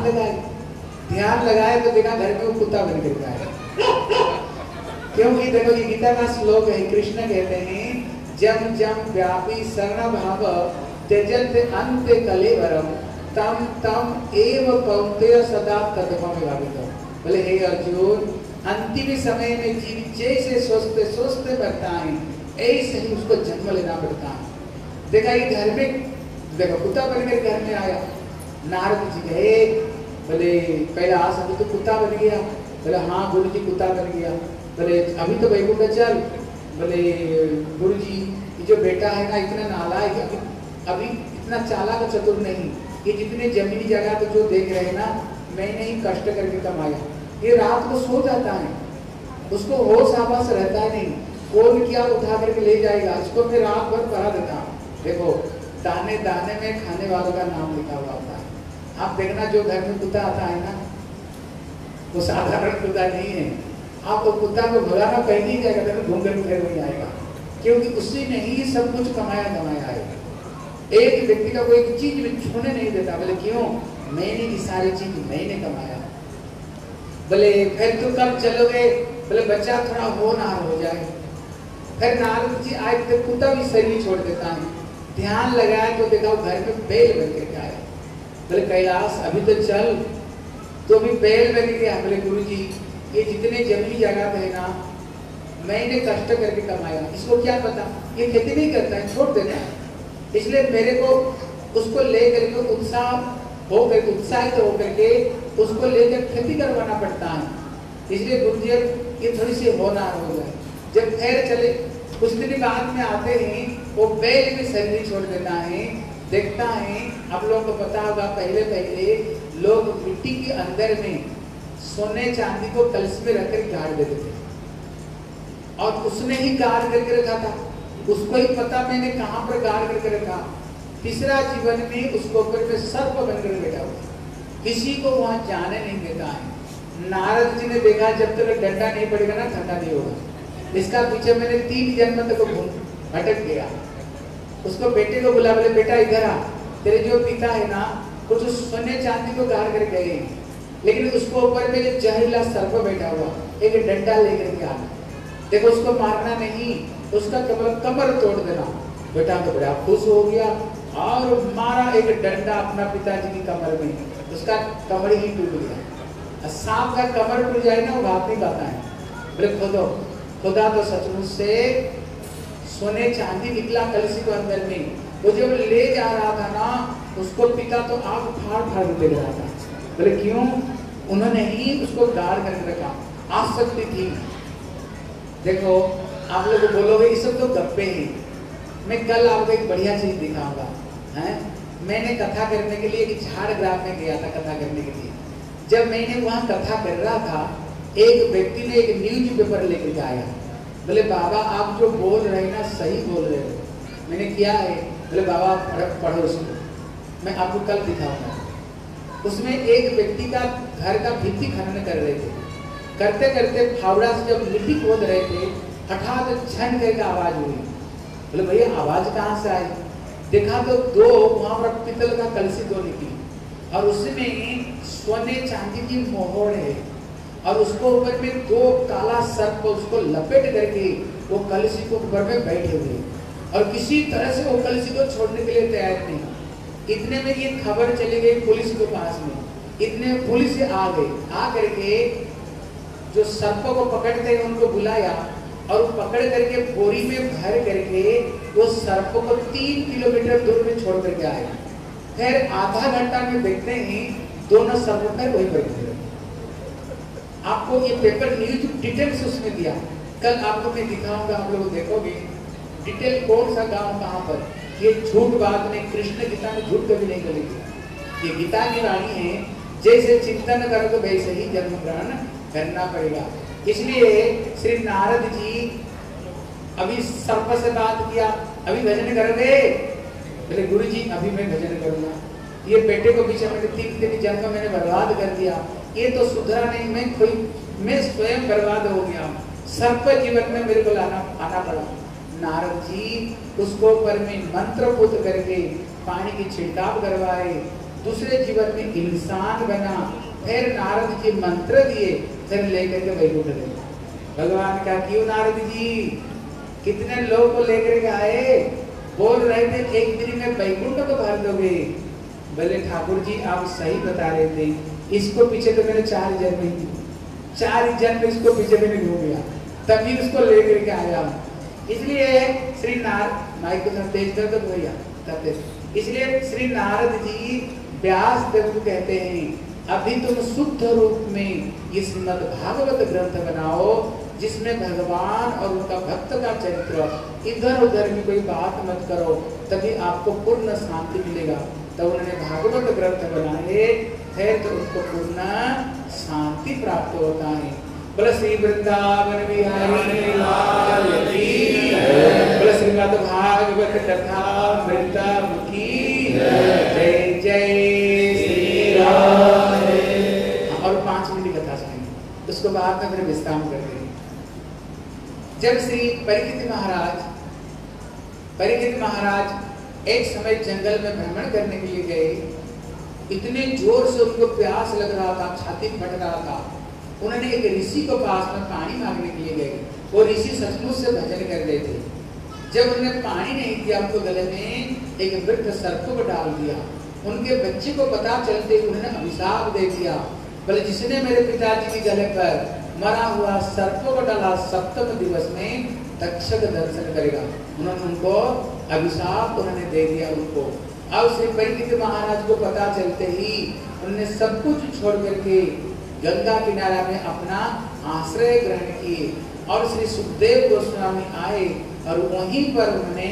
ध्यान लगाए तो देखा घर में वो कुत्ता बन कर आया। क्योंकि देखो ये गीता का श्लोक है, कृष्ण कहते हैं जम जम व्यापी शरण भाव त्यजन्ते अन्ते कलेवरम तम तम एव कौन्तेय सदा तदभव विभावितम। बोले हे अर्जुन, अंतिम समय में जीव जैसे सोचते बढ़ता है, ऐसे ही उसको जन्म लेना पड़ता है। देखा ये घर में देखो कुत्ता बनकर घर में आया। नारद जी गए, बोले कैलाश अभी तो कुत्ता बन गया? बोले हाँ गुरु जी कुत्ता बन गया। बोले अभी तो वैकुंठ चल। बोले गुरु जी ये जो बेटा है ना इतना नालायक, अभी इतना चालाक चतुर नहीं, ये जितने जमीनी जगह तो जो देख रहे हैं ना मैंने ही कष्ट करके कमाया, ये रात को सो जाता है, उसको होश आवास रहता है नहीं, कौन क्या उठा करके ले जाएगा, इसको मैं रात भर पढ़ा देता हूँ। देखो दाने दाने में खाने वालों का नाम लिखा हुआ होता है। आप देखना जो घर में कुत्ता आता है ना वो साधारण कुत्ता नहीं है, आप वो कुत्ता को भगाना कहीं नहीं जाएगा, घूम कर फिर वही आएगा, क्योंकि उसी ने ही सब कुछ कमाया है। एक व्यक्ति का कोई चीज में छूने नहीं देता। बोले क्यों? मैंने ये सारी चीज मैंने कमाया। बोले फिर तुम कब चलोगे? बोले बच्चा थोड़ा होनहार हो जाए। फिर नारद जी आए तो कुत्ता भी शरीर छोड़ देता है। ध्यान लगाया तो देखा घर में बैल बन के आया। बोले कैलाश अभी तो चल, तो अभी बैल बन गया। बोले गुरु जी ये जितने जमीनी जगह पे है ना मैंने कष्ट करके कमाया, इसको क्या पता, ये खेती नहीं करता है, छोड़ देता है, इसलिए मेरे को उसको लेकर के उत्साहित होकर के उसको लेकर खेती करवाना पड़ता है। इसलिए गुरु जी ये थोड़ी सी होनहार हो जाए। जब खैर चले कुछ दिन बाद में आते हैं, वो बैल भी शरीर छोड़ देता है। देखता है आप लोगों को पता होगा पहले लोग मिट्टी के अंदर में सोने चांदी को कलश में रखकर गाड़ देते थे, और उसने ही गाड़ करके रखा था, उसको ही पता मैंने कहां पर गाड़ करके रखा। तीसरा जीवन में उसको ऊपर में सर्प बनकर बैठा हुआ। किसी को वहां जाने नहीं देता है। नारद जी ने देखा जब तक डंडा नहीं पड़ेगा ना ठंडा नहीं होगा। इसका पीछे मैंने 3 जन्म तक भटक गया। उसको बेटे को बुला, बोले बेटा इधर आ, तेरे जो पिता है ना कुछ सोने चांदी को गाड़ कर गए, लेकिन उसको ऊपर में एक जहरीला सर्प बैठा हुआ, एक डंडा लेकर के आना, देखो उसको मारना नहीं, उसका कमर तोड़ देना। बेटा तो बड़ा खुश हो गया और मारा एक डंडा अपना पिताजी की कमर में, उसका कमर ही टूट गया। सांप का कमर टूट जाए ना वो बात नहीं कहता है। बोले खुदा तो सचमुच से सोने चांदी निकला कलसी को अंदर में। वो जब ले जा रहा था ना उसको पिता तो आग फाड़ फाड़ ले रहा था। बोले क्यों? उन्होंने ही उसको गाड़ करके रखा, आसक्ति थी। देखो आप लोग बोलोगे ये सब तो गप्पे हैं, मैं कल आपको एक बढ़िया चीज दिखाऊंगा। हैं मैंने कथा करने के लिए एक झाड़ग्राम में गया था कथा करने के लिए। जब मैंने वहाँ कथा कर रहा था एक व्यक्ति ने एक न्यूज पेपर लेकर आया। बोले बाबा आप जो बोल रहे हैं ना सही बोल रहे हो। मैंने किया है? बोले बाबा पढ़ो उसको, मैं आपको कल दिखाऊंगा। उसमें एक व्यक्ति का घर का भित्ति खनन कर रहे थे, करते करते फावड़ा से जब मिट्टी खोद रहे थे हठात झन करके आवाज हुई। बोले भैया आवाज कहाँ से आई? देखा तो 2 वहां पर पीतल का कलसी 2 निकली और उसमें सोने चांदी की मोहर है और उसको ऊपर में 2 काला सर्प उसको लपेट करके वो कलसी को ऊपर में बैठे हुए और किसी तरह से वो कलसी को छोड़ने के लिए तैयार नहीं। इतने में ये खबर चली गई पुलिस के पास में, इतने पुलिस आ गई, आ करके जो सर्पों को पकड़ते हैं उनको बुलाया और पकड़ करके बोरी में भर करके वो सर्पों को 3 किलोमीटर दूर में छोड़ करके आए। फिर आधा घंटा में देखते हैं दोनों सर्प पर वही बैठे। आपको ये पेपर न्यूज डिटेल से उसमें दिया, कल आपको मैं दिखाऊंगा, आप लोग देखोगे डिटेल कौन सा गांव कहां पर। ये झूठ बात नहीं, कृष्ण गीता में झूठ कभी नहीं बोलेगी। ये गीता की वाणी है, जैसे चिंतन करो तो वैसे ही जन्म ग्रहण करना पड़ेगा। इसलिए श्री नारद जी अभी सर्प से बात किया, अभी भजन करोगे? बोले गुरु जी अभी मैं भजन करूंगा। ये बेटे को पीछे मैंने 3 जन्म मैंने बर्बाद कर दिया, ये तो सुधरा नहीं, मैं स्वयं बर्बाद हो गया, सर्प जीवन में मेरे को आना पड़ा। नारद जी उसको ऊपर में मंत्र पुत करके पानी की छिड़काव करवाए, दूसरे जीवन में इंसान बना, फिर नारद जी मंत्र दिए, फिर लेकर के वैकुंठ गए। भगवान का क्यों नारद जी कितने लोग को लेकर के आए, बोल रहे थे एक दिन में वैकुंठ को भर दोगे। बोले ठाकुर जी आप सही बता रहे थे, इसको पीछे तो मैंने 4 जन्म ही 4 जन्म इसको पीछे मैंने घूम गया, तभी उसको लेकर के आया। इसलिए श्री नारद माइक को तेज कर दो भैया, इसलिए श्री नारद जी व्यास देव को कहते हैं अभी तुम शुद्ध रूप में ये श्रीमद् भागवत ग्रंथ बनाओ जिसमें भगवान और उनका भक्त का चरित्र, इधर उधर की कोई बात मत करो, तभी आपको पूर्ण शांति मिलेगा। तब उन्होंने भागवत ग्रंथ बनाए थे तो उनको पूर्ण शांति प्राप्त होता है। बोले श्री वृंदावन बिहारी लाल की, बोले श्रीमद् भागवत कथा वृंदावन की जय जय श्री राम। और 5 मिनट की कथा सुनेंगे, उसको बाद में फिर विश्राम करते हैं। जब श्री परीक्षित महाराज एक समय जंगल में भ्रमण करने के लिए गए, इतने जोर से उनको प्यास लग रहा था, छाती फट रहा था, उन्होंने एक ऋषि को पास में पानी मांगने के लिए गए। वो ऋषि सचमुच से भजन कर रहे थे। जब उन्होंने पानी नहीं दिया, उनको गले में एक वृद्ध सर्प को डाल दिया। उनके बच्चे को पता चलते उन्होंने अभिशाप दे दिया, बोले जिसने मेरे पिताजी के गले पर मरा हुआ सर्प को डाला 7वें दिवस में तक्षक दर्शन करेगा। उन्होंने उनको अभिशाप उन्होंने दे दिया उनको। अब श्री परीक्षित महाराज को पता चलते ही उन्होंने सब कुछ छोड़ करके गंगा किनारा में अपना आश्रय ग्रहण किए और श्री सुखदेव गोस्वामी आए और वहीं पर उन्होंने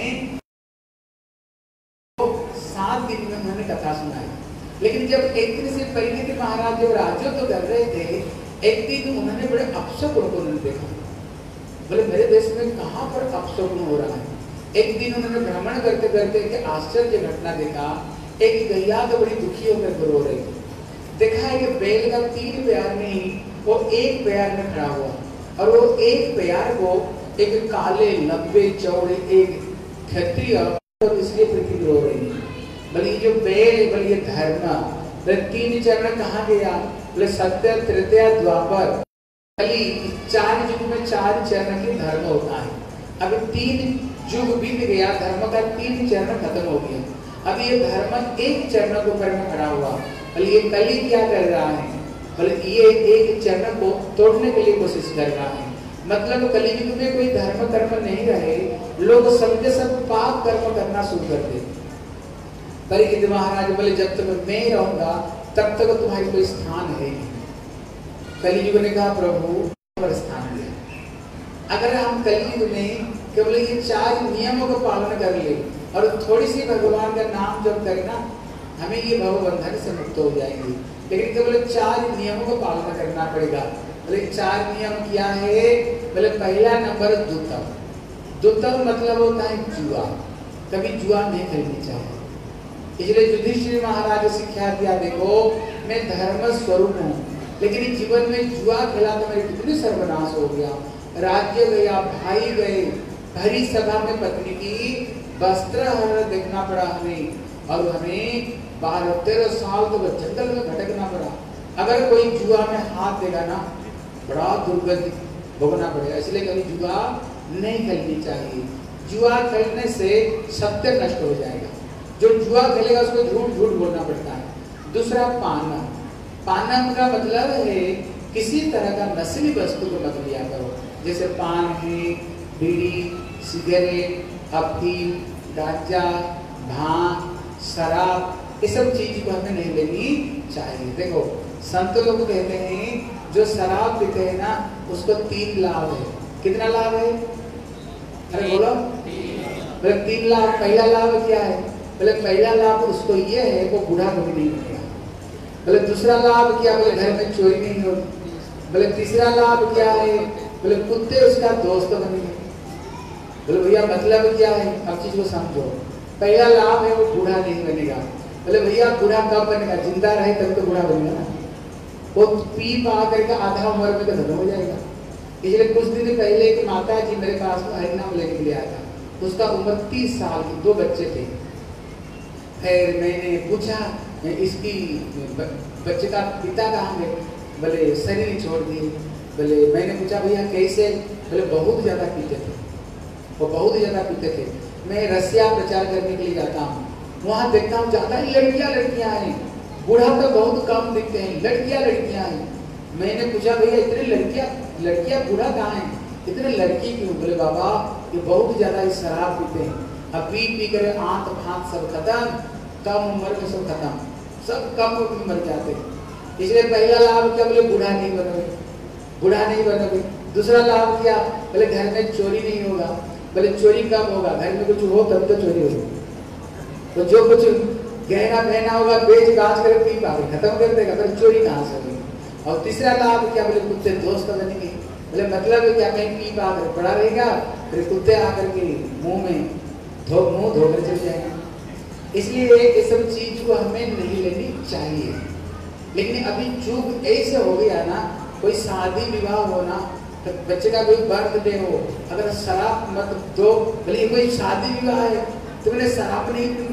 7 दिन में उन्होंने कथा सुनाई। लेकिन जब एक दिन से परीक्षित महाराज जब राजत्व कर रहे थे, एक दिन उन्होंने बड़े अपशकुन को उन्होंने देखा। बोले मेरे देश में कहाँ पर अपशकुन हो रहा है। एक दिन उन्होंने भ्रमण करते करते एक आश्चर्य घटना देखा। एक गैया तो बड़ी दुखी होकर रो रही थी। देखा है कि बैल का 3 पैर नहीं, वो 1 पैर में खड़ा हुआ, और वो 1 पैर को एक काले लंबे चौड़े एक क्षत्रिय और इसलिए पृथ्वी रो रही है। बोले जो बैल, बोले ये धर्म, बोले 3 चरण कहाँ गया? बोले सत्य, त्रेता, द्वापर, कली, 4 युग में 4 चरण के धर्म होता है। अभी 3 युग बीत गया, धर्म का 3 चरण खत्म हो गया। अभी ये धर्म 1 चरण के ऊपर में खड़ा हुआ। बोले ये कली क्या कर रहा है? बोले ये 1 चरण को तोड़ने के लिए कोशिश कर रहा है। मतलब कलियुग में कोई धर्म कर्म नहीं रहे, लोग सबके सब पाप कर्म करना शुरू कर दे। परीक्षित महाराज बोले जब तक मैं रहूंगा तब तक तुम्हारी कोई स्थान है नहीं। कलियुग ने कहा प्रभु पर स्थान दे। अगर हम कलियुग में केवल ये 4 नियमों का पालन कर ले और थोड़ी सी भगवान का नाम जप करना, हमें ये भवबंधन से मुक्त हो जाएंगे। लेकिन केवल 4 नियमों का पालन करना पड़ेगा। बोले 4 नियम क्या है? बोले पहला नंबर दुतम। दुतम मतलब होता है जुआ। कभी जुआ नहीं खेलनी चाहिए। इसलिए युधिष्ठिर महाराज शिक्षा दिया, देखो मैं धर्म स्वरूप हूँ, लेकिन जीवन में जुआ खेला तो मेरे कितने सर्वनाश हो गया। राज्य गया, भाई गए, भरी सभा में पत्नी की वस्त्र हरण देखना पड़ा हमें, और हमें 12-13 साल तो जंगल में भटकना पड़ा। अगर कोई जुआ में हाथ देगा ना, बड़ा दुर्गति भोगना पड़ेगा। इसलिए कभी जुआ नहीं खेलनी चाहिए। जुआ खेलने से सत्य नष्ट हो जाएगा। जो जुआ खेलेगा उसको झूठ झूठ बोलना पड़ता है। दूसरा पाना। पाना का मतलब है किसी तरह का नशीली वस्तु को मत लिया करो, जैसे पान है, बीड़ी, सिगरेट, अफीम, गांजा, भांग, शराब, ये सब चीज को हमें नहीं लेनी चाहिए। देखो संत लोग कहते हैं जो शराब पीते हैं ना उसको 3 लाभ है। कितना लाभ है? अरे बोलो। बोले 3 लाभ। पहला लाभ क्या है? बोले पहला लाभ उसको ये है वो बूढ़ा कभी नहीं बनेगा। बोले दूसरा लाभ क्या? बोले घर में चोरी नहीं होगी। बोले तीसरा लाभ क्या है? बोले कुत्ते उसका दोस्त बनेंगे। बोले भैया मतलब क्या है? अब चीज को समझो। पहला लाभ है वो बूढ़ा नहीं बनेगा। बोले भैया बूढ़ा कब बनेगा? जिंदा रहे तब तो बूढ़ा बनेगा ना। वो पी पा करके आधा उम्र में तो खत्म हो जाएगा। इसलिए कुछ दिन पहले एक माता जी मेरे पास में हरिनाम लेने के लिए आया था। उसका उम्र 30 साल की, 2 बच्चे थे। फिर मैंने पूछा इसकी बच्चे का पिता कहाँ गए? बोले शरीर छोड़ दिए। बोले मैंने पूछा भैया कैसे? बोले बहुत ज्यादा पीते थे, वो बहुत ज्यादा पीते थे। मैं रसिया प्रचार करने के लिए जाता हूँ, वहाँ देखता हूँ ज्यादा ही लड़कियां हैं। बूढ़ा तो बहुत कम दिखते हैं, लड़कियां हैं। मैंने पूछा भैया इतने लड़कियां बूढ़ा कहाँ है? इतने लड़की क्यों? बोले बाबा ये बहुत ज्यादा ही शराब पीते हैं, अब पी कर आंत फांत सब खत्म, कम उम्र में सब खत्म, सब कम उम्र में मर जाते हैं। इसलिए पहला लाभ क्या? बोले बूढ़ा नहीं बनोगे। दूसरा लाभ क्या? बोले घर में चोरी नहीं होगा। बोले चोरी कब होगा? घर में कुछ हो तब तो चोरी होगी। तो जो कुछ गहना पहना होगा बेच बाच कर पी पा खत्म कर देगा, फिर चोरी कहाँ से होगी? और तीसरा लाभ क्या? बोले कुत्ते दोस्त बनेंगे। बोले मतलब क्या? मैं पी पा कर पड़ा रहेगा, फिर कुत्ते आकर के मुंह धोकर चल जाएगा। इसलिए ये सब चीज को हमें नहीं लेनी चाहिए। लेकिन अभी युग ऐसे हो गया ना, कोई शादी विवाह हो ना, तो बच्चे का कोई बर्थडे हो, अगर शराब मत दो। बोले कोई शादी विवाह है, तुमने शराब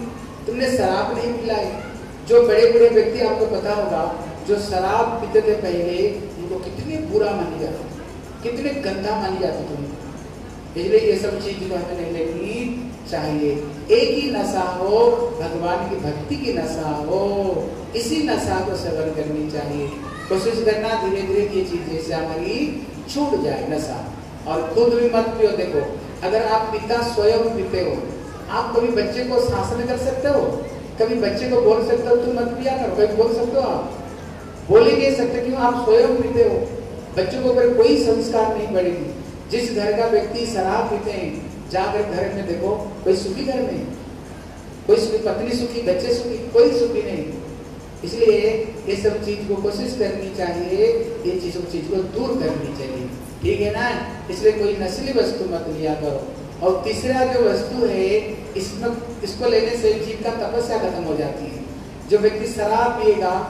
नहीं पिलाई। जो बड़े बड़े व्यक्ति आपको पता होगा जो शराब पीते थे पहले, उनको कितने बुरा मान जाता, कितने गंदा मान जाते थे। इसलिए ये सब चीज जो हमें नहीं लेनी चाहिए। एक ही नशा हो, भगवान की भक्ति की नशा हो, इसी नशा को सेवन करनी चाहिए। कोशिश करना धीरे धीरे ये चीजें से हमारी छूट जाए नशा। और खुद भी मत पियो। देखो अगर आप पिता स्वयं पीते हो, आप कभी बच्चे को शासन कर सकते हो? कभी बच्चे को बोल सकते हो तुम मत पिया करो? कभी बोल सकते हो? आप बोल ही नहीं सकते, क्यों? आप स्वयं पीते हो। बच्चों को ऊपर कोई संस्कार नहीं पड़ेगी। जिस घर का व्यक्ति शराब पीते हैं, जाकर घर में देखो कोई सुखी घर में, कोई सुखी पत्नी सुखी, बच्चे सुखी, कोई सुखी नहीं। इसलिए ये सब चीज को कोशिश करनी चाहिए, ये चीज को दूर करनी चाहिए, ठीक है ना। इसलिए कोई नस्ली वस्तु मत लिया करो। और तीसरा जो वस्तु है, इसको लेने से जीव का तपस्या खत्म हो जाती है। जो व्यक्ति शराब पिएगा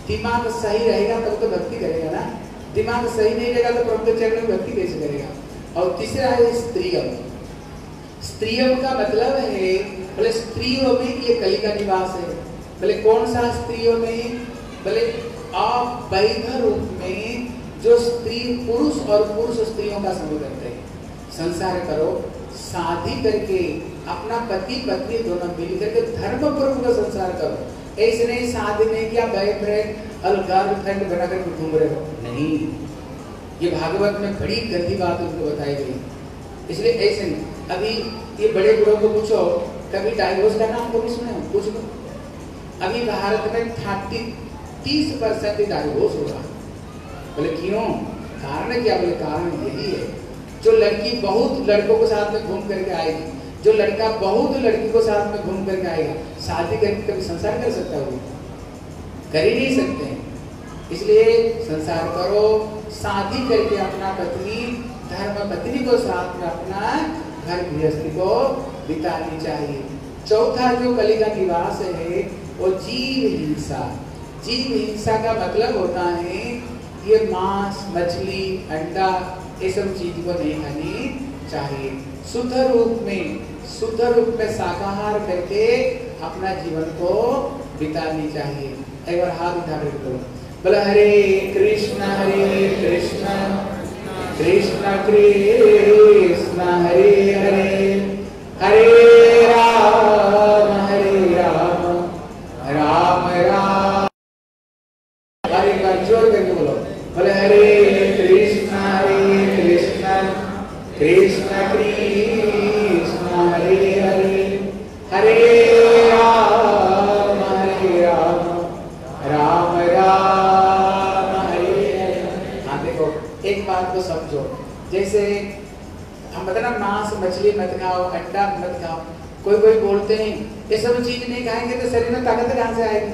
दिमाग सही रहेगा तब तो भक्ति करेगा ना, दिमाग सही नहीं रहेगा तो प्रभु के चरणों में भक्ति कैसे करेगा। और तीसरा है स्त्रियम। स्त्रियम का मतलब है बोले स्त्रियों में ये कली का निवास है। बोले कौन सा स्त्रियों में, बोले आप वैध रूप में जो स्त्री पुरुष और पुरुष स्त्रियों का समूह करते हैं, संसार करो, शादी करके अपना पति पत्नी दोनों मिल करके धर्म पूर्वक संसार करो। ऐसे नहीं शादी नहीं किया बॉयफ्रेंड और गर्लफ्रेंड बनाकर घूम रहे हो, नहीं। ये भागवत में बड़ी गंदी बात उनको बताई गई, इसलिए ऐसे नहीं। अभी ये बड़े बुढ़ों को पूछो कभी डाइवोर्स का नाम कभी सुने हो, पूछ लो। अभी भारत में 30% डाइवोर्स हो रहा है। बोले क्यों, कारण क्या, बोले कारण यही है जो लड़की बहुत लड़कों के साथ में घूम करके आएगी, जो लड़का बहुत लड़की को साथ में घूम करके आएगा, शादी करके कभी संसार कर सकता है, वो कर ही नहीं सकते हैं। इसलिए संसार करो, शादी करके अपना पत्नी धर्म पत्नी को साथ में अपना घर गृहस्थी को बितानी चाहिए। चौथा जो कली का निवास है वो जीव हिंसा। जीव हिंसा का मतलब होता है ये मांस मछली अंडा ये सब चीज को नहीं खानी चाहिए। शुद्ध रूप में शाकाहार करके अपना जीवन को बितानी चाहिए। एक बार हाथ उठा कर बोलो, बोला हरे कृष्ण कृष्ण कृष्ण हरे हरे, हरे राम राम राम। एक बार जोर करके बोलो, बोले हरे कृष्ण कृष्ण कृष्ण हरे हरे, हरे राम राम राम हरे हरे। हाँ देखो एक बात को समझो, जैसे हम बताना मांस मछली मत खाओ, अंडा मत खाओ, कोई बोलते हैं ये सब चीज नहीं खाएंगे तो शरीर में ताकत कहाँ से आएगी।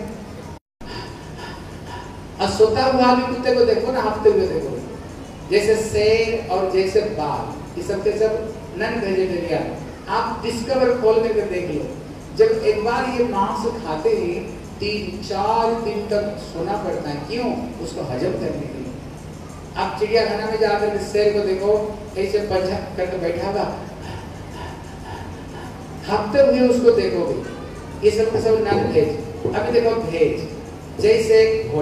और सोता हुआ भी कुत्ते को देखो ना, हाँफते हुए देखो, जैसे शेर और जैसे बाघ, ये सब के सब नॉन वेजिटेरियन। आप डिस्कवर खोल करके देख लो, जब एक बार ये मांस खाते हैं 3-4 दिन तक सोना पड़ता है, क्यों, उसको हजम करने के लिए। आप चिड़ियाखाना में जाकर शेर को देखो ऐसे पंजा करके बैठा हुआ, हाँफते हुए उसको देखोगे, ये सब का सब नॉन वेज। अभी देखो वेज, जैसे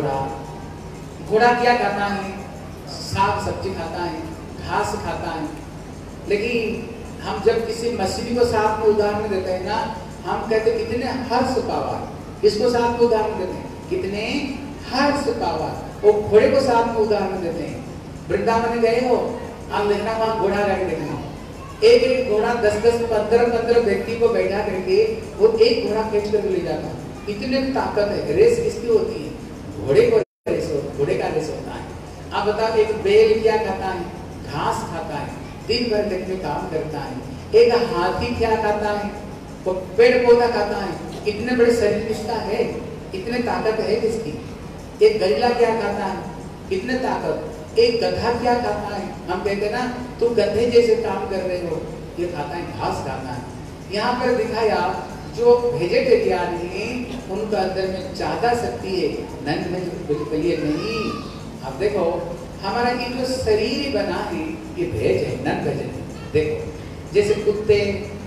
घोड़ा क्या खाता है, साग सब्जी खाता है, घास खाता है। लेकिन हम जब किसी मछली को साथ में उदाहरण देते हैं ना, हम कहते हैं कितने हर्ष पावा, इसको साथ में उदाहरण देते हैं कितने हर्ष पावा, वो घोड़े को साथ में उदाहरण देते हैं। वृंदावन गए हो, आप देखना वहां घोड़ा गाड़ी देखना, एक घोड़ा 10-10, 15-15 व्यक्ति को बैठा करके वो एक घोड़ा खींच करके ले जाता है। इतने ताकत है। रेस किसकी होती है, घोड़े को रेस होता है, घोड़े का रेस होता है। आप बताओ एक बैल क्या खाता है, घास खाता है, दिन भर खेत में काम करता है। एक हाथी क्या खाता है, वो पेड़ पौधा खाता है। इतने बड़े शरीर किसका है, इतने ताकत है किसकी। एक गैला क्या खाता है, इतने ताकत। एक गधा क्या खाता है, हम कहते हैं ना तू गधे जैसे काम कर रहे हो, ये खाता है घास खाता है। यहाँ पर दिखाया जो वेजिटेरियन है उनका अंदर में ज्यादा शक्ति है, नॉन वेजिटेरियन नहीं। अब देखो हमारा ये जो शरीर बना है ये वेज है, नॉन वेज है। देखो जैसे कुत्ते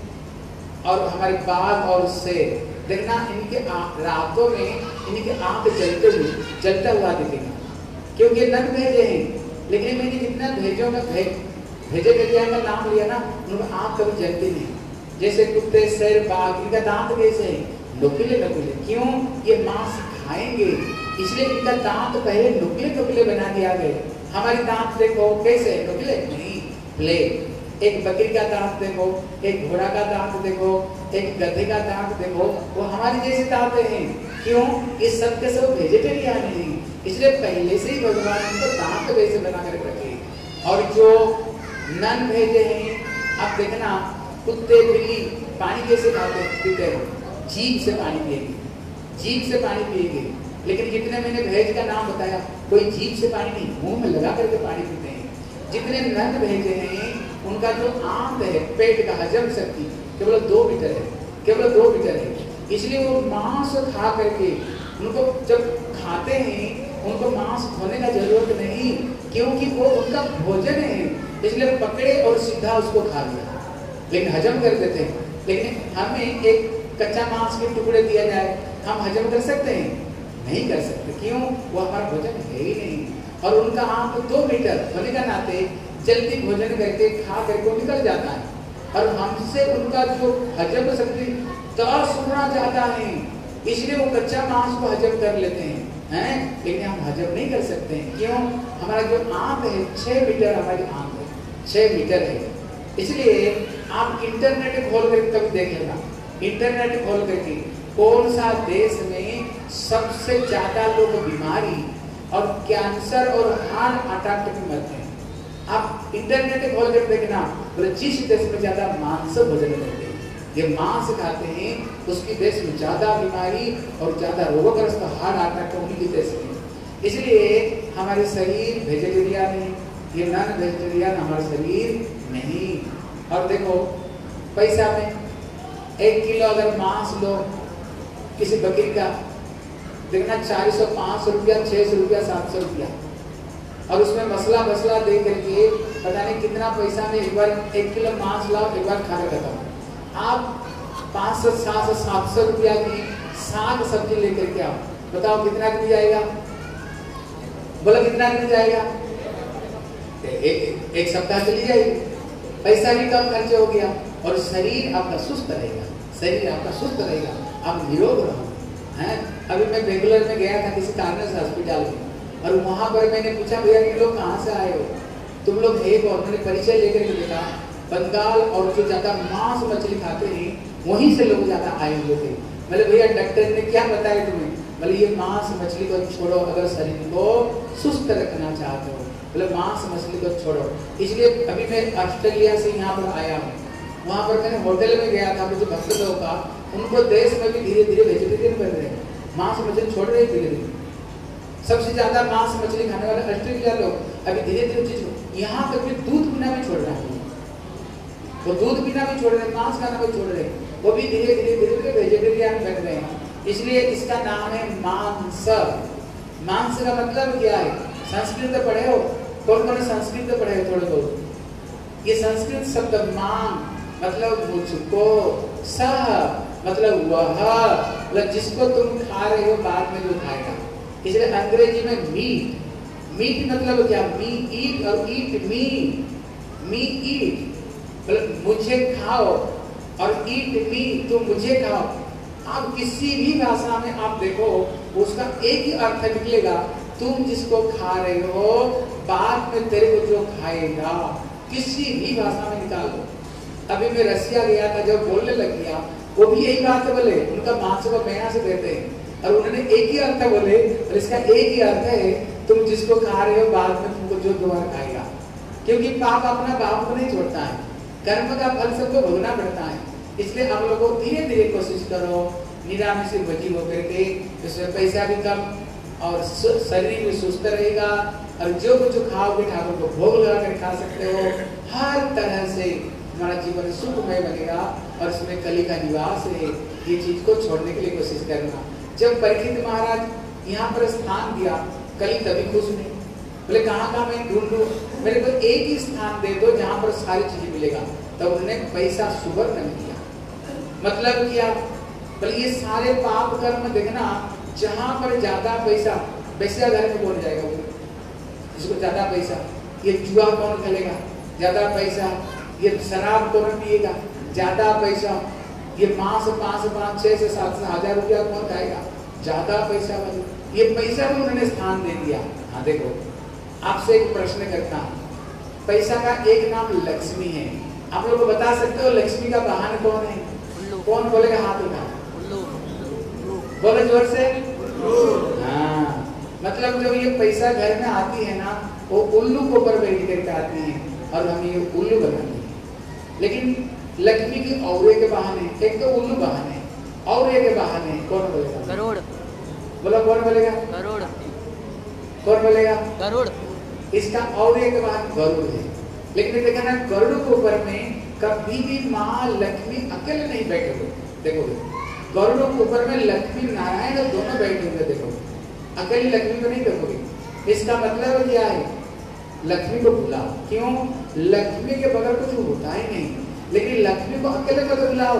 और हमारे बाघ और शेर, देखना इनके रातों में इनके आंख जलता हुआ दिखेगा, क्योंकि नॉन वेज है। लेकिन मैंने जितना भेजों का वेजिटेरियन का नाम लिया ना, उनका आंख कभी जलती नहीं। जैसे कुत्ते शेर बाघ, इनका दांत कैसे है, नुकीले नुकीले, क्यों, ये मांस खाएंगे इसलिए इनका दांत पहले नुकीले नुकीले बना दिया गया। हमारी दांत देखो कैसे नुकीले नहीं, प्लेन। एक बकरी का दांत देखो, एक घोड़ा का दांत देखो, एक गधे का दांत देखो, वो हमारे जैसे दांत हैं। क्यों, ये सब के सब वेजिटेरियन हैं, इसलिए पहले से ही भगवान इनको दांत वैसे बना कर रखे। और जो नॉन वेज हैं, आप देखना कुत्ते बिल्ली पानी कैसे खाते पीते हैं, जीभ से पानी पिएंगे, जीभ से पानी पिएंगे। लेकिन जितने मैंने वेज का नाम बताया, कोई जीभ से पानी नहीं, मुंह में लगा करके पानी पीते हैं। जितने नॉन वेज हैं उनका जो आंत है, पेट का हजम शक्ति केवल 2 मीटर है, केवल 2 मीटर है। इसलिए वो मांस खा करके उनको जब खाते हैं उनको मांस खोने का जरूरत नहीं, क्योंकि वो उनका भोजन है, इसलिए पकड़े और सीधा उसको खा लिया, लेकिन हजम कर देते हैं। लेकिन हमें एक कच्चा मांस के टुकड़े दिया जाए, हम हजम कर सकते हैं? नहीं कर सकते। क्यों? वो हमारा भोजन है ही नहीं। और उनका आंख 2 मीटर होने का नाते जल्दी भोजन करके खा करके निकल जाता है, और हमसे उनका जो हजम शक्ति 10 गुना ज्यादा है, इसलिए वो कच्चा मांस को हजम कर लेते हैं, लेकिन हम हजम नहीं कर सकते हैं। क्यों? हमारा जो आंख है 6 मीटर, हमारी आंख है 6 मीटर है। इसलिए आप इंटरनेट खोल कर कभी देख लेना, इंटरनेट खोल करके कौन सा देश में सबसे ज्यादा लोग बीमारी और कैंसर और हार्ट अटैक में मरते हैं। आप इंटरनेट खोल कर देखना, बोले जिस देश में ज्यादा मांस भोजन करते हैं, ये मांस खाते हैं, उसकी देश में ज्यादा बीमारी और ज्यादा रोगग्रस्त हार्ट अटैक उन्हीं के देश में। इसलिए हमारे शरीर वेजिटेरियन है, ये नॉन वेजिटेरियन हमारा शरीर नहीं। और देखो पैसा में 1 किलो अगर मांस लो किसी बकरी का, देखना 400 500 रुपया, 600 रुपया, 700 रुपया, और उसमें मसला दे करके पता नहीं कितना पैसा में एक बार 1 किलो मांस लाओ, एक बार खा कर बताओ। आप 500 700 700 रुपया की साग सब्जी लेकर के आओ, बताओ कितना दिन जाएगा? बोला कितना दिन जाएगा? एक सप्ताह चली जाएगी, पैसा भी कम खर्च हो गया, और शरीर आपका सुस्त रहेगा, शरीर आपका सुस्त रहेगा, आप निरोग रहो। हैं? अभी मैं बेंगलोर में गया था किसी कारण से हॉस्पिटल में, और वहां पर मैंने पूछा भैया ये लोग कहाँ से आए हो, तुम लोग है कौन? मैंने परिचय लेकर के देखा, बंगाल और जो ज्यादा मांस मछली खाते हैं वहीं से लोग ज्यादा आए हुए थे। बोले भैया डॉक्टर ने क्या बताया तुम्हें? बोले ये मांस मछली को छोड़ो, अगर शरीर को सुस्त रखना चाहते हो, बोले मांस मछली को छोड़ो। इसलिए अभी मैं ऑस्ट्रेलिया से यहाँ पर आया हूँ, वहाँ पर मैंने होटल में गया था, मुझे भक्त लोगों का उनको देश में भी धीरे धीरे वेजिटेरियन बन रहे हैं, मांस मछली छोड़ रहे हैं धीरे धीरे। सबसे ज्यादा मांस मछली खाने वाले ऑस्ट्रेलिया लोग अभी धीरे धीरे चीज, यहाँ तक भी दूध पीना भी छोड़ रहे हैं, वो दूध पीना भी छोड़ रहे हैं, मांस खाना भी छोड़ रहे हैं, वो भी धीरे धीरे वेजिटेरियन बन रहे हैं। इसलिए इसका नाम है मांस। मांस का मतलब क्या है? संस्कृत पढ़े हो? कौन कौन संस्कृत पढ़े हो? थोड़े बहुत। ये संस्कृत शब्द मांग मतलब मुझको, सह मतलब वह, मतलब जिसको तुम खा रहे हो बाद में जो खाएगा। इसलिए अंग्रेजी में मीट, मीट मतलब क्या? मी ईट और ईट मी ईट मतलब मुझे खाओ, और ईट मी तुम मुझे खाओ। आप किसी भी भाषा में आप देखो उसका एक ही अर्थ निकलेगा, तुम जिसको खा रहे हो बाद में तेरे को जो खाएगा, किसी भी भाषा में निकाल दो। अभी मैं रसिया गया था, जब बोलने लग गया वो भी यही बात बोले, उनका मांस को मैना से देते हैं, और उन्होंने एक ही अर्थ बोले, और इसका एक ही अर्थ है तुम जिसको खा रहे हो बाद में तुमको जो दोबारा खाएगा। क्योंकि पाप अपना बाप को नहीं छोड़ता है, कर्म का फल सबको भोगना पड़ता है। इसलिए हम लोगों को धीरे धीरे कोशिश करो, निरामी से बची होकर के, इसमें पैसा भी कम और शरीर भी सुस्त रहेगा, और जो कुछ खाओगे ठाकुर को भोग लगा कर खा सकते हो। हर तरह से हमारा जीवन सुखमय बनेगा, और इसमें कली का निवास है, ये चीज को छोड़ने के लिए कोशिश करना। जब परीक्षित महाराज यहाँ पर स्थान दिया, कली तभी खुश नहीं, बोले कहाँ मैं ढूंढूं, मेरे को एक ही स्थान दे दो जहाँ पर सारी चीजें मिलेगा। तब उन्होंने पैसा सुवर्ण में दिया। मतलब क्या? बोले ये सारे पाप कर्म देखना, जहाँ पर ज्यादा पैसा, वैसे घर में कौन जाएगा? जिसको ज्यादा पैसा, ये जुआ कौन खेलेगा? ज्यादा पैसा, ये शराब कौन पिएगा? ज्यादा पैसा, ये मांस 5 6 से 7 से 1000 रुपया कौन खाएगा? ज्यादा पैसा वाले, ये पैसा भी उन्होंने स्थान दे दिया। हाँ देखो, आपसे एक प्रश्न करता हूँ, पैसा का एक नाम लक्ष्मी है, आप लोग को बता सकते हो लक्ष्मी का वाहन कौन है? कौन बोलेगा? हाथ उठा, बोले जोर से। हाँ, मतलब जब ये पैसा घर में आती है ना, वो उल्लू के ऊपर बैठ करके आती है, और हम ये उल्लू बनाते हैं। लेकिन लक्ष्मी की औरे के बहाने, एक तो उल्लू बहाने, औरे के बहाने कौन बोलेगा? करोड़। बोलो कौन बोलेगा? करोड़। कौन बोलेगा? करोड़। इसका औरे के बहाने गरुड़ है। लेकिन देखा ना, गरुड़ के ऊपर में कभी भी माँ लक्ष्मी अकेले नहीं बैठे हुए, देखोगे गरुड़ के ऊपर में लक्ष्मी नारायण दोनों बैठे हुए देखो, अकेली लक्ष्मी को नहीं देखोगे। इसका मतलब क्या है? लक्ष्मी को बुलाओ। क्यों? लक्ष्मी के बगैर कुछ होता ही नहीं, लेकिन लक्ष्मी को अकेले को बुलाओ।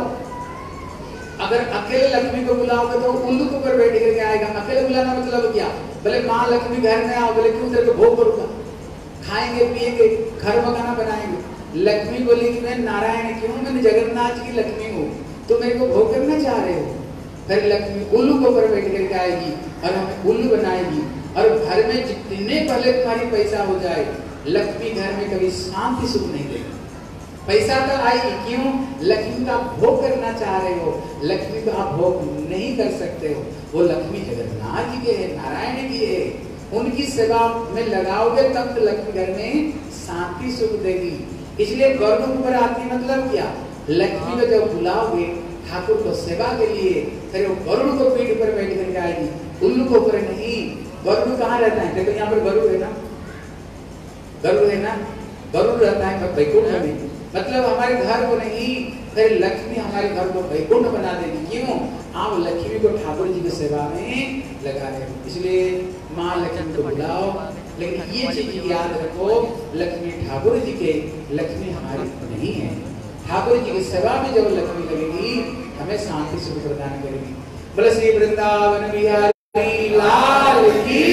अगर अकेले लक्ष्मी को बुलाओगे तो उल्लू के ऊपर बैठ करके आएगा। अकेले बुलाना मतलब क्या? बोले माँ लक्ष्मी घर में आओ, बोले क्यों? तेरे को भोग करूंगा, खाएंगे पिएंगे, घर मकाना बनाएंगे। लक्ष्मी बोली कि मैं नारायण क्यों, मैं जगन्नाथ की लक्ष्मी हूँ, तो मेरे को भोग करना चाह रहे हो। फिर लक्ष्मी उल्लू के ऊपर बैठ करके आएगी और हमें उल्लू बनाएगी, और घर में जितने पहले तुम्हारी पैसा हो जाए, लक्ष्मी घर में कभी शांति सुख नहीं देगी। पैसा तो आएगी, क्यों? लक्ष्मी का भोग करना चाह रहे हो, लक्ष्मी का आप भोग नहीं कर सकते हो। वो लक्ष्मी जगन्नाथ जी के है, नारायण की है, उनकी सेवा में लगाओगे तब तो लक्ष्मी घर में शांति सुख देगी। इसलिए गरुड़ ऊपर आती मतलब क्या? लक्ष्मी को जब बुलाओगे ठाकुर को सेवा के लिए, फिर वो गरुड़ को पीठ पर बैठ करके आएगी, उल्लू को ऊपर नहीं। गरुड़ कहाँ रहता है? देखो यहाँ पर गरुड़ है ना, गरुड़ है ना, गरुड़ रहता है वैकुंठ में, मतलब हमारे घर को नहीं, फिर लक्ष्मी हमारे घर को वैकुंठ बना देगी। क्यों? आप लक्ष्मी को ठाकुर जी की सेवा में लगा रहे हो। इसलिए माँ लक्ष्मी को बुलाओ, लेकिन ये चीज याद रखो, लक्ष्मी ठाकुर जी के, लक्ष्मी हमारी नहीं है। ठाकुर जी की सेवा में जब लक्ष्मी लगेगी, हमें शांति सुख प्रदान करेगी। बोले श्री वृंदावन बिहारी लाल की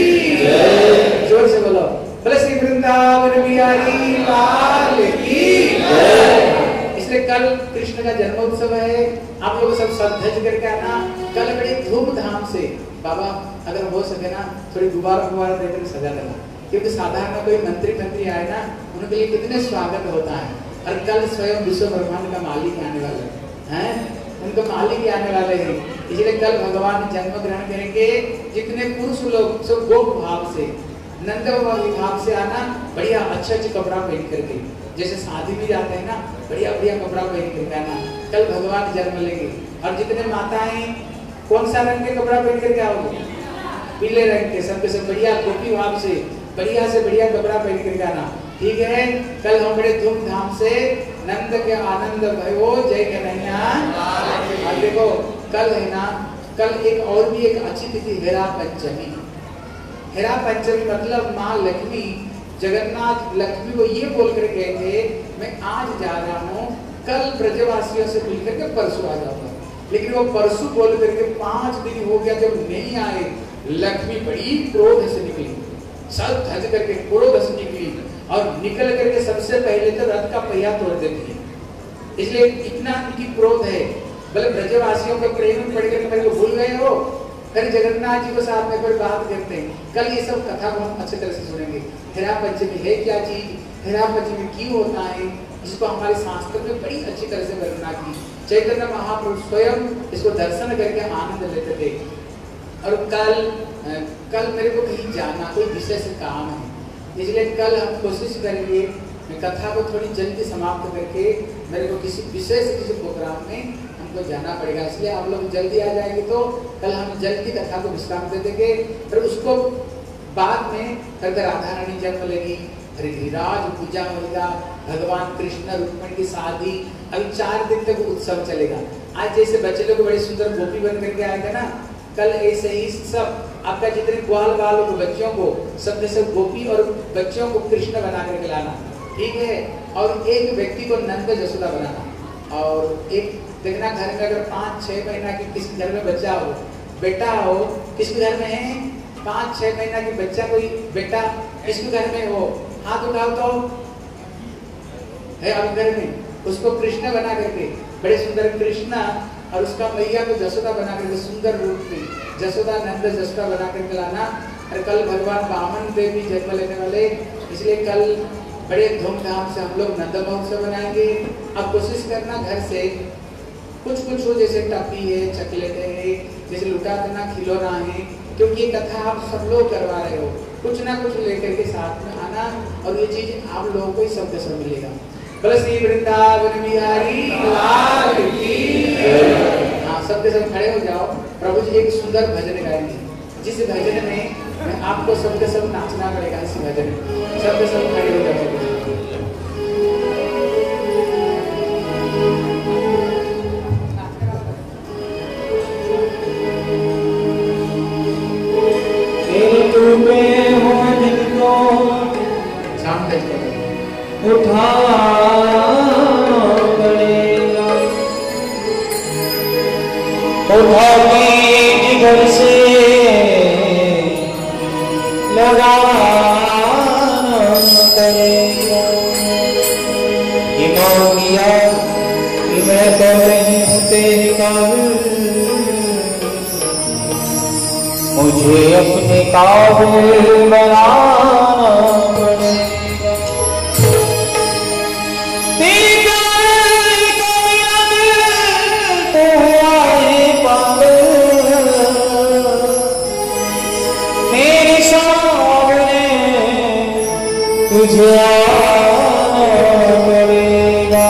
जय। जोर से बोलो, बोले श्री वृंदावन बिहारी लाल की जय। इसलिए कल कृष्ण का जन्मोत्सव है, आप लोग सब सज धज करके आना। कल बड़ी धूमधाम से, बाबा अगर हो सके ना थोड़ी गुब्बारा देकर सजा देना, क्योंकि साधारण कोई मंत्री आए ना, उनके लिए कितने स्वागत होता है। और कल स्वयं विश्व ब्रह्मांड का मालिक आने वाले हैं, उनको मालिक आने वाले हैं। इसलिए कल भगवान जन्म ग्रहण करेंगे। जितने पुरुष लोग सब गोप भाव से, नंद भाव से आना, बढ़िया अच्छे कपड़ा पहन करके, जैसे शादी में जाते हैं ना, बढ़िया कपड़ा पहन करके आना। कल भगवान जन्म लेंगे। और जितने माताएं कौन सा रंग के कपड़ा पहन करके आओगे? पीले रंग के, सबके सब बढ़िया गोपी भाव से बढ़िया कपड़ा पहन करके आना। ठीक है? कल हम बड़े धूमधाम से नंद के आनंद भयो जय कन्हैया। और देखो कल है ना, कल एक और भी एक अच्छी तिथि हेरा पंचमी। हेरा पंचमी मतलब माँ लक्ष्मी जगन्नाथ लक्ष्मी को ये बोल कर गए थे, मैं आज जा रहा हूँ, कल ब्रजवासियों से मिल करके परसों आ जाऊंगा। लेकिन वो परसों बोल करके 5 दिन हो गया, जब नहीं आए, लक्ष्मी बड़ी क्रोध से निकली, सर धज करके क्रोध से निकली, और निकल करके सबसे पहले तो रथ का पहिया तोड़ देती है। इसलिए इतना इनकी क्रोध है। बोले ब्रजवासियों के प्रेम में पड़ करके मेरे को भूल गए हो। फिर जगन्नाथ जी के साथ में फिर बात करते हैं। कल ये सब कथा को हम अच्छे तरह से सुनेंगे। हेरा पंचमी है क्या चीज, हेरा पंचमी क्यों होता है, जिसको हमारे शास्त्र में बड़ी अच्छी तरह से वर्णना की। चैतन्य महाप्रभु स्वयं इसको दर्शन करके आनंद लेते थे। और कल मेरे को कहीं जाना, कोई विशेष काम है, इसलिए कल हम कोशिश करेंगे कथा को थोड़ी जल्दी समाप्त करके, मेरे को किसी प्रोग्राम में हमको जाना पड़ेगा। इसलिए आप लोग जल्दी आ जाएंगे तो कल हम जल्दी कथा को विश्राम दे देंगे। फिर उसको बाद में फिर राधा रानी जन्म लेगी, फिर गिरिराज पूजा होगा, भगवान कृष्ण रुक्मिणी की शादी, अभी 4 दिन तक उत्सव चलेगा। आज जैसे बच्चे लोग बड़े सुंदर गोपी बन करके आएगा ना, कल ऐसे ही सब आपका जितने ग्वाल बालों को, बच्चों को, सब सब गोपी और बच्चों को कृष्ण बना करके लाना। ठीक है? और एक व्यक्ति को नंद जसोदा बनाना। और एक देखना घर में अगर 5-6 महीना की किसी घर में बच्चा हो, बेटा हो, किसके घर में है 5-6 महीना की बच्चा, कोई बेटा किसके घर में हो, हाथ उठाओ तो है आप घर में, उसको कृष्ण बना करके, बड़े सुंदर कृष्णा, और उसका मैया को जसोदा बना करके सुंदर रूप में जसोदा नंद जसोदा बना करके लाना। और कल भगवान वामन देव भी जन्म लेने वाले, इसलिए कल बड़े धूमधाम से हम लोग नंद महोत्सव बनाएंगे। अब कोशिश करना घर से कुछ हो, जैसे टप्पी है, चकलेटे है, जैसे लुटा देना खिलौना है, क्योंकि ये कथा आप सब लोग करवा रहे हो, कुछ ना कुछ लेकर के साथ में आना, और ये चीज आप लोगों को ही सब सब मिलेगा। बोले श्री वृंदावन बिहारी लाल की जय। हाँ, सबके सब खड़े हो जाओ। प्रभु जी एक सुंदर भजन गाएंगे, जिस भजन में आपको सबके सब नाचना पड़ेगा। इस भजन में सबके सब खड़े हो जाओ। उठाना पड़ेगा। उठा के घर से लगाना पड़ेगा। ईमान किया कि मैं तो नहीं हूँ तेरे काबिल, मुझे अपने काबिल बनाना पड़ेगा। तेरे काबिल कोई अमल तो हुआ है पागल, मेरे सामने तुझे आना पड़ेगा।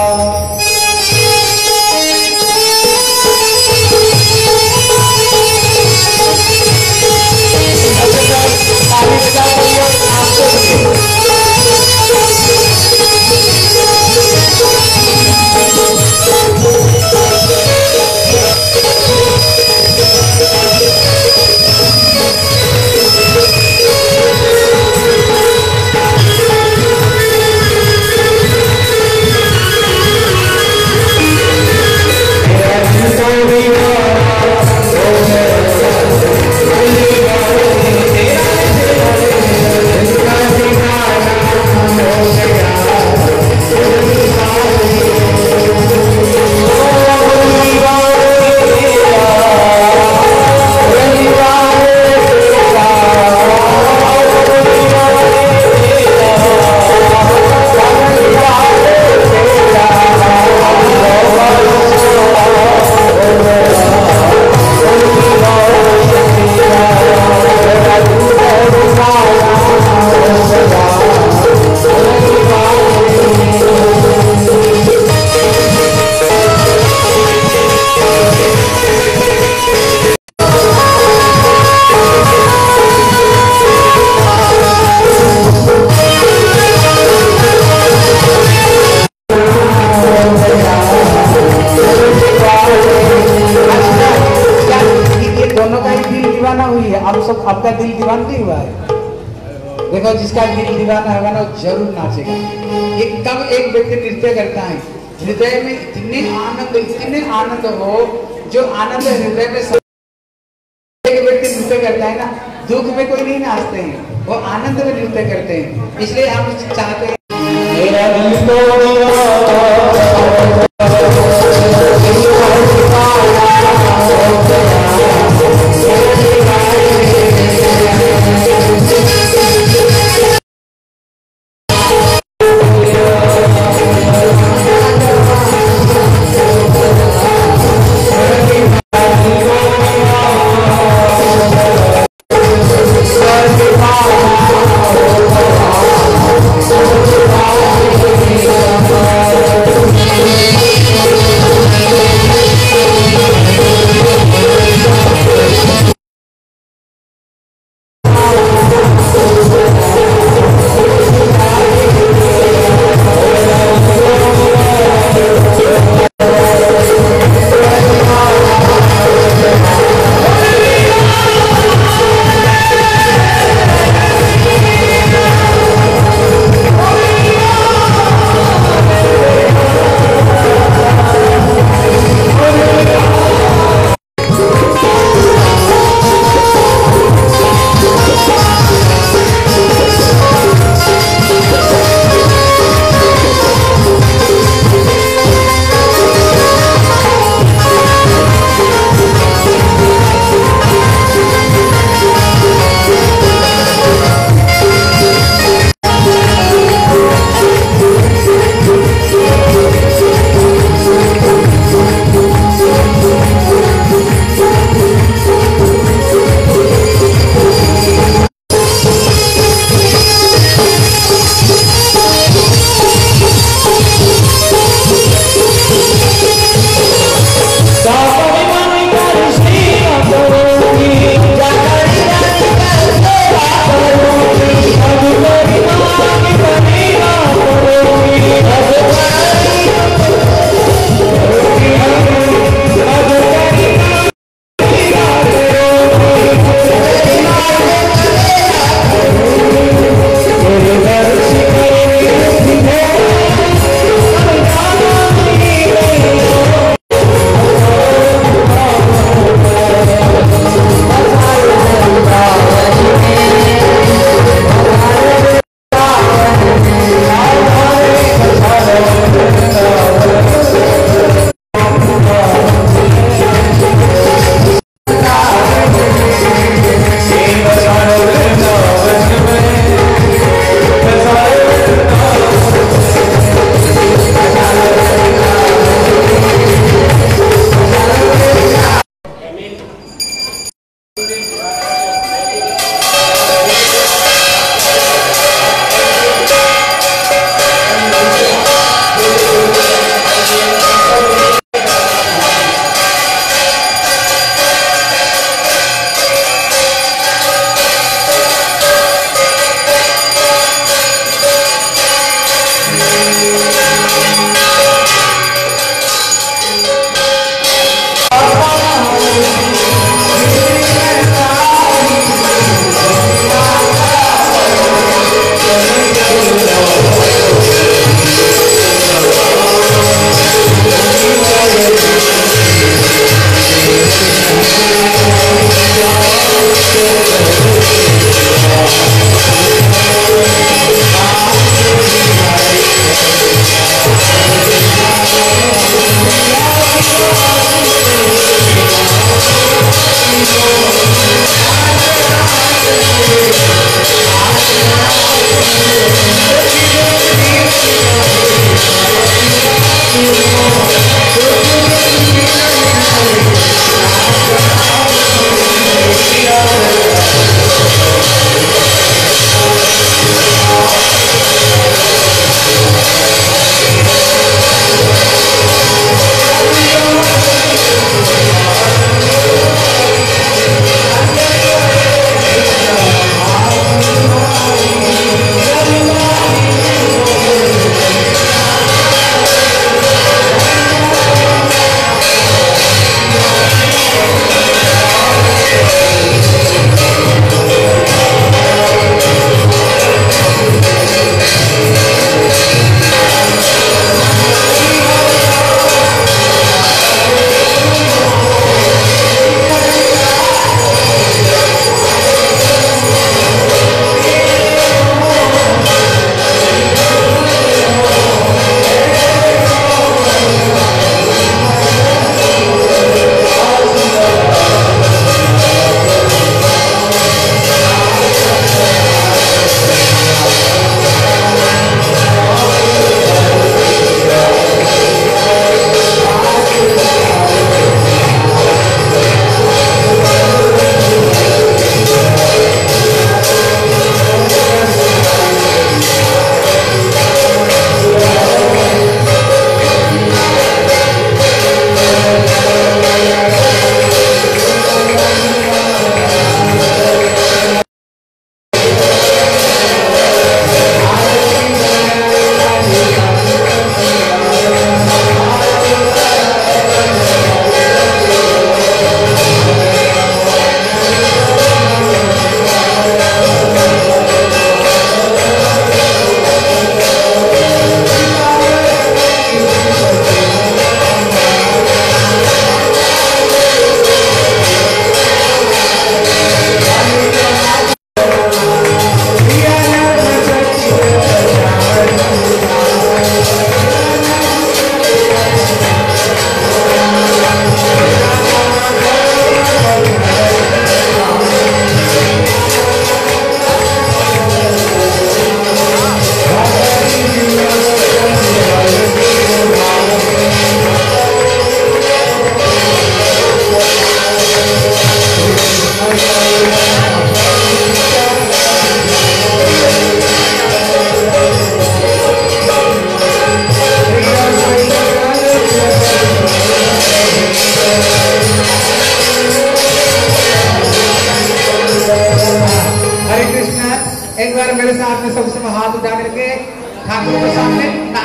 आपका दिल दीवाना नहीं हुआ है? देखो जिसका दिल दीवाना होगा ना वो जरूर नाचेगा। ये कब एक व्यक्ति नृत्य करता है, हृदय में इतने आनंद हो, जो आनंद हृदय में एक व्यक्ति नृत्य करता है ना, दुख में कोई नहीं नाचते हैं, वो आनंद में नृत्य करते हैं। इसलिए हम चाहते हैं मेरा दिल तो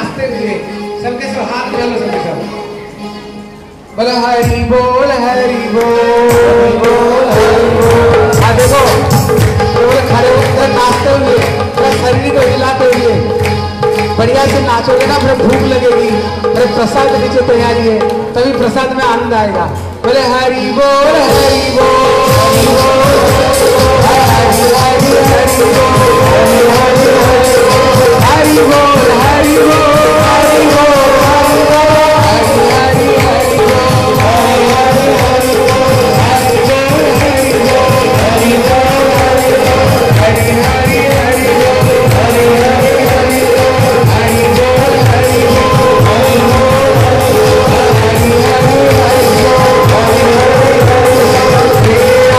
नाचते हुए सबके सब हाथ मिला लो सबके सब। बोला हरि बोल हरि बोल बोल हरि बोल। हाँ देखो तो बोले खड़े होकर नाचते हुए शरीर को हिलाते हुए बढ़िया से नाचोगे ना, फिर भूख लगेगी, फिर प्रसाद के नीचे तैयारी है, तभी प्रसाद में आनंद आएगा। बोले हरि बोल हरि बोल हरि बोल हरि हरि हरि बोल हरि बोल हरि बोल हरि बोल हरि हरि हरि बोल हरि हरि हरि बोल हरि बोल हरि बोल हरि बोल हरि हरि हरि बोल हरि हरि हरि बोल हरि बोल हरि बोल हरि बोल हरि हरि हरि बोल हरि हरि हरि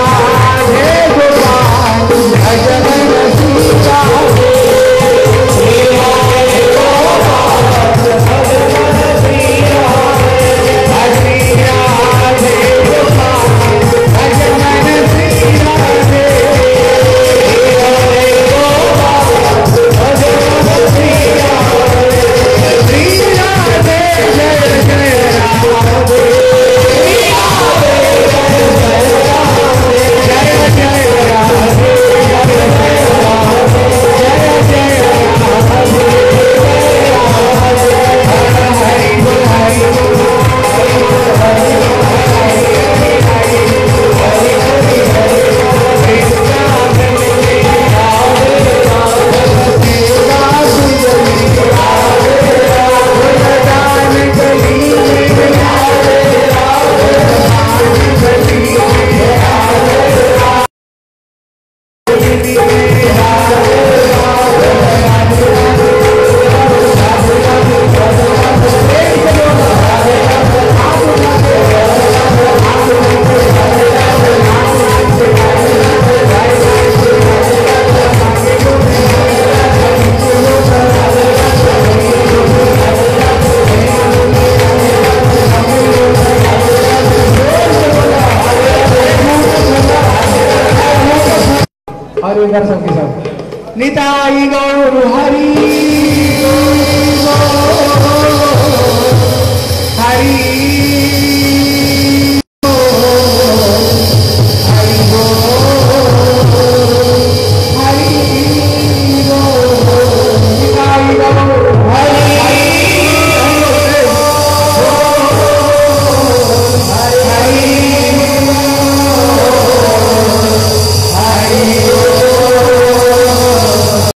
बोल। राधे गोपाल भजन रसिया और एक बार सबके सब निताई गौर हरि